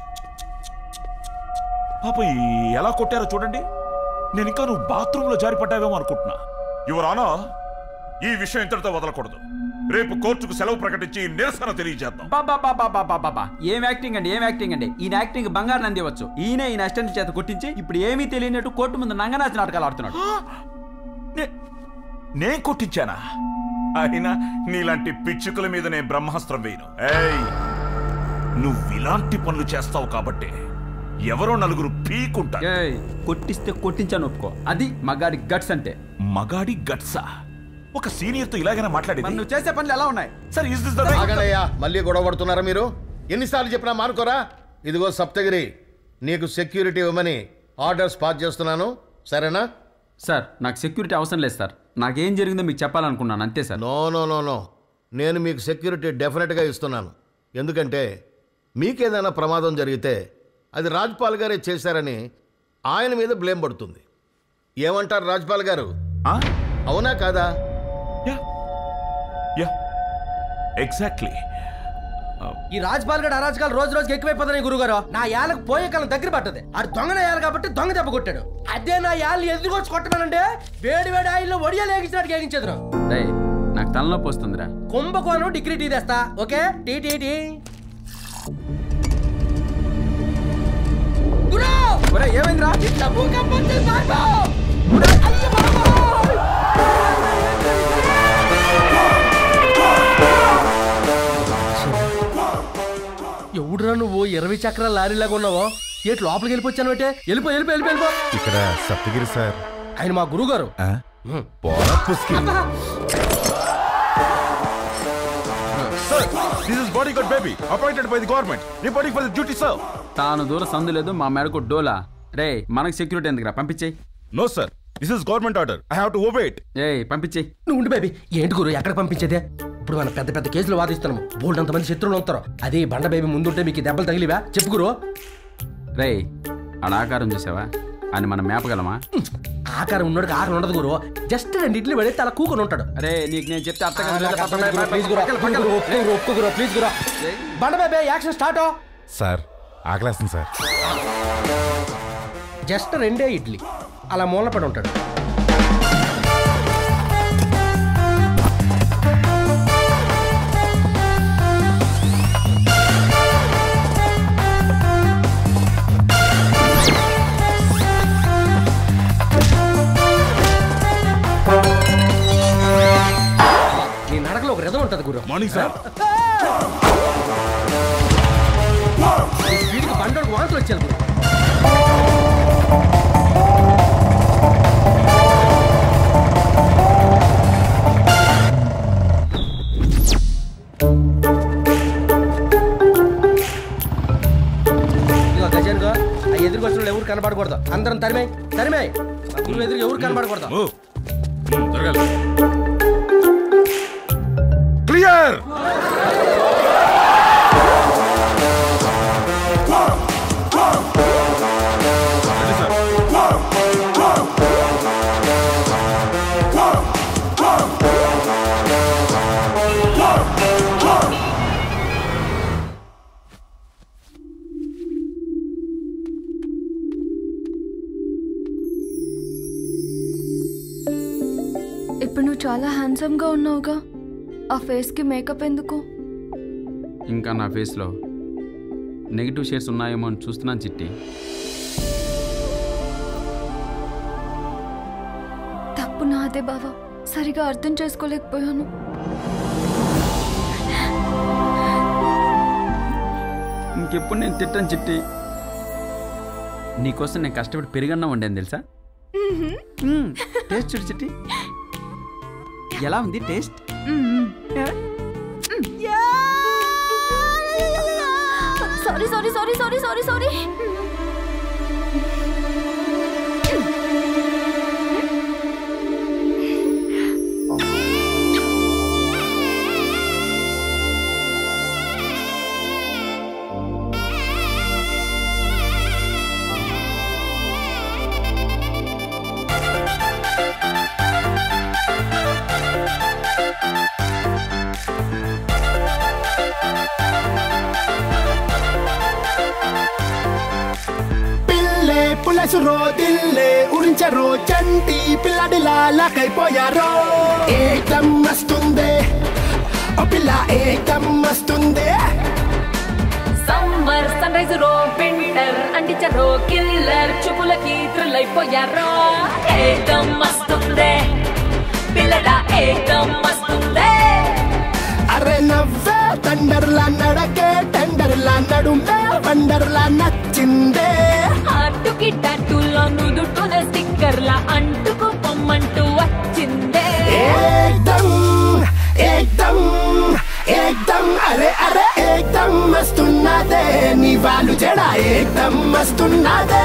పాప ఎలా కొట్టారో చూడండి. నేను ఇంకా నువ్వు బాత్రూంలో జారిపడ్డావేమో అనుకుంటున్నా. యువర్ ఆనర్, ఈ విషయం ఇంతటితో వదలకూడదు. రేపు కోర్టుకు సెలవు ప్రకటించి నిరసన తెలియజేద్దాం. బాబా, ఏం యాక్టింగ్ అండి, ఏం యాక్టింగ్ అండి. ఈయన యాక్టింగ్ బంగారు నంది ఇవ్వచ్చు. ఈయన ఈయన అసిస్టెంట్ చేత కొట్టించి ఇప్పుడు ఏమీ తెలియనట్టు కోర్టు ముందు నంగనాచి నాటకాలు ఆడుతున్నాడు. నేను కొట్టించానా? అయినా నీలాంటి పిచ్చుకల మీద నేను బ్రహ్మాస్త్రం వేయను. ఏయ్, నువ్వు ఇలాంటి పనులు చేస్తావు కాబట్టి ఎవరో నలుగురు పీకుంటా. కొట్టిస్తే కొట్టించాను ఒప్పుకో. అది మగాడి గట్స్ అంటే. మగాడి గట్సా? ఒక సీనియర్ తో ఇలాగైనా మాట్లాడేది? నువ్వు చేసే పనులు ఎలా ఉన్నాయి సార్? మళ్ళీ గొడవ పడుతున్నారా మీరు? ఎన్నిసార్లు చెప్పినా మానుకోరా? ఇదిగో సప్తగిరి, నీకు సెక్యూరిటీ ఇవ్వమని ఆర్డర్స్ పాస్ చేస్తున్నాను, సరేనా? సార్, నాకు సెక్యూరిటీ అవసరం లేదు సార్. నాకేం జరిగిందో మీకు చెప్పాలనుకున్నాను అంతే sir. No no no no నేను మీకు సెక్యూరిటీ డెఫినెట్గా ఇస్తున్నాను. ఎందుకంటే మీకేదైనా ప్రమాదం జరిగితే అది రాజ్పాల్ గారే చేశారని ఆయన మీద బ్లేమ్ పడుతుంది. ఏమంటారు రాజ్పాల్ గారు? అవునా కాదా? ఎగ్జాక్ట్లీ. ఈ రాజ్పాల్ గడ అరాజకాలు రోజు రోజుకి ఎక్కువైపోతున్నాయి గురుగారు. నా యాలకు పోయే కాలం దగ్గర పట్టదు. ఆడు దొంగన యాలు కాబట్టి దొంగ దెబ్బ కొట్టాడు. అదే నా యాళ్ళు ఎదురుకొచ్చి కొట్టమనంటే వేడి వేడి ఆయిల్లో ఒడియాలు ఏగించినట్టు ఏగించేది. నాకు తలనొప్పి వస్తుందిరా. కుంభకోణం డిగ్రీ టీ తెస్తా. Okay tea tea tea. ఏమైందిరా? ఎవడురా నువ్వు? ఇరవై చక్రాల లారీలాగా ఉన్నావో? ఏటి లోపలికి వెళ్ళిపోచ్చాను అంటే? వెళ్ళిపో వెళ్ళిపో వెళ్ళిపో వెళ్ళిపో. ఇక్కడ సప్తగిరి సార్. ఆయన మా గురువు గారు. తాను దూర సందు లేదు, మా మేడకు డోలా. రే, మనకు సెక్యూరిటీ ఎందుకురా? పంపించేయి. No sir, this is government order. I have to obey it. ఏయ్ పంపించే. నువ్వు ఉండు బేబీ. ఏంటి గురు ఎక్కడ పంపించేదే? ఇప్పుడు మనం పెద్ద పెద్ద కేసులు వాదిస్తున్నాము, బోల్డ్ అంతమంది శత్రువులు ఉంటారు. అదే బండ బేబీ ముందుంటే మీకు దెబ్బలు తగిలివా? చెప్పు గురు. రే ఆడ ఆకారం చూసావా? అని మనం మేపగలమా? ఆకారం ఉన్నాడు ఆకారం ఉండదు గురు. జస్ట్ రెండు ఇడ్లీ పడితే అలా కూకొని ఉంటాడు. అరే నీకు నేను చెప్తే అర్థం ప్లీజ్ గురు. బండ బేబీ యాక్షన్ స్టార్ట్. సార్ ఆకలేస్తుంది సార్. జస్ట్ రెండే ఇడ్లీ అలా మూల పడి ఉంటాడు. నీ నడకలో ఒక రథం ఉంటుంది గురు. Morning sir. వీడికి బండోడు వాంతులు వచ్చారు గురు. ఇదిగో గజన్గా ఆ ఎదురుకు వచ్చిన వాళ్ళు ఎవరు కనబడకూడదు. అందరం తరిమే తరిమే గురువు ఎదురు ఎవరు కనబడకూడదు. క్లియర్. ఇప్పుడు నువ్వు చాలా హ్యాండ్సమ్ గా ఉన్నావుగా, ఆ ఫేస్ కి మేకప్ ఎందుకు? ఇంకా నా ఫేస్లో నెగిటివ్ షేడ్స్ ఉన్నాయేమో అని చూస్తున్నాను చిట్టి. తప్పు నాదే బావా, సరిగా అర్థం చేసుకోలేకపోయాను. ఇంకెప్పుడు నేను తిట్టాను చిట్టి. నీకోసం నేను కష్టపడి పెరుగన్నా వండాను తెలుసా? టేస్ట్ చూడు చిట్టి, ఎలా ఉంది taste? Sorry sorry sorry sorry sorry sorry పులసురో దిల్లే ఉరించరో చంటి పిల్లడిలా లాకైపోయారో. ఏకం మస్తుందే ఓ పిల్ల ఏకం మస్తుందే. సమ్మర్ సన్ రైజ్ రో వింటర్ అంటించరో కిల్లర్ చూపులకి థ్రిల్ అయిపోయారో. ఏకం మస్తుందే పిల్లడా ఏకం మస్తుందే. అరే నవ్వే తండర్లా నడకే టెండర్లా నడుమే వండర్లా నచ్చిందే. అట్టుకి టాటూలో నుదుటున స్టిక్కర్లా అంటుకు పొమ్మంటూ వచ్చిందే. ఏకదం ఏకదం ఏకదం అరే అరే ఏకదం మస్తున్నదే. నీ వాళ్ళు జడ ఏకదం మస్తున్నదే.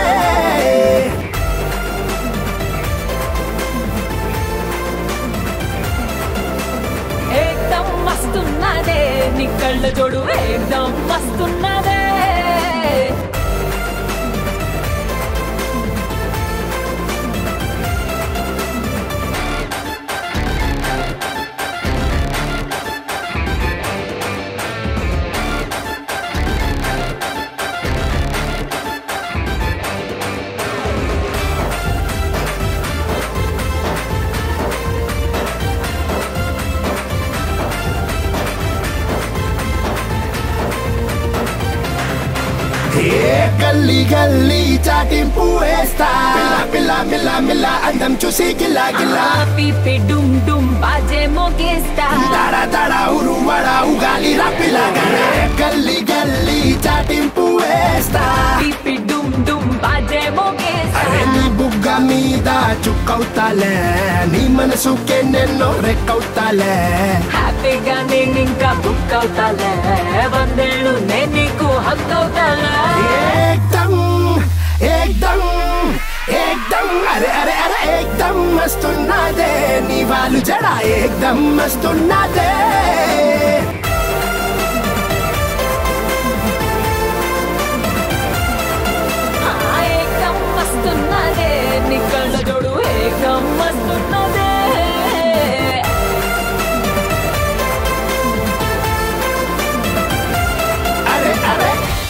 ఏకదం మస్తున్నదే. నీ కళ్ళ జోడు ఏకదం మస్తున్నదే. గల్లీ గల్లీ చాటింపు వేస్తా. పిల్ల పిల్ల మిల్ల మిల్ల అందం చూసి గిల్లా గిల్లా. పీపీ డుమ్ డుమ్ బాజే మోగేస్తా. దడ దడ ఉరుమడ ఉగాలి రా పిల్లగానే. గల్లీ గల్లీ చాటింపు వేస్తా. పీపీ డుమ్ డుమ్ బాజే మోగేస్తా. అరే నీ బుగ్గ మీద చుక్కవుతాలే. నీ మనసుకే నేను రెక్కవుతాలే. హ్యాపీగా నేను ఇంకా బుక్ అవుతాలే. వందేళ్ళు నేను నీకు హక్ అవుతాలే. ఏకదం ఏకదం एकदम अरे अरे अरे एकदम मस्तुन्नादे नी वालु जड़ा एकदम मस्तुन्नादे एकदम मस्तुन्नादे निकल जोड़ू एकदम मस्तुन्नादे अरे अरे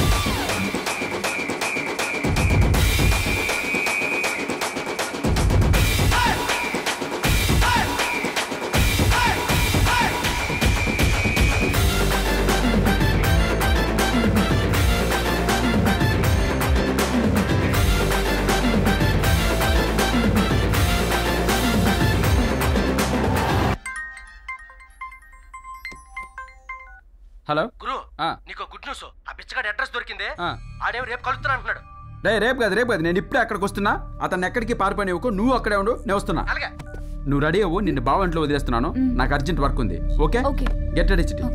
హలో గురు నీకు గుడ్ న్యూస్. ఆ పిచ్చగాడి అడ్రస్ దొరికింది. ఆడేమో రేపు కలుస్తున్నా అంటున్నాడు. రే రేపు కాదు రేపు కాదు నేను ఇప్పుడే అక్కడికి వస్తున్నా. అతన్ని ఎక్కడికి పారిపోయినవ్వకు, నువ్వు అక్కడే ఉండు, నేను వస్తున్నా. నువ్వు రెడీ అవ్వు, నిన్ను బావ ఇంట్లో వదిలేస్తున్నాను. నాకు అర్జెంట్ వర్క్ ఉంది. Okay get ready Chitti.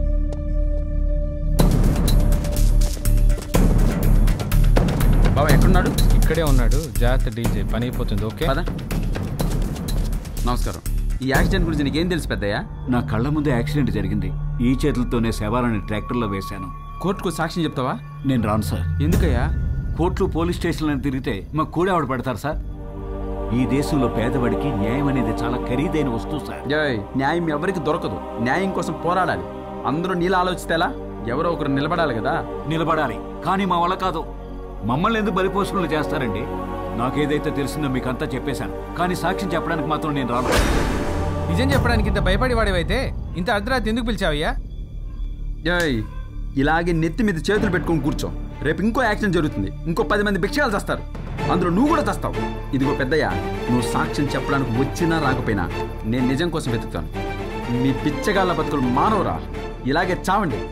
బావ ఎక్కడున్నాడు? ఇక్కడే ఉన్నాడు. జాగ్రత్త డీజే, పని అయిపోతుంది. ఓకే పద. నమస్కారం. ఈ యాక్సిడెంట్ గురించి నీకేం తెలుసు పెద్దయ్య? నా కళ్ళ ముందే యాక్సిడెంట్ జరిగింది. ఈ చేతులతోనే శవాలని ట్రాక్టర్లో వేశాను. కోర్టుకు సాక్ష్యం చెప్తావా? నేను రాను సార్. ఎందుకయ్యా? కోర్టులు పోలీస్ స్టేషన్లను తిరిగితే మా కూడేవాడు పడతారు సార్. ఈ దేశంలో పేదవాడికి న్యాయం అనేది చాలా ఖరీదైన వస్తువు సార్. న్యాయం ఎవరికి దొరకదు. న్యాయం కోసం పోరాడాలి. అందరూ నీలా ఆలోచిస్తే ఎలా? ఎవరో ఒకరు నిలబడాలి కదా. నిలబడాలి, కానీ మా వల్ల కాదు. మమ్మల్ని ఎందుకు బలిపోషణలు చేస్తారండి? నాకేదైతే తెలిసిందో మీకు అంతా చెప్పేశాను, కానీ సాక్ష్యం చెప్పడానికి మాత్రం నేను రాను. నిజం చెప్పడానికి ఇంత భయపడి వాడివైతే ఇంత అర్ధరాత్రి ఎందుకు పిలిచావయ్యా? జయ్, ఇలాగే నెత్తి మీద చేతులు పెట్టుకొని కూర్చో. రేపు ఇంకో యాక్సిడెంట్ జరుగుతుంది. ఇంకో పది మంది భిక్షాలు చేస్తారు. అందులో నువ్వు కూడా చేస్తావు. ఇదిగో పెద్దయ్య, నువ్వు సాక్ష్యం చెప్పడానికి వచ్చినా రాకపోయినా నేను నిజం కోసం వెతుకుతాను. మీ పిచ్చగాళ్ళ బతుకులు మానవరా, ఇలాగే చావండి.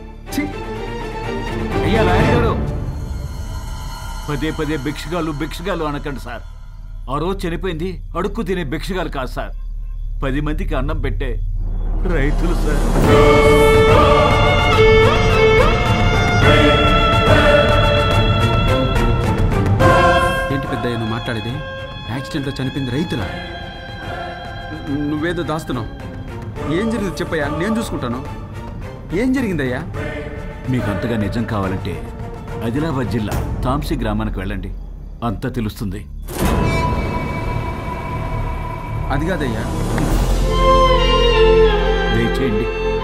అయ్యా లాయర్, పదే పదే భిక్షగాలు భిక్షగాలు అనకండి సార్. ఆ రోజు చనిపోయింది అడుక్కు తినే భిక్షగాలు కాదు సార్, పది మందికి అన్నం పెట్టే రైతులు సార్. ఏంటి పెద్దయ్య నువ్వు మాట్లాడేది? యాక్సిడెంట్లో చనిపోయింది రైతులా? నువ్వేదో దాస్తున్నావు. ఏం జరిగింది చెప్పయ్యా, నేను చూసుకుంటాను. ఏం జరిగిందయ్యా? మీకు అంతగా నిజం కావాలంటే ఆదిలాబాద్ జిల్లా తాంసీ గ్రామానికి వెళ్ళండి, అంతా తెలుస్తుంది. అది కాదయ్యా. దయచేయండి.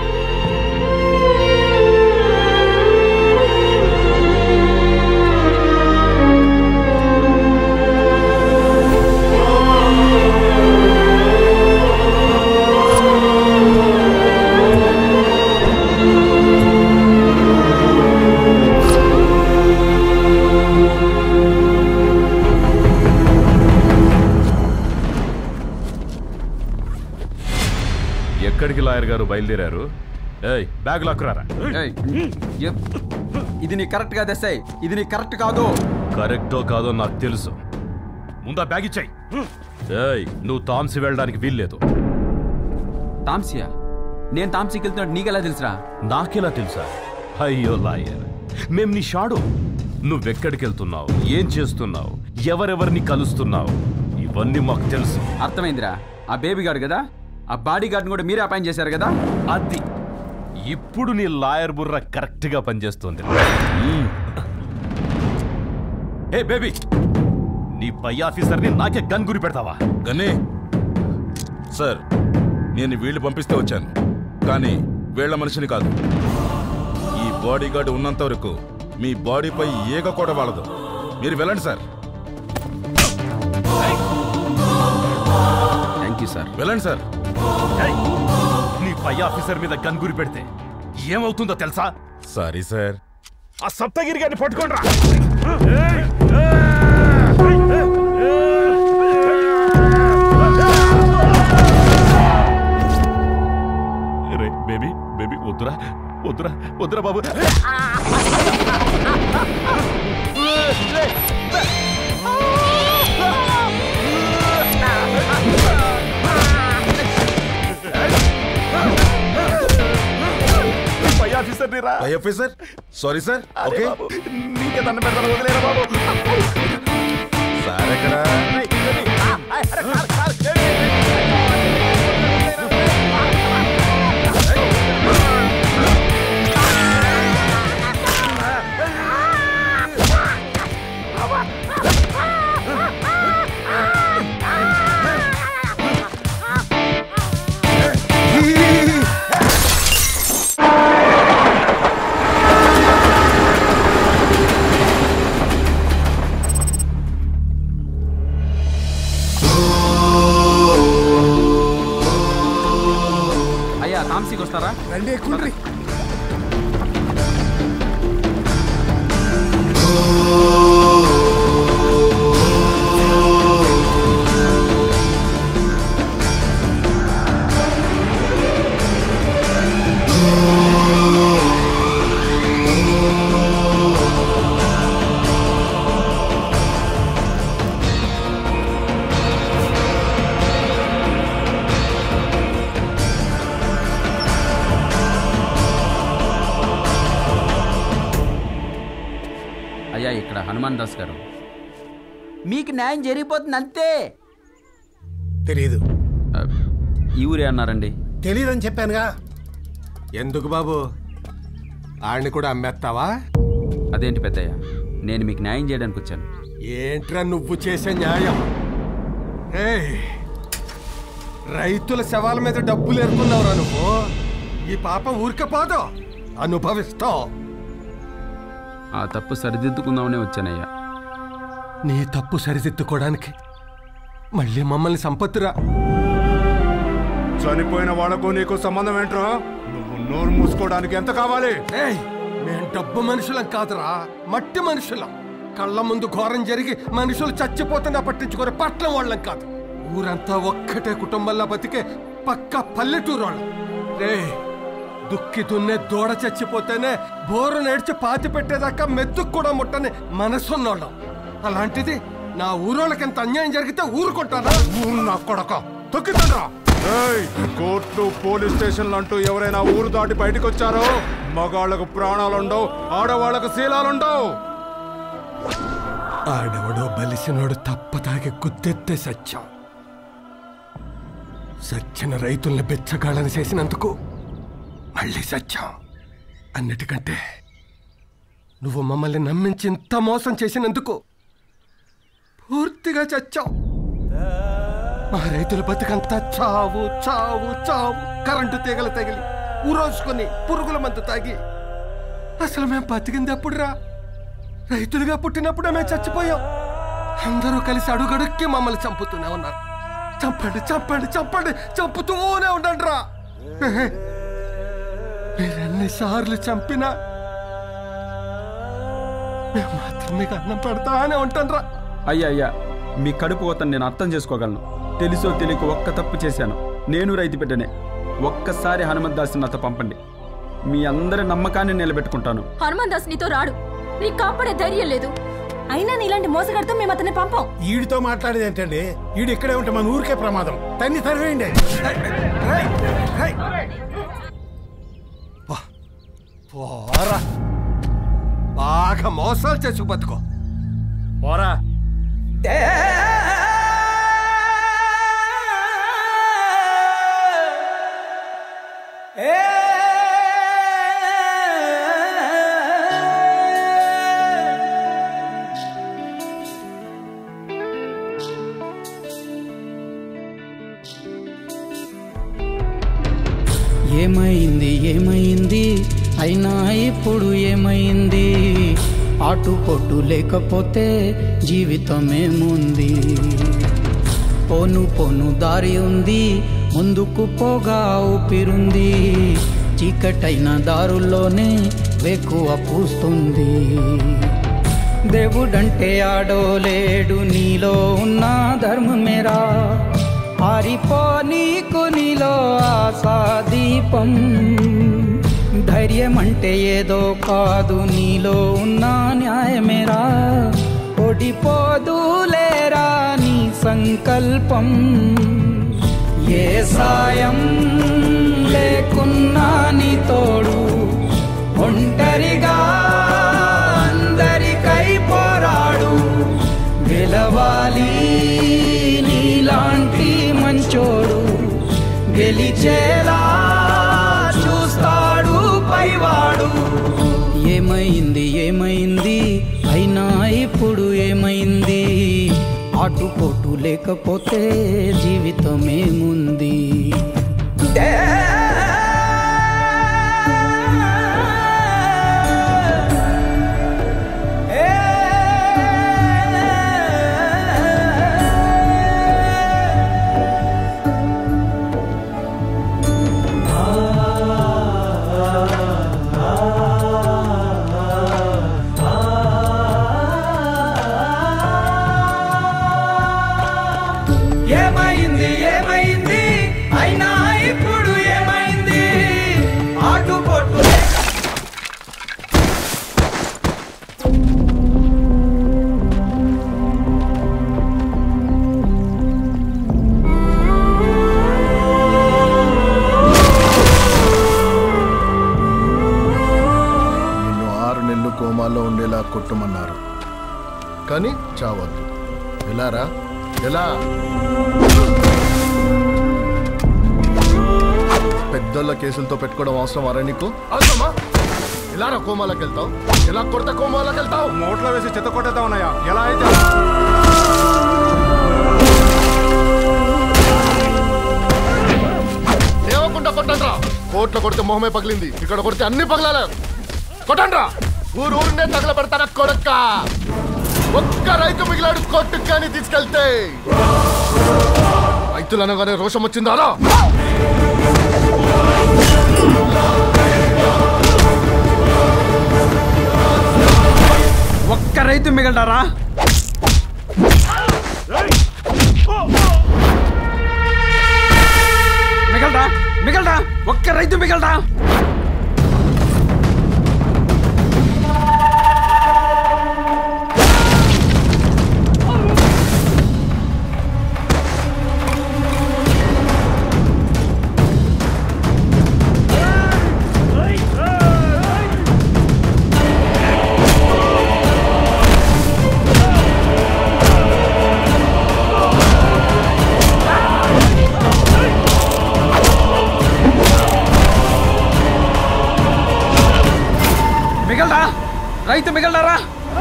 ఎక్కడికి లాయర్ గారు బయలుదేరారు? ఏయ్, బ్యాగ్ లాక్కురారా. ఇది నీ కరెక్ట్ కాదు ఎస్ఐ, ఇది నీ కరెక్ట్ కాదు. కరెక్టో కాదో నాకు తెలుసు. ముందా బ్యాగ్ ఇచ్చాయి. ఏయ్, నువ్వు తాంసీ వెళ్ళడానికి వీల్లేదు. తాంసీయా? నేను తాంసీకి వెళ్తున్నట్టు నీకెలా తెలుసురా? నాకెలా తెలుసా? అయ్యో లాయర్, మేం నీ షాడో. నువ్వెక్కడికి వెళ్తున్నావు, ఏం చేస్తున్నావు, ఎవరెవరిని కలుస్తున్నావు, ఇవన్నీ మాకు తెలుసు. అర్థమైందిరా. ఆ బేబీ గార్డ్ కదా, ఆ బాడీ గార్డ్ని కూడా మీరే అపాయింట్ చేశారు కదా. అది ఇప్పుడు నీ లాయర్ బుర్ర కరెక్ట్ గా పనిచేస్తుంది. ఏ బేబీ, నీ పై ఆఫీసర్ని నాకే గన్ గురి పెడతావా? గనే సార్, నేను వీళ్ళు పంపిస్తే వచ్చాను, కానీ వీళ్ళ మనిషిని కాదు. ఈ బాడీ గార్డ్ ఉన్నంత వరకు మీ బాడీపై ఏగ కూడా వాడదు. మీరు వెళ్ళండి సార్. Thank you sir. వెళ్ళండి సార్. నీ పై ఆఫీసర్ మీద గన్ గురి పెడితే ఏమవుతుందో తెలుసా? Sorry sir. ఆ సప్తగిరి గారిని పట్టుకోండి రా. బేబీ బేబీ వద్దురా వద్దురా వద్దురా బాబు. పై ఆఫీసర్ రా. పై ఆఫీసర్ సారీ సార్. ఓకే, నీకే దండం పెడతాను, వదిలేరా బాబు. రండి ఎక్కుండ్రి. ఇక్కడ హనుమాన్ దాస్ గారు మీకు న్యాయం జరిగిపోతుంది అంతే. తెలీదు. ఈ ఊరే అన్నారండి. తెలీదని చెప్పానుగా. ఎందుకు బాబు ఆడిని కూడా అమ్మేస్తావా? అదేంటి పెద్దయ్య, నేను మీకు న్యాయం చేయడానికి వచ్చాను. ఏంట్రా నువ్వు చేసే న్యాయం? రైతుల శవాల మీద డబ్బులు ఎరుకున్నావురా నువ్వు. ఈ పాపం ఊరికపోదు, అనుభవిస్తావు. ఆ తప్పు సరిదిద్దుకుందామనే వచ్చానయ్యా. నీ తప్పు సరిదిద్దుకోవడానికి మళ్ళీ మమ్మల్ని సంపత్తిరా. చనిపోయిన వాళ్ళకు నీకు సంబంధం ఏంట్రా? నువ్వు నోరు మూసుకోవడానికి ఎంత కావాలి? మేం డబ్బు మనుషులం కాదురా, మట్టి మనుషులం. కళ్ళ ముందు ఘోరం జరిగి మనుషులు చచ్చిపోతున్నా పట్టించుకునే పట్లం వాళ్ళం కాదు. ఊరంతా ఒక్కటే కుటుంబంలో బతికే పక్క పల్లెటూరు వాళ్ళం. రే దుక్కి దున్నే దూడ చచ్చిపోతేనే బోరు నేడ్చి పాతి పెట్టేదాకా మెత్తుకు కూడా ముట్టని మనసున్నోళ్ళం. అలాంటిది నా ఊరోళ్ళకి ఎంత అన్యాయం జరిగితే ఊరుకుంటారా? నా కొడక తొక్కితండ్రా. కోర్టు పోలీస్ స్టేషన్లు అంటూ ఎవరైనా ఊరు దాటి బయటకు వచ్చారో మగాళ్లకు ప్రాణాలుండవు, ఆడవాళ్లకు శీలాలుండవు. ఆడవడో బలిసినోడు తప్ప తాగి గుద్దెత్తే సత్యం. సచ్చిన రైతుల్ని బెచ్చగాళ్ళని చేసినందుకు మళ్ళీ సత్యం. అన్నిటికంటే నువ్వు మమ్మల్ని నమ్మించి ఇంత మోసం చేసినందుకు పూర్తిగా చచ్చావు. మా రైతుల బతుకంతా చావు చావు చావు. కరెంటు తీగలు తగిలి ఊరోసుకొని పురుగుల మందు తాగి. అసలు మేము బతికింది ఎప్పుడురా? రైతులుగా పుట్టినప్పుడే మేము చచ్చిపోయాం. అందరూ కలిసి అడుగడుక్కి మమ్మల్ని చంపుతూనే ఉన్నారు. చంపండి చంపండి చంపండి చంపుతూనే ఉండండి రా. మీరెన్నిసార్లు చంపినా మేము మాత్రం మీకు అన్నం పెడతానే ఉంటాను రా. అయ్యా అయ్యా, మీ కడుపు కోతను నేను అర్థం చేసుకోగలను. తెలుసో తెలియక ఒక్క తప్పు చేశాను. నేను రైతు బిడ్డనే. ఒక్కసారి హనుమంత్ దాస్ నాతో పంపండి. మీ అందరి నమ్మకాన్ని నిలబెట్టుకుంటాను. హనుమంత్ దాస్ నీతో రాడు. నీకు కాపాడే ధైర్యం లేదు. అయినా నీలాంటి మోసగాడితో మేము అతన్ని పంపం. ఈడితో మాట్లాడేది ఏంటండి? ఈడు ఇక్కడే ఉంటే మన ఊరికే ప్రమాదం. తన్ని తరివేయండి. పోరా, బాగా మోసాలు చేసి బతుకో. పోరా. ఏమైంది ఏమైంది అయినా ఇప్పుడు ఏమైంది? ఆటు పొట్టు లేకపోతే జీవితం ఏముంది? పోను పోను దారి ఉంది, ముందుకు పోగా ఊపిరుంది. చీకటైన దారుల్లోనే వేకువ పూస్తుంది. దేవుడంటే ఆడోలేడు, నీలో ఉన్న ధర్మమేరా. ఆరిపో నీకు నీలో ఆశా దీపం. ధైర్యం అంటే ఏదో కాదు, నీలో ఉన్న న్యాయమేరా. ఓడిపోదులేరా నీ సంకల్పం. ఏ సాయం లేకున్నా నీ తోడు, ఒంటరిగా అందరికై పోరాడు. గెలవా ఏమైంది ఏమైంది అయినా ఇప్పుడు ఏమైంది ఆటుపోటు లేకపోతే జీవితం ఏముంది ఏమైంది ఏమైంది అయినా ఇప్పుడు ఏమైంది ఆటుపోటు నిన్ను ఆరు నెలలు కోమాలో ఉండేలా కొట్టమన్నారు కానీ చావద్దు ఎలారా ఎలా పెద్దోళ్ళ కేసులతో పెట్టుకోవడం అవసరం అరా నీకు అవసరమా ఎలా రా కోమాలకు వెళ్తావు ఎలా కొడతా కోమాలకు వెళ్తావు నోట్లో వేసి చెత్త కొట్టేద్దామన్నయ్యా ఎలా అయితే లేవకుండా కొట్టండ్రా కోట్లో కొడితే మొహమే పగిలింది ఇక్కడ కొడితే అన్ని పగలాల కొట్టండ్రా ఊరు ఊరినే తగల పెడతారా కొడక్క ఒక్క రైతు మిగిలాడు కొట్టు కానీ తీసుకెళ్తే రైతులు అనగానే రోషం వచ్చిందారా ఒక్క రైతు మిగలడారా మిగలడా మిగలడా ఒక్క రైతు మిగలడా రైతు మిగలడారా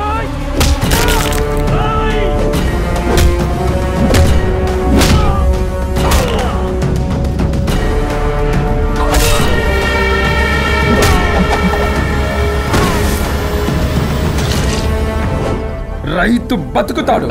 రైతు బతుకుతాడు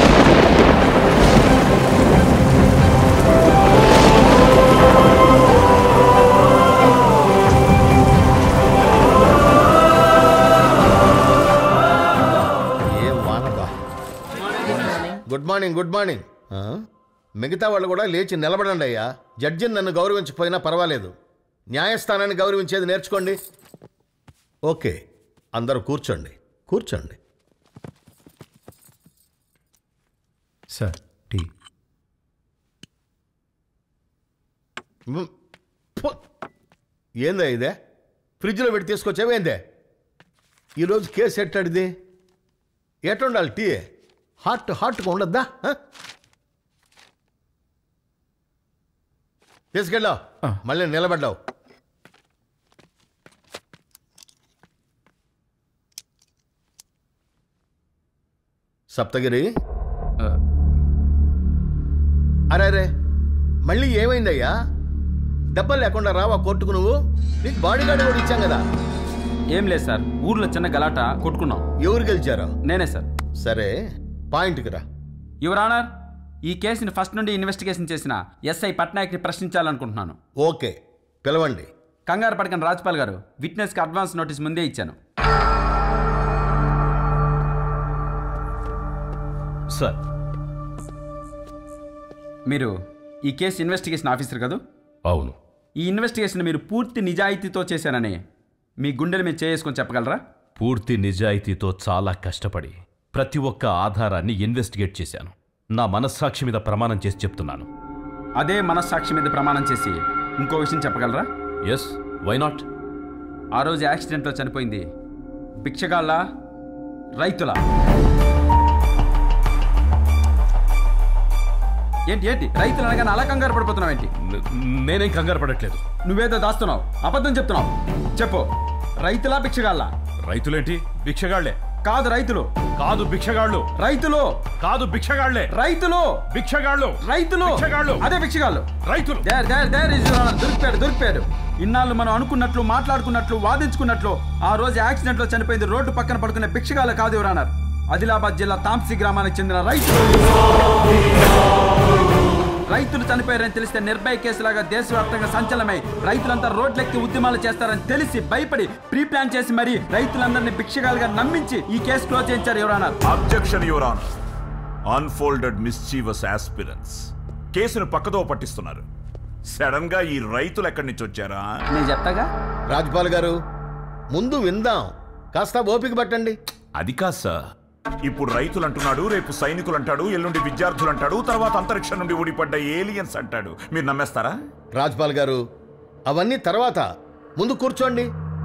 గుడ్ మార్నింగ్ గుడ్ మార్నింగ్ మిగతా వాళ్ళు కూడా లేచి నిలబడండి అయ్యా జడ్జిని నన్ను గౌరవించకపోయినా పర్వాలేదు న్యాయస్థానాన్ని గౌరవించేది నేర్చుకోండి ఓకే అందరూ కూర్చోండి కూర్చోండి సార్ టీ ఏందా ఇదే ఫ్రిడ్జ్లో పెట్టి తీసుకొచ్చావేందే ఈరోజు కేసు ఎట్టాడిది ఎట్లుండాలి టీ హాట్ హాట్గా ఉండద్దా తీసుకెళ్ళావు మళ్ళీ నిలబడ్డావు సప్తగిరి అరే అరే మళ్ళీ ఏమైందయ్యా డబ్బలు లేకుండా రావా కోర్టుకు నువ్వు నీకు బాడీ గార్డ్ కూడా ఇచ్చాం కదా ఏం లేదు సార్ ఊర్లో చిన్న గలాట కొట్టుకున్నాం ఎవరు గెలిచారా నేనే సార్ సరే పాయింట్కి రా యువర్ ఆనర్ ఈ కేసుని ఫస్ట్ నుండి ఇన్వెస్టిగేషన్ చేసిన ఎస్ఐ పట్నాయక్ని ప్రశ్నించాలనుకుంటున్నాను ఓకే పిలవండి కంగారు పడకని రాజ్పాల్ గారు విట్నెస్కి అడ్వాన్స్ నోటీస్ ముందే ఇచ్చాను సార్ మీరు ఈ కేసు ఇన్వెస్టిగేషన్ ఆఫీసర్ కదా అవును ఈ ఇన్వెస్టిగేషన్ మీరు పూర్తి నిజాయితీతో చేశానని మీ గుండెల మీద చేసుకొని చెప్పగలరా పూర్తి నిజాయితీతో చాలా కష్టపడి ప్రతి ఒక్క ఆధారాన్ని ఇన్వెస్టిగేట్ చేశాను నా మనస్సాక్షి మీద ప్రమాణం చేసి చెప్తున్నాను అదే మనస్సాక్షి మీద ప్రమాణం చేసి ఇంకో విషయం చెప్పగలరా ఎస్ వై నాట్ ఆ రోజు యాక్సిడెంట్లో చనిపోయింది భిక్షగాళ్ళ రైతుల ఏంటి ఏంటి రైతులు అనగానే అలా కంగారు పడిపోతున్నావు ఏంటి నేనేం కంగారు పడట్లేదు నువ్వేదో దాస్తున్నావు అబద్ధం చెప్తున్నావు చెప్పు రైతులా భిక్షగాళ్ళ రైతులేంటి భిక్షగాళ్లే? కాదు రైతులు. కాదు భిక్షగాళ్ళు. రైతులు. కాదు భిక్షగాళ్లే. రైతులు. భిక్షగాళ్ళు. రైతులు. భిక్షగాళ్ళు. అదే భిక్షగాళ్ళు. రైతులు. దొరికిపోయాడు దొరికిపోయాడు ఇన్నాళ్ళు మనం అనుకున్నట్లు మాట్లాడుకున్నట్లు వాదించుకున్నట్లు ఆ రోజు యాక్సిడెంట్ లో చనిపోయింది రోడ్డు పక్కన పడుకునే భిక్షగాళ్ళు కాదు ఎవరన్నారు. ఆదిలాబాద్ జిల్లా తాంసీ గ్రామానికి చెందిన రైతులు. రైతులు చనిపోయారని తెలిస్తే నిర్భయ కేసులాగా దేశవ్యాప్తంగా సంచలనమై రైతులంతా రోడ్లెక్కి ఉద్యమాలు చేస్తారని తెలిసి భయపడి ప్రీ ప్లాన్ చేసి మరి రైతులందరినీ భిక్షగాలుగా నమ్మించి ఈ కేసు క్లోజ్ చేయించారు ఎవరన్నారు. Objection your honour. Unfolded mischievous aspirants కేసును పక్కదో పట్టిస్తున్నారు. సడన్ గా ఈ రైతులు ఎక్కడి నుంచి వచ్చారా? నేను చెప్తాగా. రాజ్పాల్ గారు ముందు విందాం, కాస్త ఓపిక పట్టండి. అది కాదు సార్. ఇప్పుడు రైతులు అంటున్నాడు, రేపు సైనికులు అంటాడు, ఎల్లుండి విద్యార్థులు అంటాడు, తర్వాత అంతరిక్షం నుండి ఊడిపడ్డ ఏలియన్స్ అంటాడు. మీరు నమ్మేస్తారా? రాజ్పాల్ గారు అవన్నీ తర్వాత, ముందు కూర్చోండి.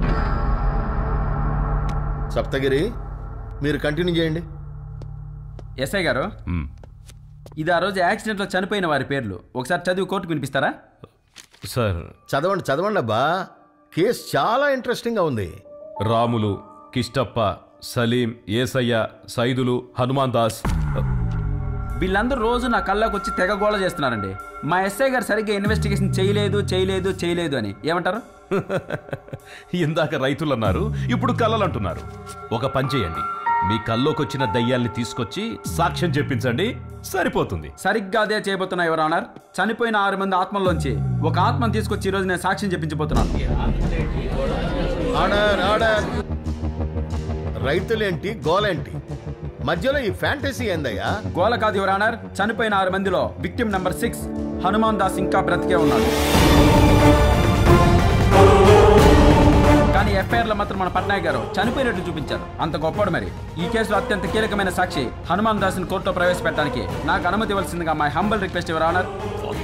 సప్తగిరి మీరు కంటిన్యూ చేయండి. ఎస్ఐ గారు, ఇది ఆ రోజు యాక్సిడెంట్లో చనిపోయిన వారి పేర్లు ఒకసారి చదివి కోర్టుకు వినిపిస్తారా? సార్ చదవండి చదవండి అబ్బా, కేసు చాలా ఇంట్రెస్టింగ్గా ఉంది. రాములు, కిష్టప్ప, సలీం, ఏసయ్య, సైదులు, హనుమాన్ దాస్. వీళ్ళందరూ రోజు నా కళ్ళకు వచ్చి తెగ గోళ చేస్తున్నారండి. మా ఎస్ఐ గారు సరిగ్గా ఇన్వెస్టిగేషన్ చేయలేదు చేయలేదు చేయలేదు అని ఏమంటారు? ఇందాక రైతులు అన్నారు, ఇప్పుడు కళ్ళలు అంటున్నారు. ఒక పని చేయండి, మీ కల్లోకి వచ్చిన దయ్యాల్ని తీసుకొచ్చి సాక్ష్యం చెప్పించండి, సరిపోతుంది. సరిగ్గా అదే చేయబోతున్నా ఎవరు అన్నారు. చనిపోయిన ఆరు మంది ఆత్మల్లోంచి ఒక ఆత్మను తీసుకొచ్చి ఈరోజు నేను సాక్ష్యం చెప్పించబోతున్నాను. Order order. రైతులేంటి గోలేంటి, మధ్యలో ఈ ఫ్యాంటసీ ఏందయ్యా? గోల కాదు యువర్ ఆనర్. చనిపోయిన ఆరు మందిలో victim number six Hanuman Das ఇంకా బ్రతికే ఉన్నాడు. కానీ ఎఫ్ఐఆర్ లో మాత్రం మన పట్నాయక్ గారు చనిపోయినట్లు చూపించారు. అంత గొప్పడు. మరి ఈ కేసులో అత్యంత కీలకమైన సాక్షి హనుమాన్ దాస్ ని కోర్టులో ప్రవేశపెట్టడానికి నాకు అనుమతి ఇవ్వాల్సిందిగా my humble request your honour.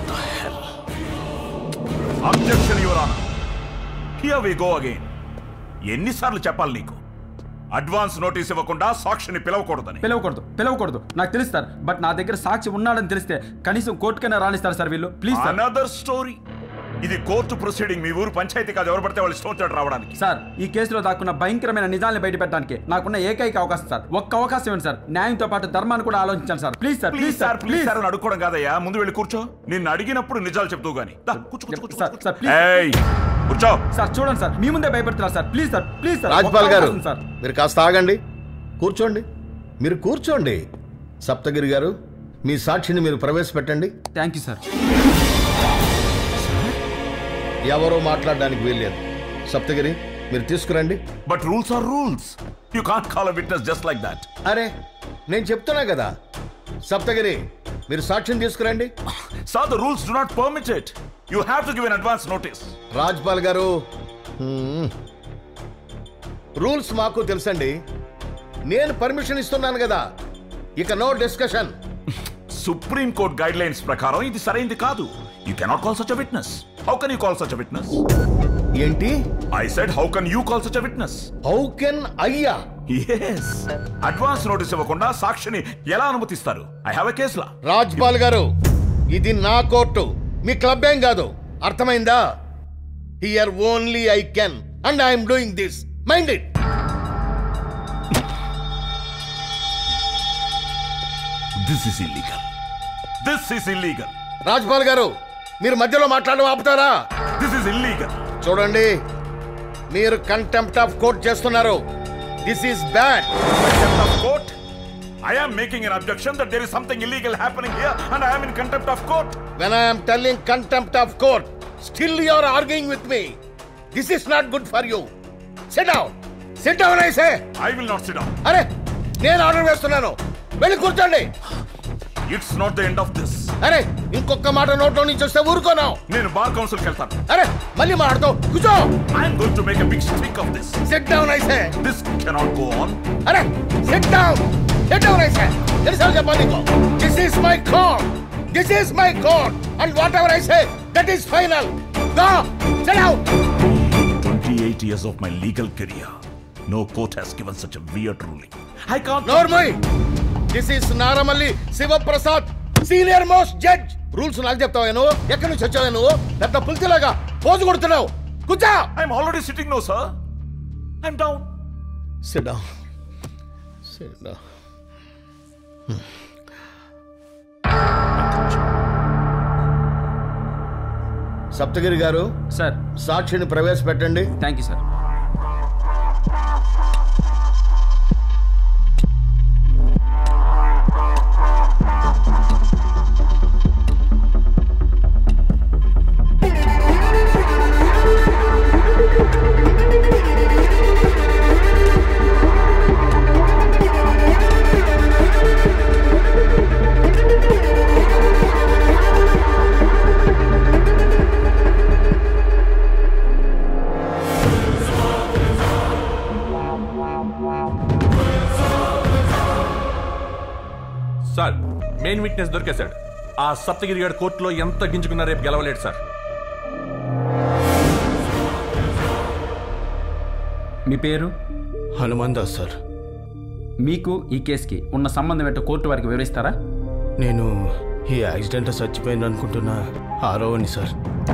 Objection your honour. Here we go again. ఎన్నిసార్లు చెప్పాలి నీకు అడ్వాన్స్ నోటీస్ ఇవ్వకుండా సాక్షిని పిలవకూడదని? పిలవకూడదు పిలవకూడదు నాకు తెలుస్తారు. బట్ నా దగ్గర సాక్షి ఉన్నాడని తెలిస్తే కనీసం కోర్టుకైనా రాణిస్తారు సార్ వీళ్ళు. ప్లీజ్. Another story. ఇది కోర్టు ప్రొసీడింగ్. మీ ఊరు పంచాయతీ కాదు ఎవరు పడితే వాళ్ళు ఇష్టం రావడానికి. సార్ ఈ కేసులో దాక్కున్న భయంకరమైన నిజాన్ని బయటపెట్టడానికి నాకున్న ఏకైక అవకాశం సార్. ఒక్క అవకాశం ఇవ్వండి సార్. న్యాయంతో పాటు ధర్మాన్ని కూడా ఆలోచించాను sir. Please sir please sir please sir అని అడుక్కోవడం కాదయ్యా. ముందు వెళ్ళి కూర్చో. నిన్ను అడిగినప్పుడు నిజాలు చెప్తూ గానీ. కూర్చో సార్. చూడండి సార్, మీ ముందే భయపెడుతున్నారు sir. Please sir please sir. Rajpal garu మీరు కాస్త ఆగండి, కూర్చోండి. మీరు కూర్చోండి. సప్తగిరి గారు మీ సాక్షిని మీరు ప్రవేశపెట్టండి. Thank you sir. ఎవరో మాట్లాడడానికి వీల్లేదు. సప్తగిరి మీరు తీసుకురండి. But rules are rules. You can't call a witness just like that. అరే నేను చెప్తున్నా కదా. సప్తగిరి మీరు సాక్ష్యం తీసుకురండి. Sir the rules do not permit it. You have to give an advance notice. Rajpal garu rules మాకు తెలుసండి. నేను పర్మిషన్ ఇస్తున్నాను కదా, ఇక no discussion. Supreme court guidelines ప్రకారం ఇది సరైంది కాదు. You cannot call such a witness. How can you call such a witness? ఏంటి? I said how can you call such a witness? How can అయ్యా? yes. Advance notice ఇవ్వకుండా సాక్షిని ఎలా అనుమతిస్తారు? I have a case law. Rajpal garu ఇది నా కోర్టు, మీ క్లబ్ ఏం కాదు. అర్థమైందా? Here only I can and I'm doing this. Mind it. This is illegal. This is illegal. Rajpal garu మీరు మధ్యలో మాట్లాడడం ఆపుతారా? This is illegal. చూడండి మీరు కంటెంప్ట్ ఆఫ్ కోర్ట్ చేస్తున్నారు. This is bad. Contempt of court? I am making an objection that there is something illegal happening here and I am in contempt of court. When I am telling contempt of court, still you are arguing with me. This is not good for you. Sit down. Sit down, I say. I will not sit down. అరే నేను order వేస్తున్నాను, వెళ్ళి కూర్చోండి. It's not the end of this. అరే ఇంకొక మాట నోట్లో నుంచి వస్తే ఊరుకోను. నేను బార్ కౌన్సిల్ కి వెళ్తాను. అరే మళ్ళీ మాట్లాడతావు, కూర్చో. I am going to make a big stink of this. Sit down, I say. This cannot go on. అరే sit down. Sit down, I say. ఎన్నిసార్లు చెప్పాలి నీకు? This is my court. This is my court. And whatever I say, that is final. Go. Sit down. twenty-eight years of my legal career, no court has given such a weird ruling. I can't. Normal. This is Naramalli Siva Prasad, senior most judge. Rules నాకు చెప్తావా నువ్వు? ఎక్కడి నుంచి వచ్చావా నువ్వు? పెద్ద పులితిలాగా pose కొడుతున్నావు. కూర్చో. I'm already sitting now, sir. I'm down. Sit down. Sit down. Saptagiri garu sir సాక్షిని ప్రవేశపెట్టండి. Thank you sir. Sir main witness దొరికేశాడు. ఆ సప్తగిరి గారి కోర్టులో ఎంత గింజుకున్నా రేపు గెలవలేడు సార్. మీ పేరు? హనుమాన్ దాస్ సార్. మీకు ఈ కేసుకి ఉన్న సంబంధం ఏంటో కోర్టు వారికి వివరిస్తారా? నేను ఈ యాక్సిడెంట్ చచ్చిపోయింది అనుకుంటున్నా ఆరోవని సార్.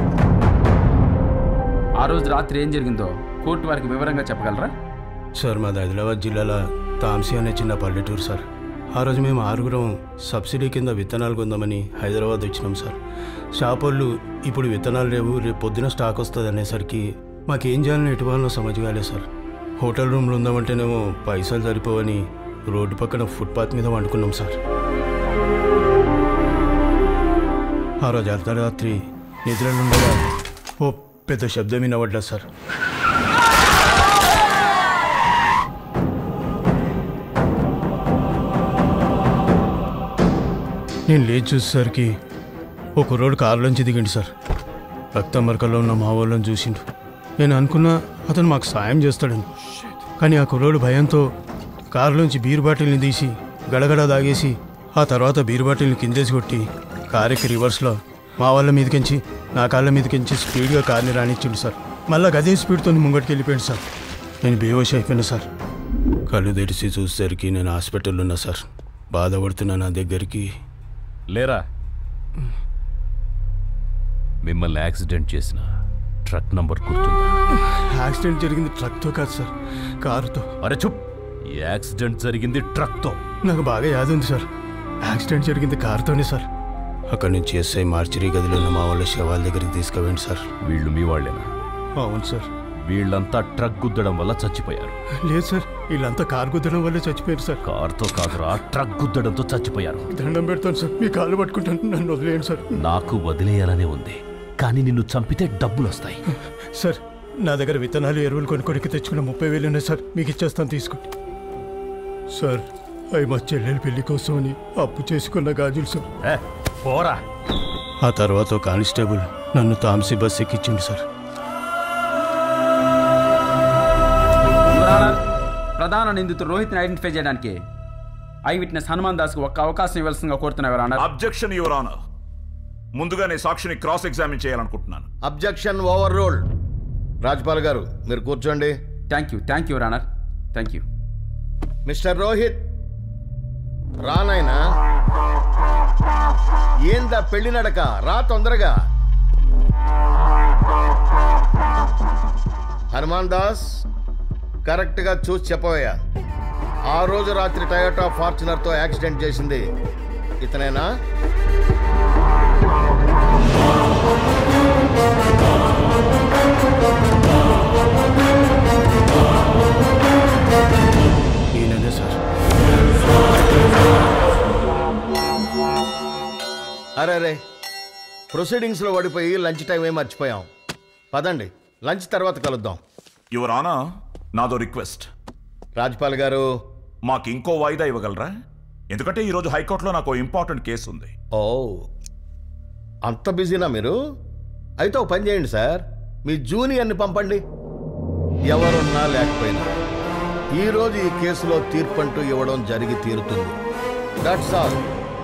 ఆ రోజు రాత్రి ఏం జరిగిందో కోర్టు వారికి వివరంగా చెప్పగలరా? సార్ మాది ఆదిలాబాద్ జిల్లాలో తాంసీ అనే చిన్న పల్లెటూరు సార్. ఆ రోజు మేము ఆరుగురం సబ్సిడీ కింద విత్తనాలు కొందామని హైదరాబాద్ వచ్చినాం సార్. షాప్ వాళ్ళు ఇప్పుడు విత్తనాలు లేవు, రేపు పొద్దున స్టాక్ వస్తుంది అనేసరికి మాకేం చేయాలని ఎటువాళ్ళలో సమజ్ కాలేదు సార్. హోటల్ రూమ్లో ఉందామంటేనేమో పైసలు సరిపోవని రోడ్డు పక్కన ఫుట్పాత్ మీద వండుకున్నాం సార్. ఆ రోజు అర్ధరాత్రి నిద్రలుండగా ఓ పెద్ద శబ్దం వినబడ్డా సార్. నేను లేచి చూసేసరికి ఒక రోడ్డు కారులోంచి దిగిండు సార్. రక్త మరకల్లో ఉన్న మా వాళ్ళని చూసిండు. నేను అనుకున్నా అతను మాకు సాయం చేస్తాడని, కానీ ఆ కుర్రోడు భయంతో కారులోంచి బీర్ బాటిల్ని తీసి గడగడ దాగేసి ఆ తర్వాత బీర్ బాటిల్ని కిందేసి కొట్టి కారుకి రివర్స్లో మా వాళ్ళ మీదకించి నా కాళ్ళ మీదకించి స్పీడ్గా కార్ని రానిచ్చిండు సార్. మళ్ళీ గదే స్పీడ్తో ముంగటికి వెళ్ళిపోయాడు సార్. నేను బేహోష్ అయిపోయినా సార్. కళ్ళు తెరిచి చూసేసరికి నేను హాస్పిటల్లో ఉన్నా సార్. బాధపడుతున్నా. నా దగ్గరికి లేరా? మిమ్మల్ని యాక్సిడెంట్ చేసిన ట్రక్ నంబర్ గుర్తుందా? యాక్సిడెంట్ జరిగింది ట్రక్తో కాదు సార్, కారుతో. అరే చుప్, యాక్సిడెంట్ జరిగింది ట్రక్తో. నాకు బాగా యాద ఉంది సార్. యాక్సిడెంట్ జరిగింది కారుతోనే సార్. అక్కడి నుంచి ఎస్ఐ మార్చిరీ గదిలో ఉన్న మా వాళ్ళ శవాల దగ్గరికి తీసుకుపోయింది సార్. వీళ్ళు మీ వాళ్ళేనా? అవును సార్. వీళ్ళంతా ట్రక్ గుద్దడం వల్ల చచ్చిపోయారు. లేదు సార్, వీళ్ళంతా కారు గుద్దడం వల్ల చచ్చిపోయారు సార్. కారుతో కాదురా, ట్రక్ గుద్దడంతో చచ్చిపోయారు. దండం పెడతాను సార్, మీ కాళ్ళు పట్టుకుంటాను, నన్ను వదిలేయండి సార్. నాకు వదిలేయాలనే ఉంది, కానీ నిన్ను చంపితే డబ్బులు వస్తాయి. సార్ నా దగ్గర విత్తనాలు ఎరువులు కొనుక్కోడికి తెచ్చుకున్న ముప్పై వేలు ఉన్నాయి సార్, మీకు ఇచ్చేస్తాను తీసుకోండి. సార్ అవి మా చెల్లెలు పెళ్లి కోసం అని అప్పు చేసుకున్న గాజులు సార్. పోరా. ఆ తర్వాత కానిస్టేబుల్ నన్ను తాంసీ బస్ ఎక్కించింది సార్. ప్రధాన నిందితుడు రోహిత్ని ఐడెంటిఫై చేయడానికి ఐ విట్నెస్ హనుమాన్ దాస్కి ఒక్క అవకాశం ఇవ్వాల్సిందిగా కోరుతున్నా. Objection your honour. ముందుగానే సాక్షిని క్రాస్ ఎగ్జామిన్ చేయాలనుకుంటున్నాను. Objection overruled. Rajpal garu మీరు కూర్చోండి. థ్యాంక్ యూ థ్యాంక్ యూ రానర్. Thank you. మిస్టర్ రోహిత్ రానాయనా, ఏందా పెళ్లి నడక? రా తొందరగా. హనుమాన్ దాస్ కరెక్ట్గా చూసి చెప్పవయ్యా, ఆ రోజు రాత్రి టయోటా ఫార్చునర్తో యాక్సిడెంట్ చేసింది ఇతనేనా? ఈయననే సార్. అరే రే, ప్రొసీడింగ్స్లో ఓడిపోయి లంచ్ టైం ఏం మర్చిపోయాం. పదండి, లంచ్ తర్వాత కలుద్దాం. యువర్ ఆనర్, నాదో రిక్వెస్ట్. రాజ్పాల్ గారు మాకు ఇంకో వాయిదా ఇవ్వగలరా? ఎందుకంటే ఈరోజు హైకోర్టులో నాకు ఇంపార్టెంట్ కేసు ఉంది. ఓ అంత బిజీనా మీరు? అయితే ఒక పని చేయండి సార్, మీ జూనియర్ని పంపండి. ఎవరున్నా లేకపోయినా ఈరోజు ఈ కేసులో తీర్పు అంటూ ఇవ్వడం జరిగి తీరుతుంది. That's all.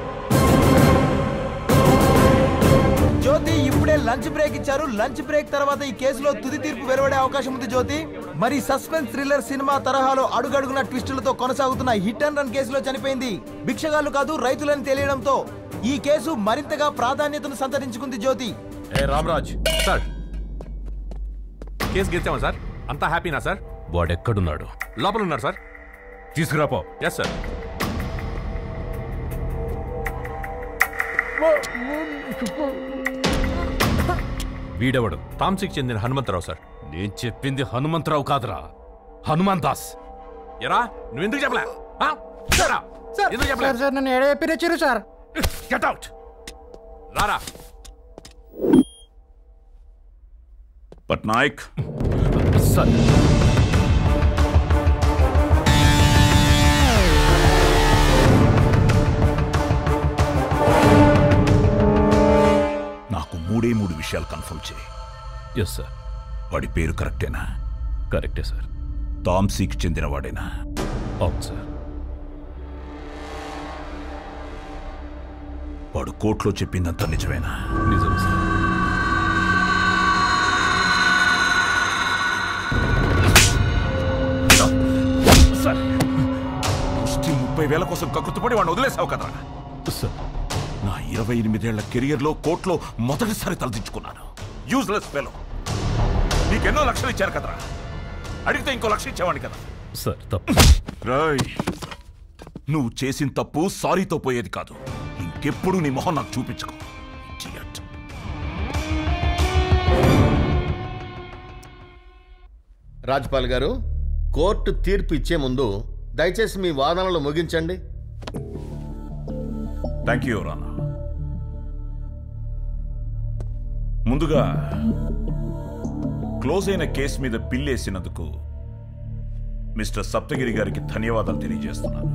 జ్యోతి ఇప్పుడే లంచ్ బ్రేక్ ఇచ్చారు. లంచ్ బ్రేక్ తర్వాత ఈ కేసులో తుది తీర్పు వెలువడే అవకాశం ఉంది. జ్యోతి, మరి సస్పెన్స్ థ్రిల్లర్ సినిమా తరహాలో అడుగడుగున ట్విస్టులతో కొనసాగుతున్న హిట్ అండ్ రన్ కేసులో చనిపోయింది భిక్షగాళ్ళు కాదు రైతులని తెలియడంతో ఈ కేసు మరింతగా ప్రాధాన్యతను సంతరించుకుంది. జ్యోతి. ఏ రామరాజ్ సార్, కేసు గెలిచామా సార్? అంతా హ్యాపీనా సార్? వాడెక్కడున్నాడు? లోపల ఉన్నారు సార్. తీసుకురాపో. Yes sir. వీడెవడు? తాంసీకి చెందిన హనుమంతరావు సార్. నేను చెప్పింది హనుమంతరావు కాదురా, హనుమాన్ దాస్. ఎరా నువ్వు ఎందుకు చెప్పలే? ఎందుకు చెప్పలే? సార్ సార్ నన్ను ఏడ చెప్పి వచ్చారు సార్. Get out. రారా. పట్నాయక్ సార్. నాకు మూడే మూడు విషయాలు కన్ఫర్మ్ చేయి. Yes sir. వాడి పేరు కరెక్టేనా? కరెక్టే సార్. తాంసీకి చెందిన వాడేనా? అవును సార్. వాడు కోర్టులో చెప్పిందంతా నిజమేనా? నిజం సార్. సార్ ముష్టి ముప్పై వేల కోసం కకృతిపడి వాడిని వదిలేసావు కదరా? సార్ నా ఇరవై ఎనిమిదేళ్ల కెరియర్లో కోర్టులో మొదటిసారి తలదించుకున్నాను. Useless fellow. నీకెన్నో లక్షలు ఇచ్చారు కదరా, అడిగితే ఇంకో లక్ష ఇచ్చేవాడిని కదా. సార్ తప్పు. రాయ్, నువ్వు చేసిన తప్పు సారీతో పోయేది కాదు. ఇంకెప్పుడు నీ మొహం నాకు చూపించుకో. రాజ్పాల్ గారు, కోర్టు తీర్పు ఇచ్చే ముందు దయచేసి మీ వాదనలు ముగించండి. థ్యాంక్ యూ రానా. ముందుగా క్లోజ్ అయిన కేసు మీద పిల్లేసినందుకు మిస్టర్ సప్తగిరి గారికి ధన్యవాదాలు తెలియజేస్తున్నాను.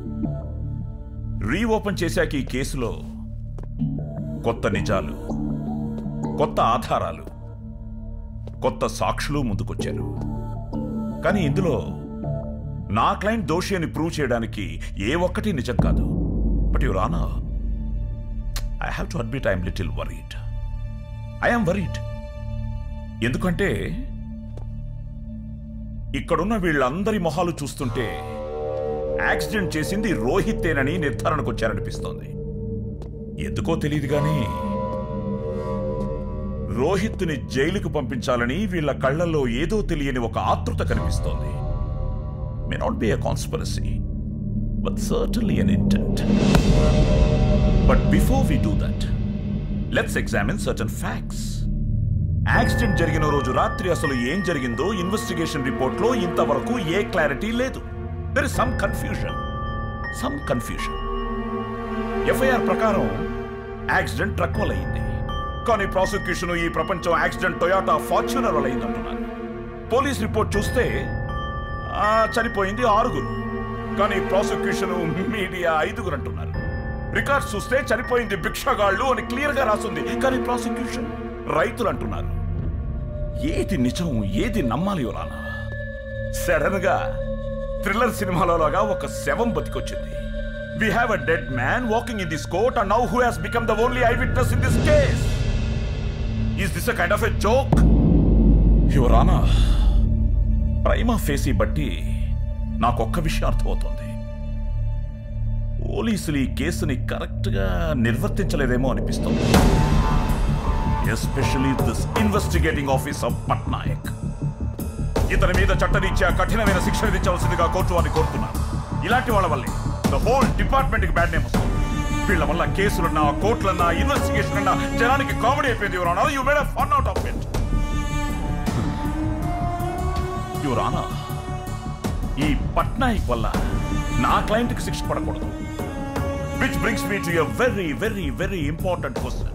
రీఓపెన్ చేశాక ఈ కేసులో కొత్త నిజాలు, కొత్త ఆధారాలు, కొత్త సాక్షులు ముందుకొచ్చారు. కానీ ఇందులో నా క్లయింట్ దోషి అని ప్రూవ్ చేయడానికి ఏ ఒక్కటి నిజం కాదు. But your honour, I have to admit I'm little worried. I'm worried. ఎందుకంటే ఇక్కడున్న వీళ్ళందరి మొహాలు చూస్తుంటే యాక్సిడెంట్ చేసింది రోహిత్తేనని నిర్ధారణకు వచ్చారనిపిస్తోంది. ఎందుకో తెలియదు కానీ రోహిత్ని జైలుకు పంపించాలని వీళ్ళ కళ్లలో ఏదో తెలియని ఒక ఆతృత కనిపిస్తోంది. May not be a conspiracy, but certainly an intent. But before we do that, let's examine certain facts. Accident జరిగిన రోజు రాత్రి అసలు ఏం జరిగిందో ఇన్వెస్టిగేషన్ రిపోర్ట్ లో ఇంతవరకు ఏ క్లారిటీ లేదు. There is some confusion some confusion FIR ప్రకారం యాక్సిడెంట్ ట్రక్ వల్ల అయింది. కానీ ప్రాసిక్యూషన్ ఈ ప్రపంచం యాక్సిడెంట్ టొయాటా ఫార్చ్యూనర్ వల్ల అయిందంటున్నారు. పోలీస్ రిపోర్ట్ చూస్తే చనిపోయింది ఆరుగురు, కానీ ప్రాసిక్యూషన్ మీడియా ఐదుగురు అంటున్నారు. రికార్డ్స్ చూస్తే చనిపోయింది భిక్షగాళ్ళు అని క్లియర్ గా రాస్తుంది, కానీ ప్రాసిక్యూషన్ రైతులు అంటున్నారు. ఏది నిజం, ఏది నమ్మాలి యువరానా? సడన్ గా థ్రిల్లర్ సినిమాలో లాగా ఒక శవం బతికొచ్చింది. We have a dead man walking in this court, and now who has become the only eyewitness in this case? Is this a kind of a joke? Your Honor, prima facie బట్టి నాకు ఒక్క విషయం అర్థమవుతుంది. పోలీసులు ఈ కేసుని correct గా నిర్వర్తించలేదేమో అనిపిస్తుంది. Especially this investigating officer Patnaik. ఇతని మీద చట్టరీత్యా కఠినమైన శిక్ష విధించవలసిందిగా కోర్టు వారిని కోరుతున్నారు. ఇలాంటి వాళ్ళ వల్లే ద హోల్ డిపార్ట్మెంట్ కి బ్యాడ్ నేమ్ వస్తుంది. వీళ్ళ వల్ల కేసులన్నా, కోర్టులన్నా, ఇన్వెస్టిగేషన్ అన్నా జనానికి కామెడీ అయిపోయింది. Your honour, you made a fun out of it. Your honour, ఈ పట్నాయక్ వల్ల నా క్లయింట్ కి శిక్ష పడకూడదు. Which brings me to a very very very important question.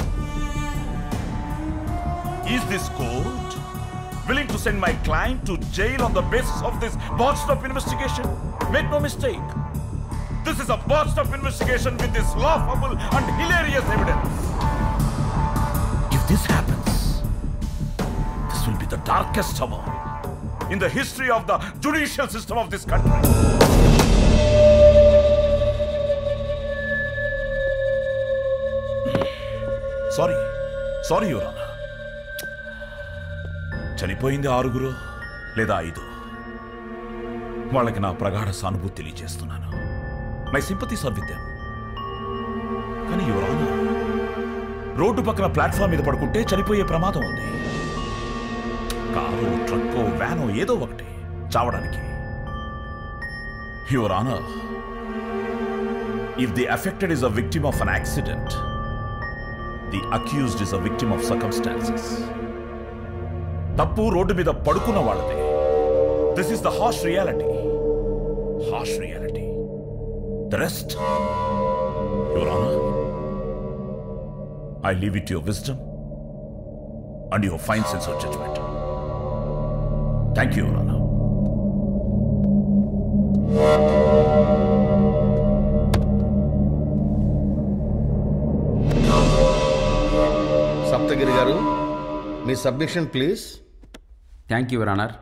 Is this court willing to send my client to jail on the basis of this botched up investigation? Make no mistake, this is a botched up investigation with this laughable and hilarious evidence. If this happens, this will be the darkest hour in the history of the judicial system of this country. Sorry, sorry, Your Honor. చనిపోయింది ఆరుగురు లేదా ఐదు. వాళ్ళకి నా ప్రగాఢ సానుభూతి తెలియజేస్తున్నాను. My sympathies are with them. కానీ యువర్ ఆనర్, రోడ్డు పక్కన ప్లాట్ఫామ్ మీద పడుకుంటే చనిపోయే ప్రమాదం ఉంది. కారు, ట్రక్కో, వ్యానో ఏదో ఒకటి చావడానికి. Your honour, if the affected is a victim of an accident, the accused is a victim of circumstances. తప్పు రోడ్డు మీద పడుకున్న వాళ్ళదే. This is the harsh reality. Harsh reality. The rest, your honour, I leave it to your wisdom and your fine sense of judgment. Thank you, Your Honor. Saptagiri గారు, మీ submission please. Thank you your honour.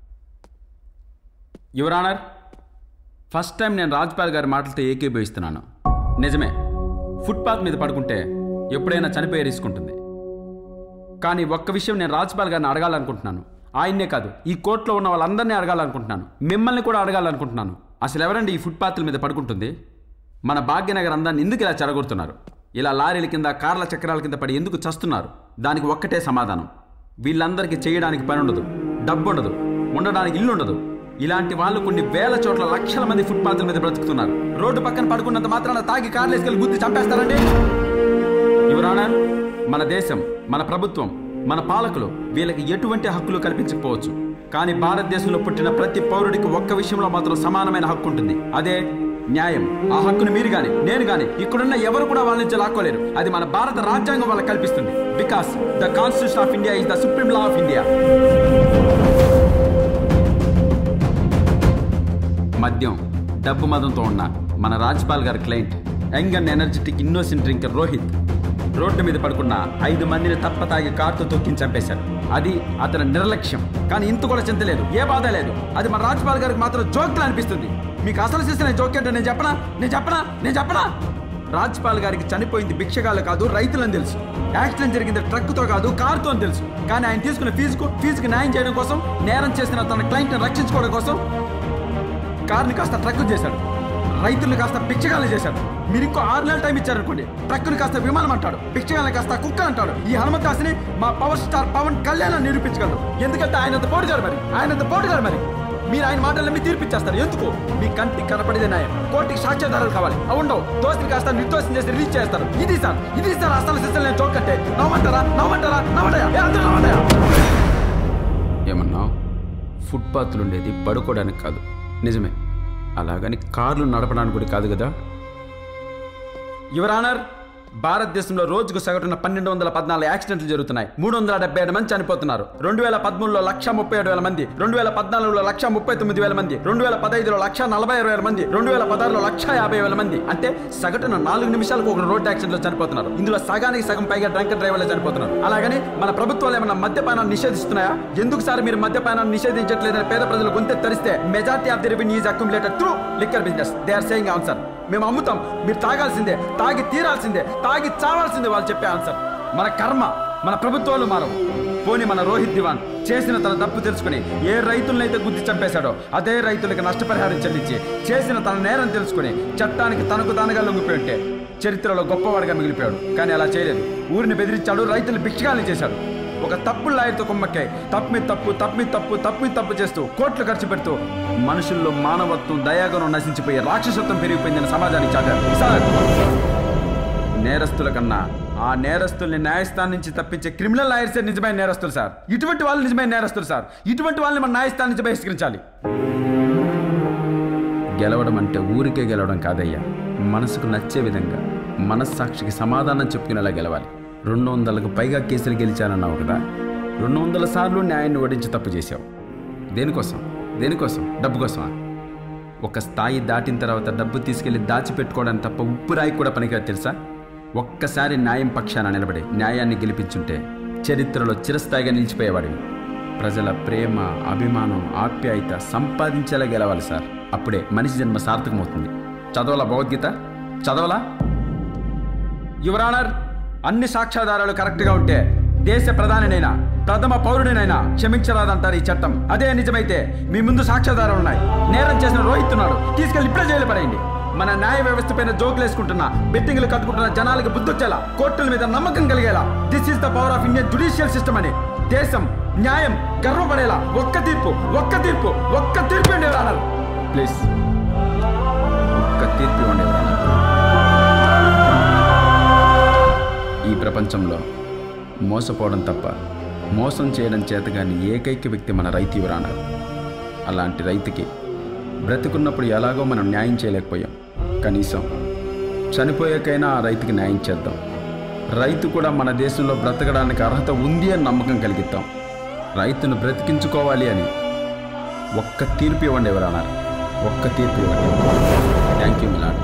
Your honour, first time నేను రాజ్పాల్ గారి మాటలతో ఏకీభవిస్తున్నాను. నిజమే, footpath మీద పడుకుంటే ఎప్పుడైనా చనిపోయే రిస్క్ ఉంటుంది. కానీ ఒక్క విషయం నేను రాజ్పాల్ గారిని అడగాలనుకుంటున్నాను. ఆయన్నే కాదు, ఈ కోర్టులో ఉన్న వాళ్ళందరినీ అడగాలనుకుంటున్నాను. మిమ్మల్ని కూడా అడగాలనుకుంటున్నాను. అసలు ఎవరండి ఈ ఫుట్పాత్ల మీద పడుకుంటుంది? మన భాగ్యనగర్ అందాన్ని ఎందుకు ఇలా చెడగొడుతున్నారు? ఇలా లారీల కింద, కార్ల చక్రాల కింద పడి ఎందుకు చస్తున్నారు? దానికి ఒక్కటే సమాధానం. వీళ్ళందరికీ చేయడానికి పని ఉండదు, డబ్బు ఉండదు, ఉండడానికి ఇల్లు ఉండదు. ఇలాంటి వాళ్ళు కొన్ని వేల చోట్ల లక్షల మంది ఫుట్పాత్ల మీద బ్రతుకుతున్నారు. రోడ్డు పక్కన పడుకున్నంత మాత్రాన తాగి కార్లు వేసుకెళ్ళి గుద్ది చంపేస్తారండి. యువర్ ఆనర్, మన దేశం, మన ప్రభుత్వం, మన పాలకులు వీళ్ళకి ఎటువంటి హక్కులు కల్పించకపోవచ్చు. కానీ భారతదేశంలో పుట్టిన ప్రతి పౌరుడికి ఒక్క విషయంలో మాత్రం సమానమైన హక్కు ఉంటుంది. అదే న్యాయం. ఆ హక్కును మీరు గాని, నేను గాని, ఇక్కడున్న ఎవరు కూడా వాళ్ళ నుంచి లాక్కోలేరు. అది మన భారత రాజ్యాంగం వాళ్ళకి కల్పిస్తుంది. Because the constitution of India is the supreme law of India. మద్యం, డబ్బు మదంతో ఉన్న మన రాజ్పాల్ గారి client, young and energetic innocent drinker Rohit road మీద పడుకున్న ఐదు మందిని తప్పతాగి కారుతో తొక్కి చంపేశారు. అది అతని నిర్లక్ష్యం. కానీ ఇంత కూడా చింతలేదు, ఏ బాధ లేదు. అది మన రాజ్పాల్ గారికి మాత్రం జోక్లా అనిపిస్తుంది. మీకు అసలు చేసిన జోక్ ఏంటో నేను చెప్పనా నేను చెప్పనా నేను చెప్పనా రాజ్పాల్ గారికి చనిపోయింది భిక్షగాళ్ళు కాదు, రైతులని తెలుసు. యాక్సిడెంట్ జరిగింది ట్రక్తో కాదు, కారుతో అని తెలుసు. కానీ ఆయన తీసుకున్న ఫీజుకు ఫీజుకి న్యాయం చేయడం కోసం, నేరం చేసిన తన క్లయింట్ని రక్షించుకోవడం కోసం కార్ని కాస్త ట్రక్ చేశాడు, రైతుల్ని కాస్త భిక్షగాళ్ళు చేశాడు. మీరు ఇంకో ఆరు నెలల టైం ఇచ్చారనుకోండి, ట్రక్కుని కాస్త విమానం అంటాడు, భిక్షగాళ్ళని కాస్త కుక్క అంటాడు. ఈ హనుమంతాస్ని మా పవర్ స్టార్ పవన్ కళ్యాణ్ నిరూపించగలరు. ఎందుకంటే ఆయనంత పోటుగారు మరి ఆయనంత పోటుగారు మరి మీరు ఆయన మాటలను మీ తీర్పిచ్చేస్తారు. ఎందుకు? మీ కంటికి కనపడేదే న్యాయం. కోర్టుకి సాక్ష్యాధారాలు కావాలి, అవి ఉండవు. దోస్తుని కాస్త నిర్దోషం చేసి రిలీజ్ చేస్తారు. ఇది సార్ ఇది సార్ అసలు సిస్టమ్ నేను చోకంటే నవ్వంటారా నవ్వంటారా నవ్వడయా నవ్వడయా ఏమన్నావు? ఫుట్పాత్లు ఉండేది పడుకోవడానికి కాదు, నిజమే. అలాగని కార్లు నడపడానికి కూడా కాదు కదా. యువర్ ఆనర్, భారతదేశంలో రోజుకు సగటున పన్నెండు వందల పద్నాలుగు యాక్సిడెంట్లు జరుగుతున్నాయి. మూడు వందల డెబ్బై ఏడు మంది చనిపోతున్నారు. రెండు వేల పదమూడులో లక్ష ముప్పై ఏడు వేల మంది, రెండు వేల పద్నాలుగులో లక్ష ముప్పై తొమ్మిది వేల మంది, రెండు వేల పదహైదులో లక్ష నలభై ఆరు వేల మంది, రెండు వేల పదహారులో లక్ష యాభై వేల మంది. అంటే సగటున నాలుగు నిమిషాలకు ఒక రోడ్ యాక్సిడెంట్ లో చనిపోతున్నారు. ఇందులో సగానికి సగం పైగా డ్రంకర్ డ్రైవర్లు చనిపోతున్నారు. అలాగని మన ప్రభుత్వాలు ఏమన్నా మద్యపానాన్ని నిషేధిస్తున్నాయా? ఎందుకు సార్ మీరు మద్యపానాన్ని నిషేధించట్లేదని పేద ప్రజలు గొంతె తరిస్తే majority of the revenue is accumulated through liquor business. They are saying answer. మేము అమ్ముతాం, మీరు తాగాల్సిందే, తాగి తీరాల్సిందే, తాగి చావాల్సిందే వాళ్ళు చెప్పే ఆన్సర్. మన కర్మ, మన ప్రభుత్వాలు మారవు. పోనీ మన రోహిత్ దివాన్ చేసిన తన తప్పు తెలుసుకుని ఏ రైతులనైతే గుద్ది చంపేశాడో అదే రైతులకు నష్టపరిహారం చెల్లించి చేసిన తన నేరం తెలుసుకుని చట్టానికి తనకు తానుగా లొంగిపోయి ఉంటే చరిత్రలో గొప్పవాడిగా మిగిలిపోయాడు. కానీ అలా చేయలేదు. ఊరిని బెదిరించాడు, రైతులు భిక్షగాల్ని చేశాడు. ఒక తప్పు లాయర్తో కుమ్మక్కై తప్పు మీద తప్పు తప్పు మీద తప్పు తప్పు మీద తప్పు చేస్తూ కోట్లు ఖర్చు పెడుతూ మనుషుల్లో మానవత్వం, దయాగుణం నశించిపోయి రాక్షసత్వం పెరిగిపోయిందని సమాజానికి చాటారు. సార్, నేరస్తుల కన్నా ఆ నేరస్తుల్ని న్యాయస్థానం నుంచి తప్పించే క్రిమినల్ లాయర్సే నిజమైన నేరస్తులు సార్. ఇటువంటి వాళ్ళు నిజమైన నేరస్తులు సార్. ఇటువంటి వాళ్ళని మన న్యాయస్థానం నుంచి బహిష్కరించాలి. గెలవడం అంటే ఊరికే గెలవడం కాదయ్యా, మనసుకు నచ్చే విధంగా మనస్సాక్షికి సమాధానం చెప్పుకునేలా గెలవాలి. రెండు వందలకు పైగా కేసులు గెలిచానన్నావు కదా, రెండు వందల సార్లు న్యాయాన్ని ఓడించి తప్పు చేశావు. దేనికోసం? దేనికోసం? డబ్బు కోసమా? ఒక స్థాయి దాటిన తర్వాత డబ్బు తీసుకెళ్లి దాచిపెట్టుకోవడానికి తప్ప ఉప్పు రాయి కూడా పనికిరా తెలుసా? ఒక్కసారి న్యాయం పక్షాన నిలబడి న్యాయాన్ని గెలిపించుంటే చరిత్రలో చిరస్థాయిగా నిలిచిపోయేవాడివి. ప్రజల ప్రేమ, అభిమానం, ఆప్యాయత సంపాదించేలా గెలవాలి సార్. అప్పుడే మనిషి జన్మ సార్థకమవుతుంది. చదవలా భగవద్గీత? చదవలా? యువర్ ఆనర్, అన్ని సాక్ష్యాధారాలు కరెక్ట్గా ఉంటే దేశ ప్రధానినైనా ప్రథమ పౌరుడినైనా క్షమించరాదంటారు ఈ చట్టం. అదే నిజమైతే మీ ముందు సాక్ష్యాధారాలు ఉన్నాయి. నేరం చేసిన రోహిత్ ఉన్నాడు, తీసుకెళ్లి ఇప్పుడే జైలు పడేయండి. మన న్యాయ వ్యవస్థ పైన జోకులు వేసుకుంటున్నా, బెట్టింగ్లు కట్టుకుంటున్న జనాలకు బుద్ధొచ్చేలా, కోర్టుల మీద నమ్మకం కలిగేలా this is the power of Indian judicial system అని దేశం న్యాయం గర్వపడేలా ఒక్క తీర్పు ఒక్క తీర్పు ఒక్క తీర్పు అండి ఎవరన్నారు ప్లీజ్ ఒక్క తీర్పు ఇవ్వండి ఎవరన్నారు. ఈ ప్రపంచంలో మోసపోవడం తప్ప మోసం చేయడం చేతగాని ఏకైక వ్యక్తి మన రైతు ఎవరన్నారు. అలాంటి రైతుకి బ్రతుకున్నప్పుడు ఎలాగో మనం న్యాయం చేయలేకపోయాం. కనీసం చనిపోయాకైనా ఆ రైతుకి న్యాయం చేద్దాం. రైతు కూడా మన దేశంలో బ్రతకడానికి అర్హత ఉంది అని నమ్మకం కలిగిద్దాం. రైతును బ్రతికించుకోవాలి అని ఒక్క తీర్పు ఇవ్వండి ఎవరన్నారు. ఒక్క తీర్పు ఇవ్వండి. Thank you milord.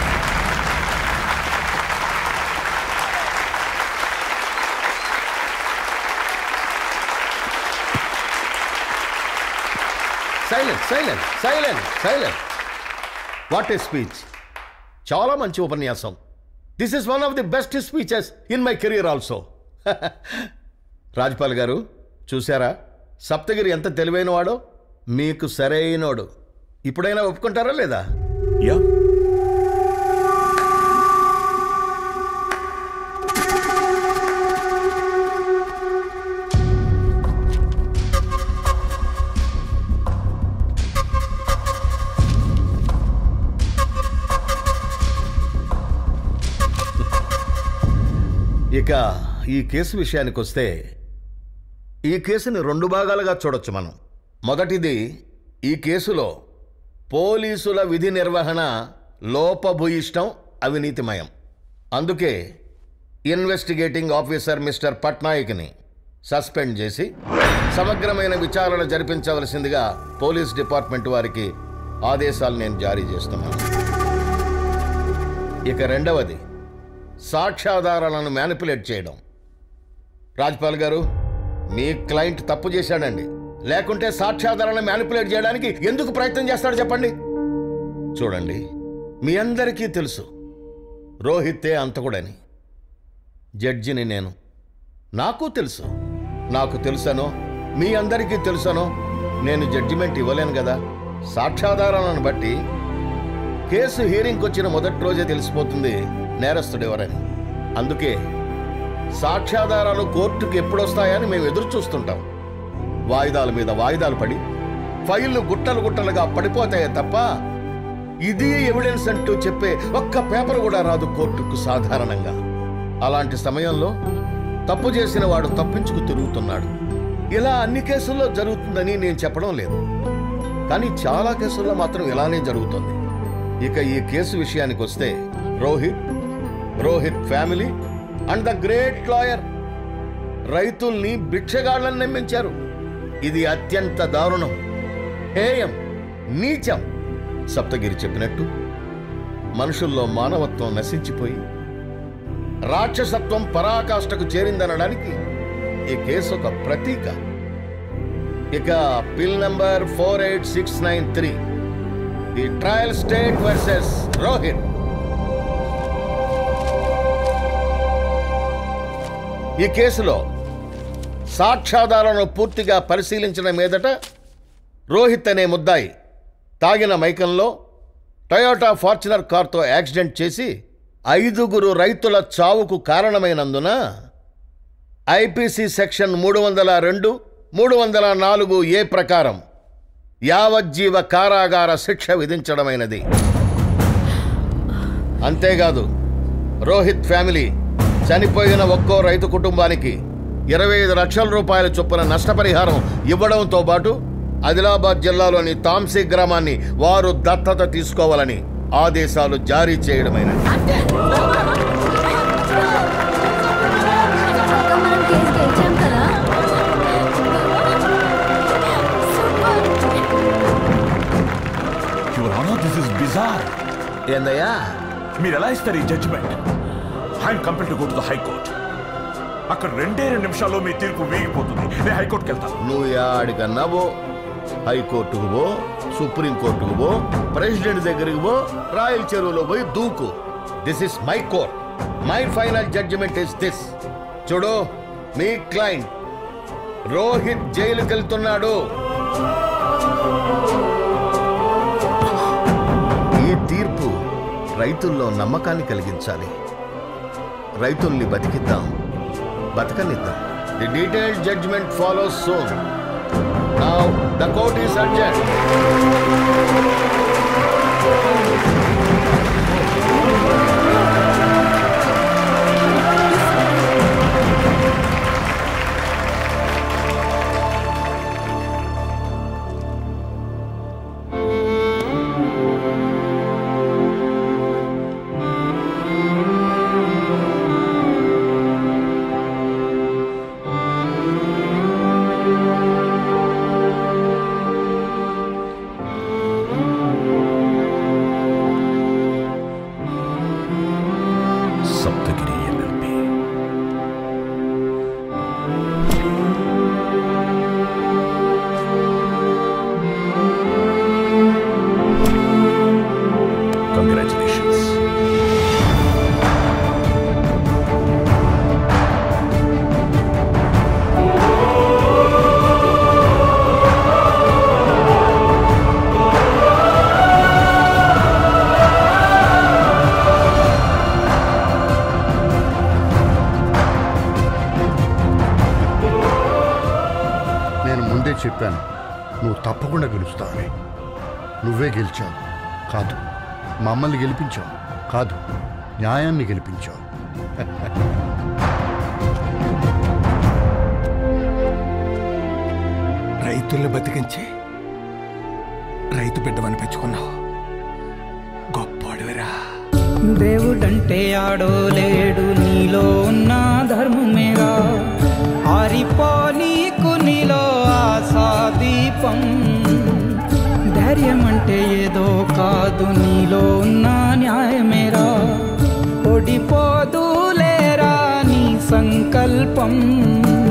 Silent silent silent silent what a speech. చాలా మంచి ఉపన్యాసం. This is one of the best speeches in my career also. Rajpal గారు చూసారా సప్తగిరి ఎంత తెలివైన వాడో. మీకు సరైనోడు. ఇప్పుడైనా ఒప్పుకుంటారా లేదా? యా ఇక ఈ కేసు విషయానికి వస్తే ఈ కేసుని రెండు భాగాలుగా చూడొచ్చు మనం. మొదటిది, ఈ కేసులో పోలీసుల విధి నిర్వహణ లోపభూయిష్టం, అవినీతిమయం. అందుకే ఇన్వెస్టిగేటింగ్ ఆఫీసర్ మిస్టర్ పట్నాయక్ని సస్పెండ్ చేసి సమగ్రమైన విచారణ జరిపించవలసిందిగా పోలీస్ డిపార్ట్మెంట్ వారికి ఆదేశాలు నేను జారీ చేస్తున్నాను. ఇక రెండవది, సాక్ష్యాధారాలను మ్యానిపులేట్ చేయడం. రాజ్పాల్ గారు, మీ క్లయింట్ తప్పు చేశాడండి. లేకుంటే సాక్ష్యాధారాలను మ్యానిపులేట్ చేయడానికి ఎందుకు ప్రయత్నం చేస్తాడు చెప్పండి. చూడండి, మీ అందరికీ తెలుసు రోహితే అంతకుడని. జడ్జిని నేను. నాకు తెలుసు. నాకు తెలుసనో మీ అందరికీ తెలుసనో నేను జడ్జిమెంట్ ఇవ్వలేను కదా. సాక్ష్యాధారాలను బట్టి కేసు హీరింగ్కి వచ్చిన మొదటి రోజే తెలిసిపోతుంది నేరస్తుడు ఎవరని. అందుకే సాక్ష్యాధారాలు కోర్టుకు ఎప్పుడొస్తాయని మేము ఎదురు చూస్తుంటాం. వాయిదాల మీద వాయిదాలు పడి ఫైళ్లు గుట్టలు గుట్టలుగా పడిపోతాయే తప్ప ఇది ఎవిడెన్స్ అంటూ చెప్పే ఒక్క పేపర్ కూడా రాదు కోర్టుకు సాధారణంగా. అలాంటి సమయంలో తప్పు చేసిన వాడు తప్పించుకు తిరుగుతున్నాడు. ఇలా అన్ని కేసుల్లో జరుగుతుందని నేను చెప్పడం లేదు, కానీ చాలా కేసుల్లో మాత్రం ఇలానే జరుగుతుంది. ఇక ఈ కేసు విషయానికి వస్తే Rohit, Rohit family and the great lawyer రైతుల్ని భిక్షగాళ్లను నియమించారు. ఇది అత్యంత దారుణం, హేయం, నీచం. సప్తగిరి చెప్పినట్టు మనుషుల్లో మానవత్వం నశించిపోయి రాక్షసత్వం పరాకాష్ఠకు చేరిందనడానికి ఈ కేసు ఒక ప్రతీక. ఇక PIL number four eight six nine three, the trial state versus Rohit. ఈ కేసులో సాక్ష్యాధారాలను పూర్తిగా పరిశీలించిన మీదట రోహిత్ అనే ముద్దాయి తాగిన మైకంలో టయోటా ఫార్చునర్ కార్తో యాక్సిడెంట్ చేసి ఐదుగురు రైతుల చావుకు కారణమైనందున ఐపీసీ సెక్షన్ మూడు వందల రెండు మూడు వందల నాలుగు ఏ ప్రకారం యావజ్జీవ కారాగార శిక్ష విధించడమైనది. అంతేకాదు రోహిత్ ఫ్యామిలీ చనిపోయిన ఒక్కో రైతు కుటుంబానికి ఇరవై ఐదు లక్షల రూపాయల చొప్పున నష్టపరిహారం ఇవ్వడంతో పాటు ఆదిలాబాద్ జిల్లాలోని తాంసీ గ్రామాన్ని వారు దత్తత తీసుకోవాలని ఆదేశాలు జారీ చేయడమైనది. ఏందయ్యా మీరు ఎలా ఇస్తారు ఈ judgement? I'm compel to go to the high court. అక్కడ రెండే రెండు నిమిషాల్లో మీ తీర్పు వీగిపోతుంది. నేను హైకోర్టుకి వెళ్తాను. నువ్వు యాడికన్నా పో, హైకోర్టుకు పో, సుప్రీంకోర్టుకు పో, ప్రెసిడెంట్ దగ్గరికి పో, రాయల్ చెరువులో పోయి దూకు. This is my court. My final judgement is this. చూడు, మీ క్లయింట్ రోహిత్ జైలుకి వెళ్తున్నాడు. ఈ తీర్పు రైతుల్లో నమ్మకాన్ని కలిగించాలి. రైతుల్ని బతికిద్దాం, బతకనిద్దాం. The detailed judgment follows soon. Now, the court is adjourned. Sapthagiri L L B. Congratulations. నేను ముందే చెప్పాను నువ్వు తప్పకుండా గెలుస్తావని. నువ్వే గెలిచావు కాదు, మమ్మల్ని గెలిపించావు కాదు, న్యాయాన్ని గెలిపించావు. రైతుల్ని బతికించి రైతు బిడ్డమని పెంచుకున్నావు. గొప్పవాడివిరా. దేవుడంటే ఆడో లేడు, నీలో ఉన్న ధర్మమేగా ఆరిపో నీకు నీలో ఆశా దీపం. ధైర్యం అంటే ఏదో కాదు, నీలో ఉన్న న్యాయమేరా. ఓడిపోదు లేరా నీ సంకల్పం.